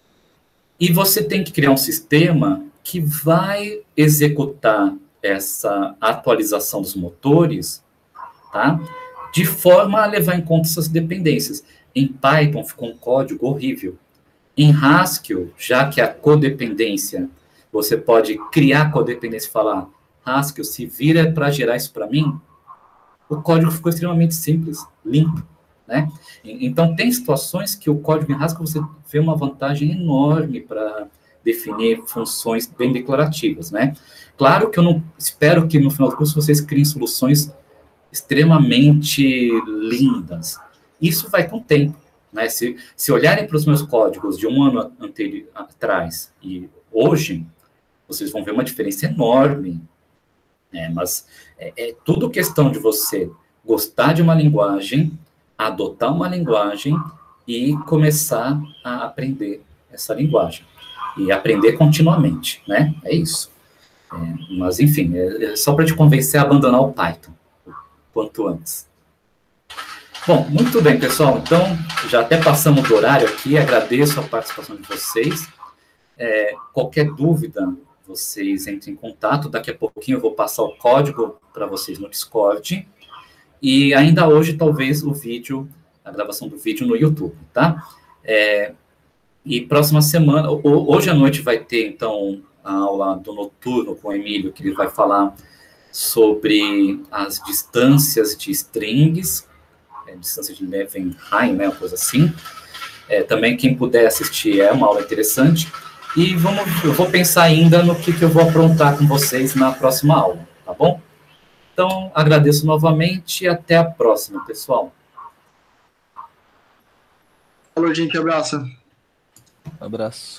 E você tem que criar um sistema que vai executar essa atualização dos motores, tá? De forma a levar em conta essas dependências. Em Python ficou um código horrível. Em Haskell, já que a codependência, você pode criar codependência e falar, Haskell, se vira para gerar isso para mim, o código ficou extremamente simples, limpo, né? Então, tem situações que o código em Haskell você vê uma vantagem enorme para definir funções bem declarativas, né? Claro que eu não espero que no final do curso vocês criem soluções extremamente lindas. Isso vai com o tempo, né? Se olharem para os meus códigos de um ano atrás e hoje, vocês vão ver uma diferença enorme. Mas é tudo questão de você gostar de uma linguagem, adotar uma linguagem e começar a aprender essa linguagem. E aprender continuamente, né? É isso. Mas, enfim, é só para te convencer a abandonar o Python o quanto antes. Bom, muito bem, pessoal. Então, já até passamos do horário aqui. Agradeço a participação de vocês. Qualquer dúvida, vocês entrem em contato. Daqui a pouquinho eu vou passar o código para vocês no Discord. E ainda hoje, talvez, a gravação do vídeo no YouTube, tá? E próxima semana, hoje à noite vai ter, então, a aula do Noturno com o Emílio, que ele vai falar sobre as distâncias de strings, distância de Levenheim, né, uma coisa assim. Também, quem puder assistir, é uma aula interessante. E eu vou pensar ainda no que eu vou aprontar com vocês na próxima aula, tá bom? Então, agradeço novamente e até a próxima, pessoal. Falou, gente, abraço. Abraço.